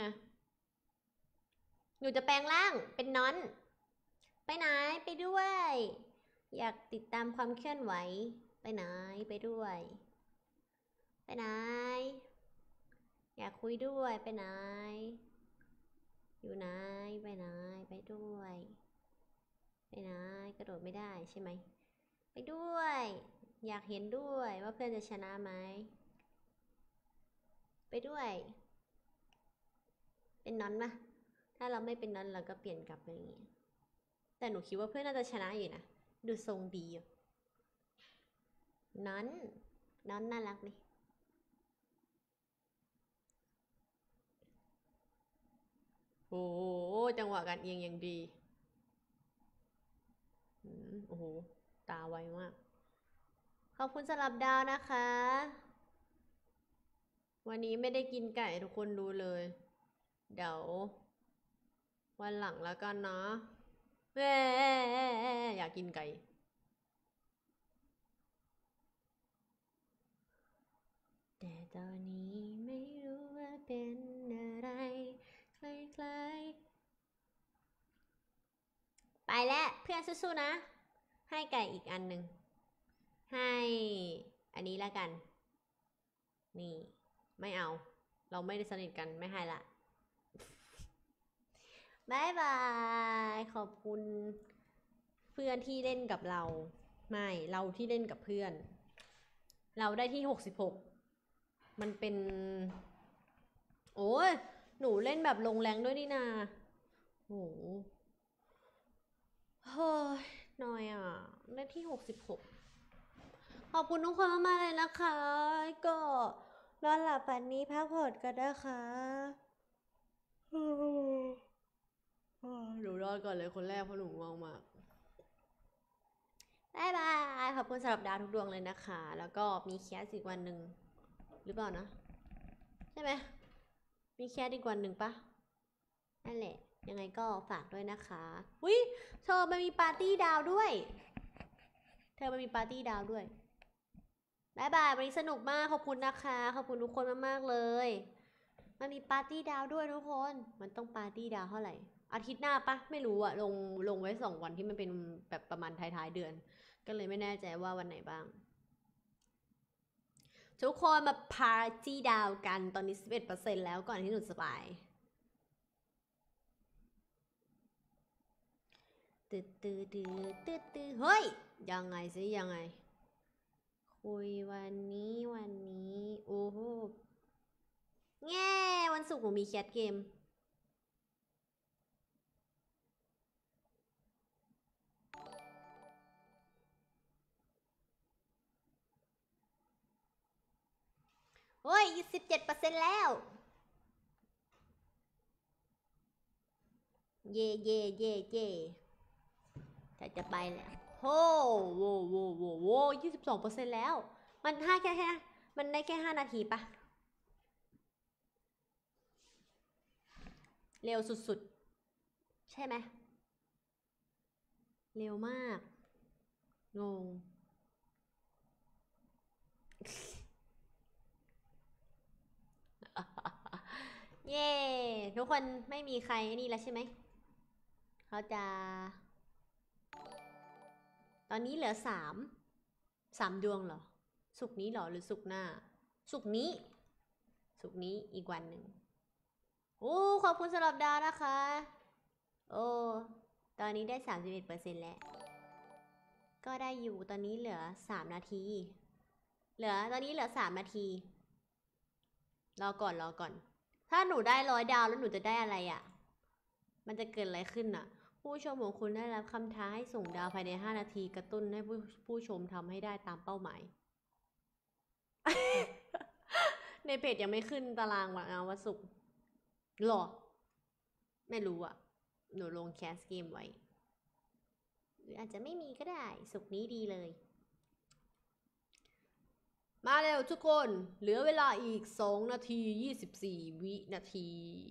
หนูจะแปลงร่างเป็นนอนไปไหนไปด้วยอยากติดตามความเคลื่อนไหวไปไหนไปด้วยไปไหนอยากคุยด้วยไปไหนอยู่ไหนไปไหนไปด้วยไปไหนกระโดดไม่ได้ใช่ไหมไปด้วยอยากเห็นด้วยว่าเพื่อนจะชนะไหมไปด้วยเป็นนอนปะถ้าเราไม่เป็นนอนเราก็เปลี่ยนกลับไปอย่างงี้แต่หนูคิดว่าเพื่อนน่าจะชนะอยู่นะดูทรงดีอยู่นอนนอนน่ารักไหมโอ้โหจังหวะการเอียงยังดีอืมโอ้โหตาไวมากขอบคุณสำหรับดาวนะคะวันนี้ไม่ได้กินไก่ทุกคนดูเลยเดี๋ยววันหลังแล้วกันเนาะแม่อยากกินไก่ตอนนี้ไม่รู้ว่าเป็นอะไรคล้ายๆไปแล้วเพื่อนสู้ๆนะให้ไก่อีกอันหนึ่งให้อันนี้แล้วกันนี่ไม่เอาเราไม่ได้สนิทกันไม่ให้ละบายบายขอบคุณเพื่อนที่เล่นกับเราไม่เราที่เล่นกับเพื่อนเราได้ที่หกสิบหกมันเป็นโอ้ยหนูเล่นแบบลงแรงด้วยนี่นาโอ้เฮ้ยน้อยอ่ะได้ที่หกสิบหกขอบคุณทุกคนมากๆเลยนะคะก็นอนหลับฝันนี้พักผ่อนกันนะคะหนูรอดก่อนเลยคนแรกเพราะหนูง่วงมากบายบายขอบคุณสำหรับดาวทุกดวงเลยนะคะแล้วก็มีแคสอีกวันหนึ่งหรือเปล่านะใช่ไหมมีแคสอีกวันหนึ่งปะนั่นแหละยังไงก็ฝากด้วยนะคะอุ้ยเธอมันมีปาร์ตี้ดาวด้วยเธอมันมีปาร์ตี้ดาวด้วยบายบายวันนี้สนุกมากขอบคุณนะคะขอบคุณทุกคนมากๆเลยมันมีปาร์ตี้ดาวด้วยทุกคนมันต้องปาร์ตี้ดาวเท่าไหร่อาทิตย์หน้าปะไม่รู้อะลงลงไว้สองวันที่มันเป็นแบบประมาณท้ายๆเดือนก็เลยไม่แน่ใจว่าวันไหนบ้างทุกคนมาปาร์ตี้ดาวกันตอนนี้ สิบเอ็ดเปอร์เซ็นต์ แล้วก่อนที่หนูจะไปตืดตืดตืดตืดตืดเฮ้ยยังไงสิยังไงคุยวันนี้วันนี้โอ้โหแง่วันศุกร์หนูมีแคสเกมเฮ้ย ยี่สิบเจ็ดเปอร์เซ็นต์ แล้วเย่เย่เย่เย่แต่จะไปแล้วโอ้โหโว้โว้โว้ยี่สิบสองเปอร์เซ็นต์แล้วมันห้าแค่แค่มันได้แค่ห้านาทีปะเร็วสุดๆใช่ไหมเร็วมากงงเย่ทุกคนไม่มีใครนี่แล้วใช่ไหมเขาจะตอนนี้เหลือสามสามดวงเหรอสุกนี้เหรอหรือสุกหน้าสุกนี้สุกนี้อีกวันหนึ่งโอ้ขอบคุณสำหรับดาวนะคะโอ้ตอนนี้ได้ สามสิบเอ็ดเปอร์เซ็นต์ แล้วก็ได้อยู่ตอนนี้เหลือสามนาทีเหลือตอนนี้เหลือสามนาทีรอก่อนรอก่อนถ้าหนูได้ร้อยดาวแล้วหนูจะได้อะไรอ่ะมันจะเกิดอะไรขึ้นอ่ะผู้ชมของคุณได้รับคำท้าให้ส่งดาวภายในห้านาทีกระตุ้นให้ผู้ผู้ชมทำให้ได้ตามเป้าหมาย ในเพจยังไม่ขึ้นตารางวันวันศุกร์หรอไม่รู้อ่ะหนูลงแคสเกมไว้หรืออาจจะไม่มีก็ได้ศุกร์นี้ดีเลยมาเร็วทุกคนเหลือเวลาอีกสองนาทียี่สิบสี่วินาที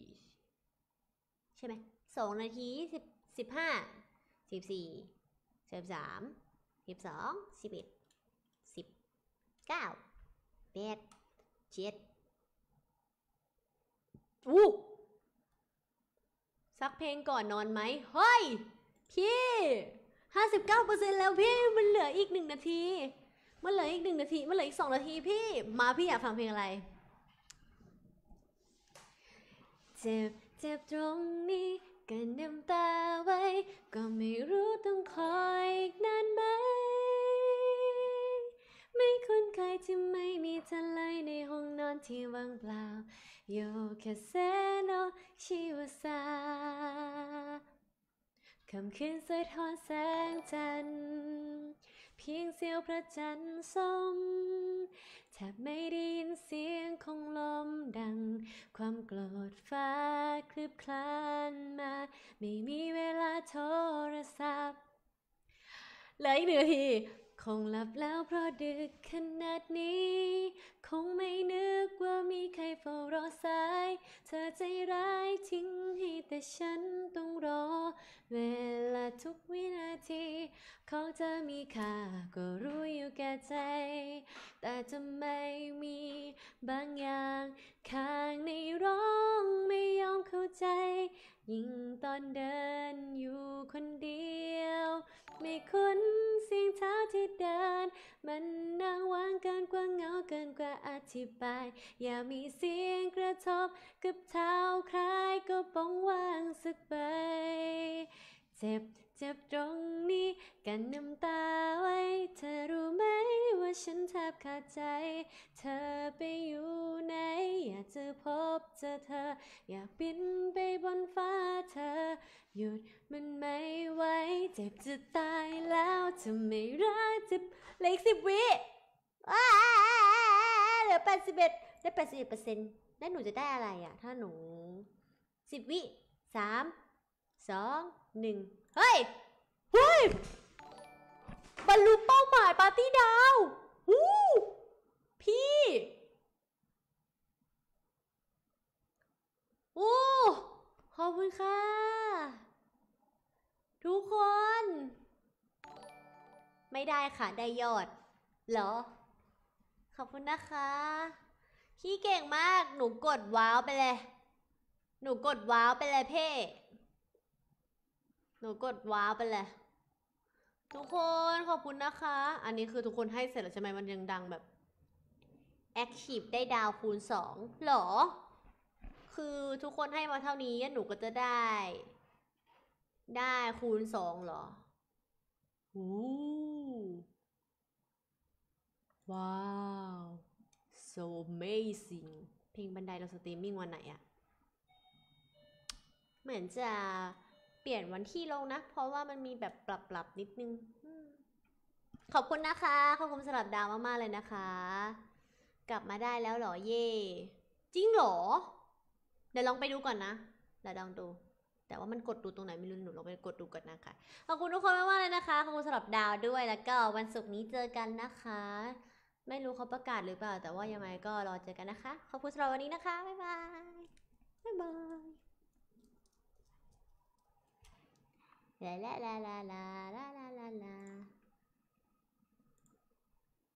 ใช่ไหมสองนาทีสิบสิบห้าสิบสี่สิบสามสิบสองสิบเอ็ดสิบเก้าแปดเจ็ดอู้ซักเพลงก่อนนอนไหมเฮ้ยพี่ห้าสิบเก้าเปอร์เซ็นต์แล้วพี่มันเหลืออีกหนึ่งนาทีมันเหลืออีกหนึ่งนาทีมันเหลืออีกสองนาทีพี่มาพี่อยากฟังเพลงอะไรเจ็บเจ็บตรงนี้กันน้ำตาไว้ก็ไม่รู้ต้องคอยอีกนานไหมไม่คุ้นเคยที่ไม่มีเธอเลยในห้องนอนที่ว่างเปล่าโยแค่เซโนชิวาซาคำคืนสะท้อนแสงจันทร์เพียงเสี้ยวพระจันทร์ส่องแทบไม่ได้ยินเสียงของลมดังความโกรธฟ้าคลืบคลานมาไม่มีเวลาโทรศัพท์เหลืออีกหนึ่งนาทีคงหลับแล้วเพราะดึกขนาดนี้คงไม่นึกว่ามีใครเฝ้ารอสายเธอใจร้ายทิ้งให้แต่ฉันต้องรอเวลาทุกวินาทีของเธอมีค่าก็รู้อยู่แก่ใจแต่จะไม่มีบางอย่างข้างในร้องไม่ยอมเข้าใจยิ่งตอนเดินอยู่คนเดียวไม่คุ้นเสียงเท้าที่เดินมันน่าหวางเกินกว่าเหงาเกินกว่าอธิบายอย่ามีเสียงกระทบกับเท้าใครก็ป้องว่างสักใบเจ็บเจ็บตรงนี้กันน้ำตาไว้เธอรู้ไหมว่าฉันแทบขาดใจเธอไปอยู่ไหนอยากจะพบเจอเธออยากบินไปบนฟ้าเธอหยุดมันไม่ไหวเจ็บจะตายแล้วจะไม่รักจะเหลืออีกสิบวิเหลือแปดสิบเอ็ดได้แปดสิบเอ็ดเปอร์เซ็นต์แล้วหนูจะได้อะไรอ่ะถ้าหนูสิบวิสามสองหนึ่งเฮ้ยเฮ้ยบรรลุเป้าหมายปาร์ตี้ดาววู้พี่โอ้ขอบคุณค่ะทุกคนไม่ได้ค่ะได้ยอดเหรอขอบคุณนะคะพี่เก่งมากหนูกดว้าวไปเลยหนูกดว้าวไปเลยเพ่หนูกดว้าวไปเลยทุกคนขอบคุณนะคะอันนี้คือทุกคนให้เสร็จแล้วใช่ไหมมันยังดังแบบแอคทีฟได้ดาวคูณสองหรอคือทุกคนให้มาเท่านี้หนูก็จะได้ได้คูณสองเหรอโอ้ว้าว so amazing เพลงบันไดเราสตรีมมิ่งวันไหนอะเหมือนจะเปลี่ยนวันที่ลงนะเพราะว่ามันมีแบบปรับๆนิดนึงขอบคุณนะคะขอบคุณสำหรับดาวมากๆเลยนะคะกลับมาได้แล้วเหรอเย่จริงเหรอเดี๋ยวลองไปดูก่อนนะเดี๋ยวลองดูแต่ว่ามันกดดูตรงไหนไม่รู้หนูลองไปกดดูก่อนนะคะขอบคุณทุกคนมากๆเลยนะคะขอบคุณสำหรับดาวด้วยแล้วก็วันศุกร์นี้เจอกันนะคะไม่รู้เขาประกาศหรือเปล่าแต่ว่ายังไงก็รอเจอกันนะคะขอบคุณสำหรับวันนี้นะคะบ๊ายบายบ๊ายบายลาลาลาลาลา